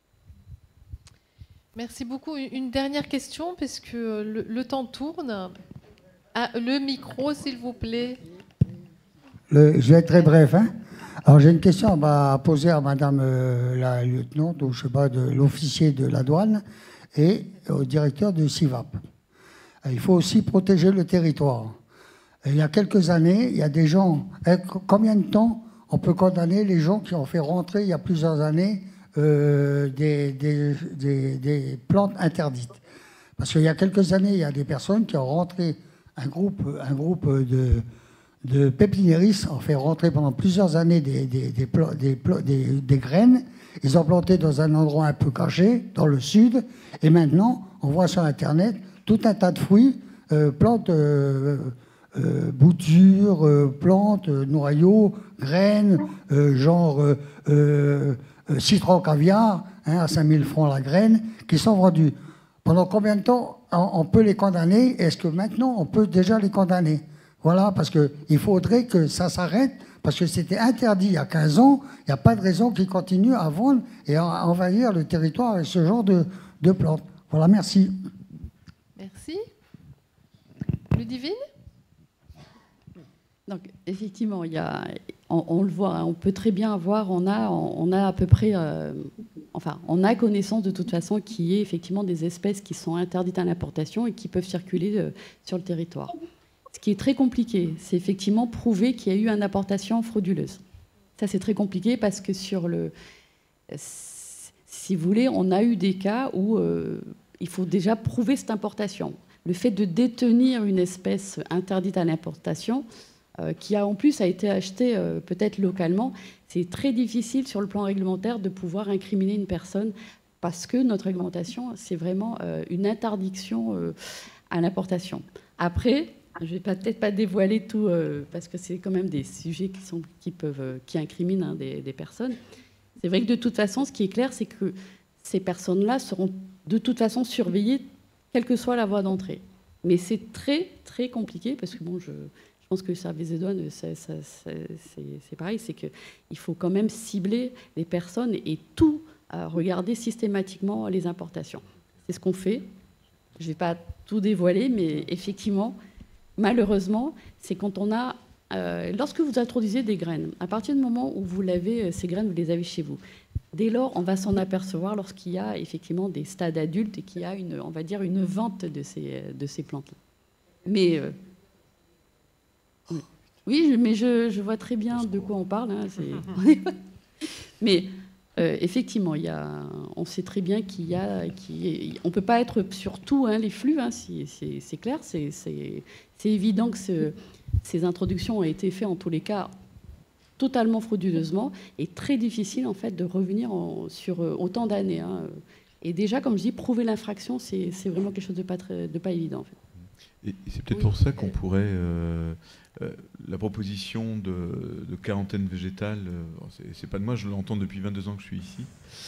Merci beaucoup. Une dernière question, parce que le, le temps tourne. Ah, le micro, s'il vous plaît. Le, je vais être très bref, hein. Alors j'ai une question à poser à Madame euh, la lieutenante, ou je sais pas, de l'officier de la douane et au directeur du C I V A P. Il faut aussi protéger le territoire. Et il y a quelques années, il y a des gens... Combien de temps on peut condamner les gens qui ont fait rentrer il y a plusieurs années euh, des, des, des, des plantes interdites? Parce qu'il y a quelques années, il y a des personnes qui ont rentré un groupe, un groupe de... de pépiniéristes ont fait rentrer pendant plusieurs années des, des, des, des, des, des graines. Ils ont planté dans un endroit un peu caché, dans le sud. Et maintenant, on voit sur Internet tout un tas de fruits, euh, plantes, euh, euh, boutures, euh, plantes, euh, noyaux, graines, euh, genre euh, euh, citron caviar, hein, à cinq mille francs la graine, qui sont vendus. Pendant combien de temps on, on peut les condamner? Est-ce que maintenant, on peut déjà les condamner? Voilà, parce qu'il faudrait que ça s'arrête, parce que c'était interdit il y a quinze ans. Il n'y a pas de raison qu'ils continuent à vendre et à envahir le territoire avec ce genre de, de plantes. Voilà, merci. Merci. Ludivine ? Donc, effectivement, il y a, on, on le voit, hein, on peut très bien avoir, on a, on a à peu près, euh, enfin, on a connaissance de toute façon qu'il y ait effectivement des espèces qui sont interdites à l'importation et qui peuvent circuler euh, sur le territoire. Ce qui est très compliqué, c'est effectivement prouver qu'il y a eu une importation frauduleuse. Ça, c'est très compliqué parce que sur le... si vous voulez, on a eu des cas où euh, il faut déjà prouver cette importation. Le fait de détenir une espèce interdite à l'importation, euh, qui a en plus a été achetée euh, peut-être localement, c'est très difficile sur le plan réglementaire de pouvoir incriminer une personne parce que notre réglementation, c'est vraiment euh, une interdiction euh, à l'importation. Après, je ne vais peut-être pas dévoiler tout, euh, parce que c'est quand même des sujets qui, sont, qui, peuvent, euh, qui incriminent hein, des, des personnes. C'est vrai que de toute façon, ce qui est clair, c'est que ces personnes-là seront de toute façon surveillées, quelle que soit la voie d'entrée. Mais c'est très, très compliqué, parce que bon, je, je pense que le service des douanes, c'est, c'est, c'est pareil, c'est qu'il faut quand même cibler les personnes et tout euh, regarder systématiquement les importations. C'est ce qu'on fait. Je ne vais pas tout dévoiler, mais effectivement, malheureusement, c'est quand on a... Euh, lorsque vous introduisez des graines, à partir du moment où vous l'avez, ces graines, vous les avez chez vous. Dès lors, on va s'en apercevoir lorsqu'il y a effectivement des stades adultes et qu'il y a une, on va dire, une vente de ces, de ces plantes-là. Mais... Euh, oui, mais je, je vois très bien de quoi on parle. Hein, mais... Euh, effectivement, il y a, on sait très bien qu'il y a, qu'il, on ne peut pas être sur tout hein, les flux, hein, si, c'est, c'est clair, c'est, c'est, c'est évident que ce, ces introductions ont été faites en tous les cas totalement frauduleusement et très difficile en fait de revenir en, sur autant d'années. Hein. Et déjà, comme je dis, prouver l'infraction, c'est, c'est vraiment quelque chose de pas, très, de pas évident. En fait. Et c'est peut-être oui. pour ça qu'on pourrait... Euh, euh, la proposition de, de quarantaine végétale, euh, c'est, c'est pas de moi, je l'entends depuis vingt-deux ans que je suis ici.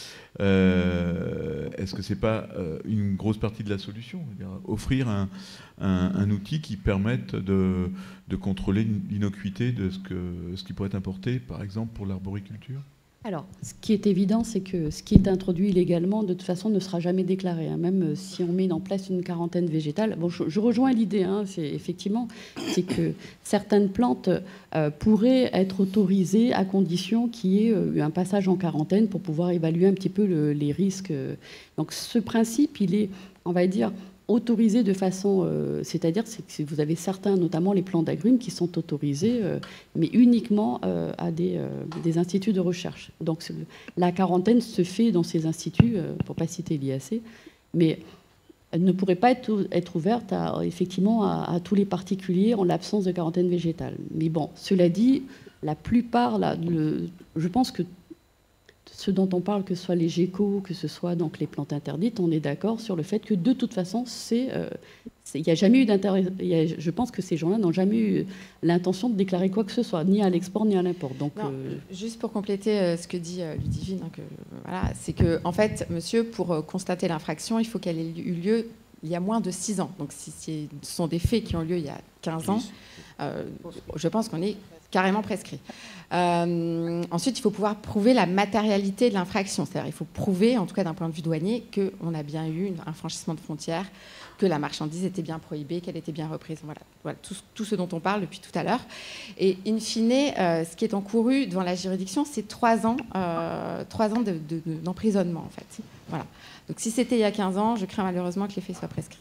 Euh, est-ce que c'est pas euh, une grosse partie de la solution ? Offrir un, un, un outil qui permette de, de contrôler l'innocuité de ce, que, ce qui pourrait être importé, par exemple, pour l'arboriculture ? Alors, ce qui est évident, c'est que ce qui est introduit illégalement, de toute façon, ne sera jamais déclaré. Hein. Même si on met en place une quarantaine végétale. Bon, je, je rejoins l'idée, hein, c'est, effectivement, c'est que certaines plantes euh, pourraient être autorisées à condition qu'il y ait euh, un passage en quarantaine pour pouvoir évaluer un petit peu le, les risques. Donc, ce principe, il est, on va dire, autorisé de façon... Euh, c'est-à-dire que vous avez certains, notamment les plants d'agrumes, qui sont autorisés, euh, mais uniquement euh, à des, euh, des instituts de recherche. Donc la quarantaine se fait dans ces instituts, euh, pour ne pas citer l'I A C, mais elle ne pourrait pas être, être ouverte à, effectivement à, à tous les particuliers en l'absence de quarantaine végétale. Mais bon, cela dit, la plupart, là, le, je pense que ce dont on parle, que ce soit les gécos, que ce soit donc les plantes interdites, on est d'accord sur le fait que de toute façon, c'est, euh, c'est, y a jamais eu d'intérêt. Je pense que ces gens-là n'ont jamais eu l'intention de déclarer quoi que ce soit, ni à l'export ni à l'import. Donc, non, euh... juste pour compléter euh, ce que dit euh, Ludivine, hein, que, voilà, c'est que en fait, monsieur, pour euh, constater l'infraction, il faut qu'elle ait eu lieu il y a moins de six ans. Donc, si, si ce sont des faits qui ont lieu il y a quinze ans, euh, je pense qu'on est carrément prescrit. Euh, ensuite, il faut pouvoir prouver la matérialité de l'infraction. C'est-à-dire, il faut prouver, en tout cas d'un point de vue douanier, qu'on a bien eu un franchissement de frontière, que la marchandise était bien prohibée, qu'elle était bien reprise. Voilà, voilà tout, tout ce dont on parle depuis tout à l'heure. Et in fine, euh, ce qui est encouru devant la juridiction, c'est trois ans, euh, trois ans de, de, de, d'emprisonnement, en fait. Voilà. Donc, si c'était il y a quinze ans, je crains malheureusement que les faits soient prescrits.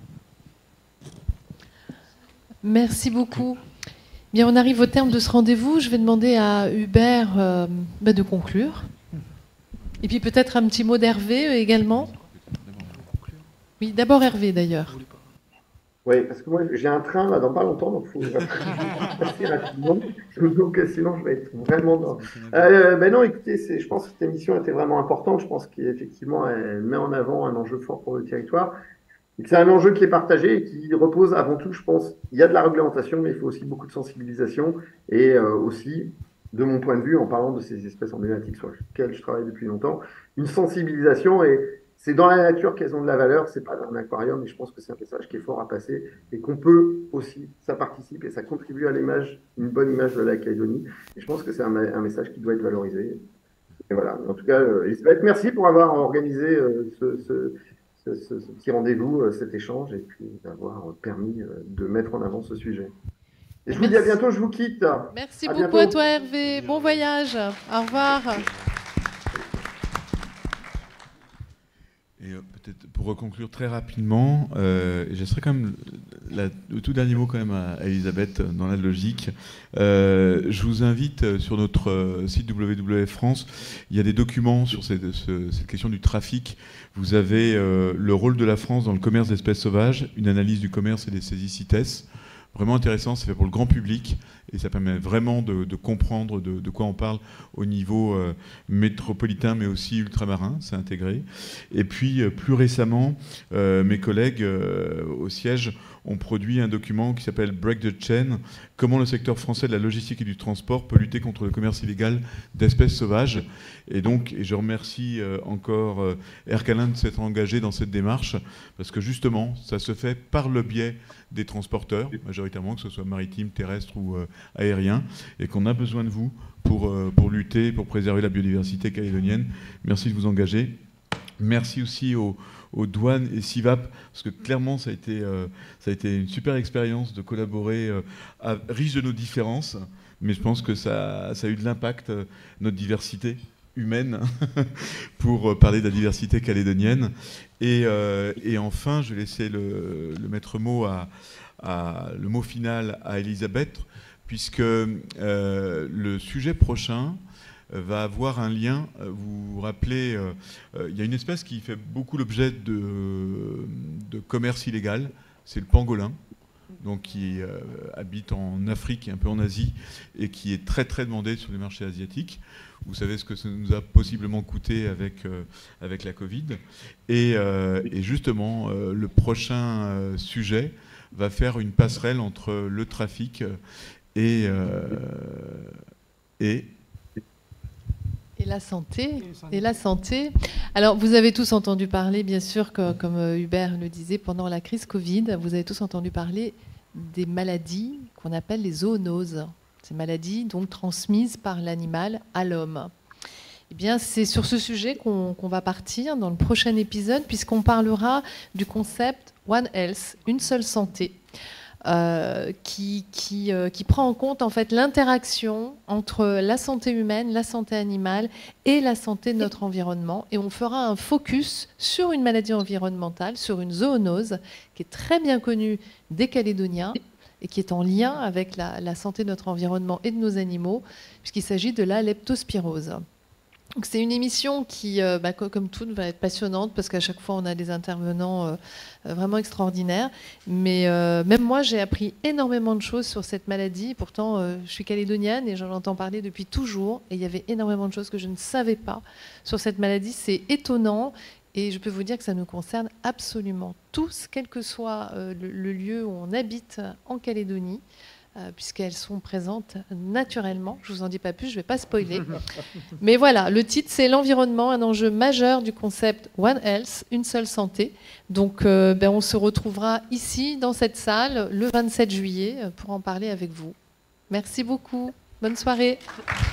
Merci beaucoup. Bien, on arrive au terme de ce rendez-vous. Je vais demander à Hubert euh, bah, de conclure. Et puis peut-être un petit mot d'Hervé également. Oui, d'abord Hervé d'ailleurs. Oui, parce que moi j'ai un train là dans pas longtemps, donc il faut passer rapidement. Donc sinon je vais être vraiment dans... Euh, ben non, écoutez, c'est, je pense que cette émission était vraiment importante. Je pense qu'effectivement elle met en avant un enjeu fort pour le territoire. Et que c'est un enjeu qui est partagé et qui repose avant tout, je pense, il y a de la réglementation, mais il faut aussi beaucoup de sensibilisation et euh, aussi, de mon point de vue, en parlant de ces espèces emblématiques sur lesquelles je travaille depuis longtemps, une sensibilisation et c'est dans la nature qu'elles ont de la valeur, c'est pas dans un aquarium et je pense que c'est un message qui est fort à passer et qu'on peut aussi, ça participe et ça contribue à l'image, une bonne image de la Calédonie et je pense que c'est un, un message qui doit être valorisé. Et voilà, en tout cas, euh, Elisabeth, merci pour avoir organisé euh, ce... ce Ce, ce, ce petit rendez-vous, cet échange, et puis d'avoir permis de mettre en avant ce sujet. Et je Merci. vous dis à bientôt, je vous quitte. Merci à beaucoup bientôt. à toi Hervé, bon voyage, au revoir. Et peut-être pour conclure très rapidement, euh, et je laisserai quand même la, le tout dernier mot quand même à, à Elisabeth dans la logique. Euh, je vous invite sur notre site W W F France, il y a des documents sur cette, ce, cette question du trafic. Vous avez euh, le rôle de la France dans le commerce d'espèces sauvages, une analyse du commerce et des saisies CITES. Vraiment intéressant, c'est fait pour le grand public et ça permet vraiment de, de comprendre de, de quoi on parle au niveau euh, métropolitain mais aussi ultramarin, c'est intégré. Et puis euh, plus récemment, euh, mes collègues euh, au siège ont produit un document qui s'appelle Break the Chain, comment le secteur français de la logistique et du transport peut lutter contre le commerce illégal d'espèces sauvages. Et donc, et je remercie euh, encore euh, Air Calin de s'être engagé dans cette démarche, parce que justement, ça se fait par le biais des transporteurs, majoritairement, que ce soit maritime, terrestre ou euh, aérien, et qu'on a besoin de vous pour, euh, pour lutter, pour préserver la biodiversité calédonienne. Merci de vous engager. Merci aussi aux, aux douanes et CIVAP, parce que clairement, ça a été, euh, ça a été une super expérience de collaborer, euh, à, riche de nos différences, mais je pense que ça, ça a eu de l'impact, euh, notre diversité humaine, pour parler de la diversité calédonienne. Et, euh, et enfin, je vais laisser le, le maître mot, à, à, le mot final à Elisabeth, puisque euh, le sujet prochain va avoir un lien. Vous vous rappelez, euh, euh, il y a une espèce qui fait beaucoup l'objet de, de commerce illégal, c'est le pangolin, donc qui euh, habite en Afrique et un peu en Asie, et qui est très très demandé sur les marchés asiatiques. Vous savez ce que ça nous a possiblement coûté avec, euh, avec la Covid. Et, euh, et justement, euh, le prochain euh, sujet va faire une passerelle entre le trafic et... Euh, et Et la santé. Et la santé. Alors, vous avez tous entendu parler, bien sûr, que, comme Hubert le disait, pendant la crise Covid, vous avez tous entendu parler des maladies qu'on appelle les zoonoses. Ces maladies, donc, transmises par l'animal à l'homme. Eh bien, c'est sur ce sujet qu'on qu'on va partir dans le prochain épisode, puisqu'on parlera du concept One Health, une seule santé. Euh, qui, qui, euh, qui prend en compte en fait l'interaction entre la santé humaine, la santé animale et la santé de notre environnement. Et on fera un focus sur une maladie environnementale, sur une zoonose qui est très bien connue des Calédoniens et qui est en lien avec la, la santé de notre environnement et de nos animaux, puisqu'il s'agit de la leptospirose. Donc c'est une émission qui, euh, bah, comme toute, va être passionnante parce qu'à chaque fois on a des intervenants euh, vraiment extraordinaires. Mais euh, même moi j'ai appris énormément de choses sur cette maladie. Pourtant euh, je suis calédonienne et j'en entends parler depuis toujours. Et il y avait énormément de choses que je ne savais pas sur cette maladie. C'est étonnant et je peux vous dire que ça nous concerne absolument tous, quel que soit euh, le, le lieu où on habite en Calédonie. Euh, puisqu'elles sont présentes naturellement. Je ne vous en dis pas plus, je ne vais pas spoiler. Mais voilà, le titre, c'est l'environnement, un enjeu majeur du concept One Health, une seule santé. Donc, euh, ben, on se retrouvera ici, dans cette salle, le vingt-sept juillet, pour en parler avec vous. Merci beaucoup. Bonne soirée.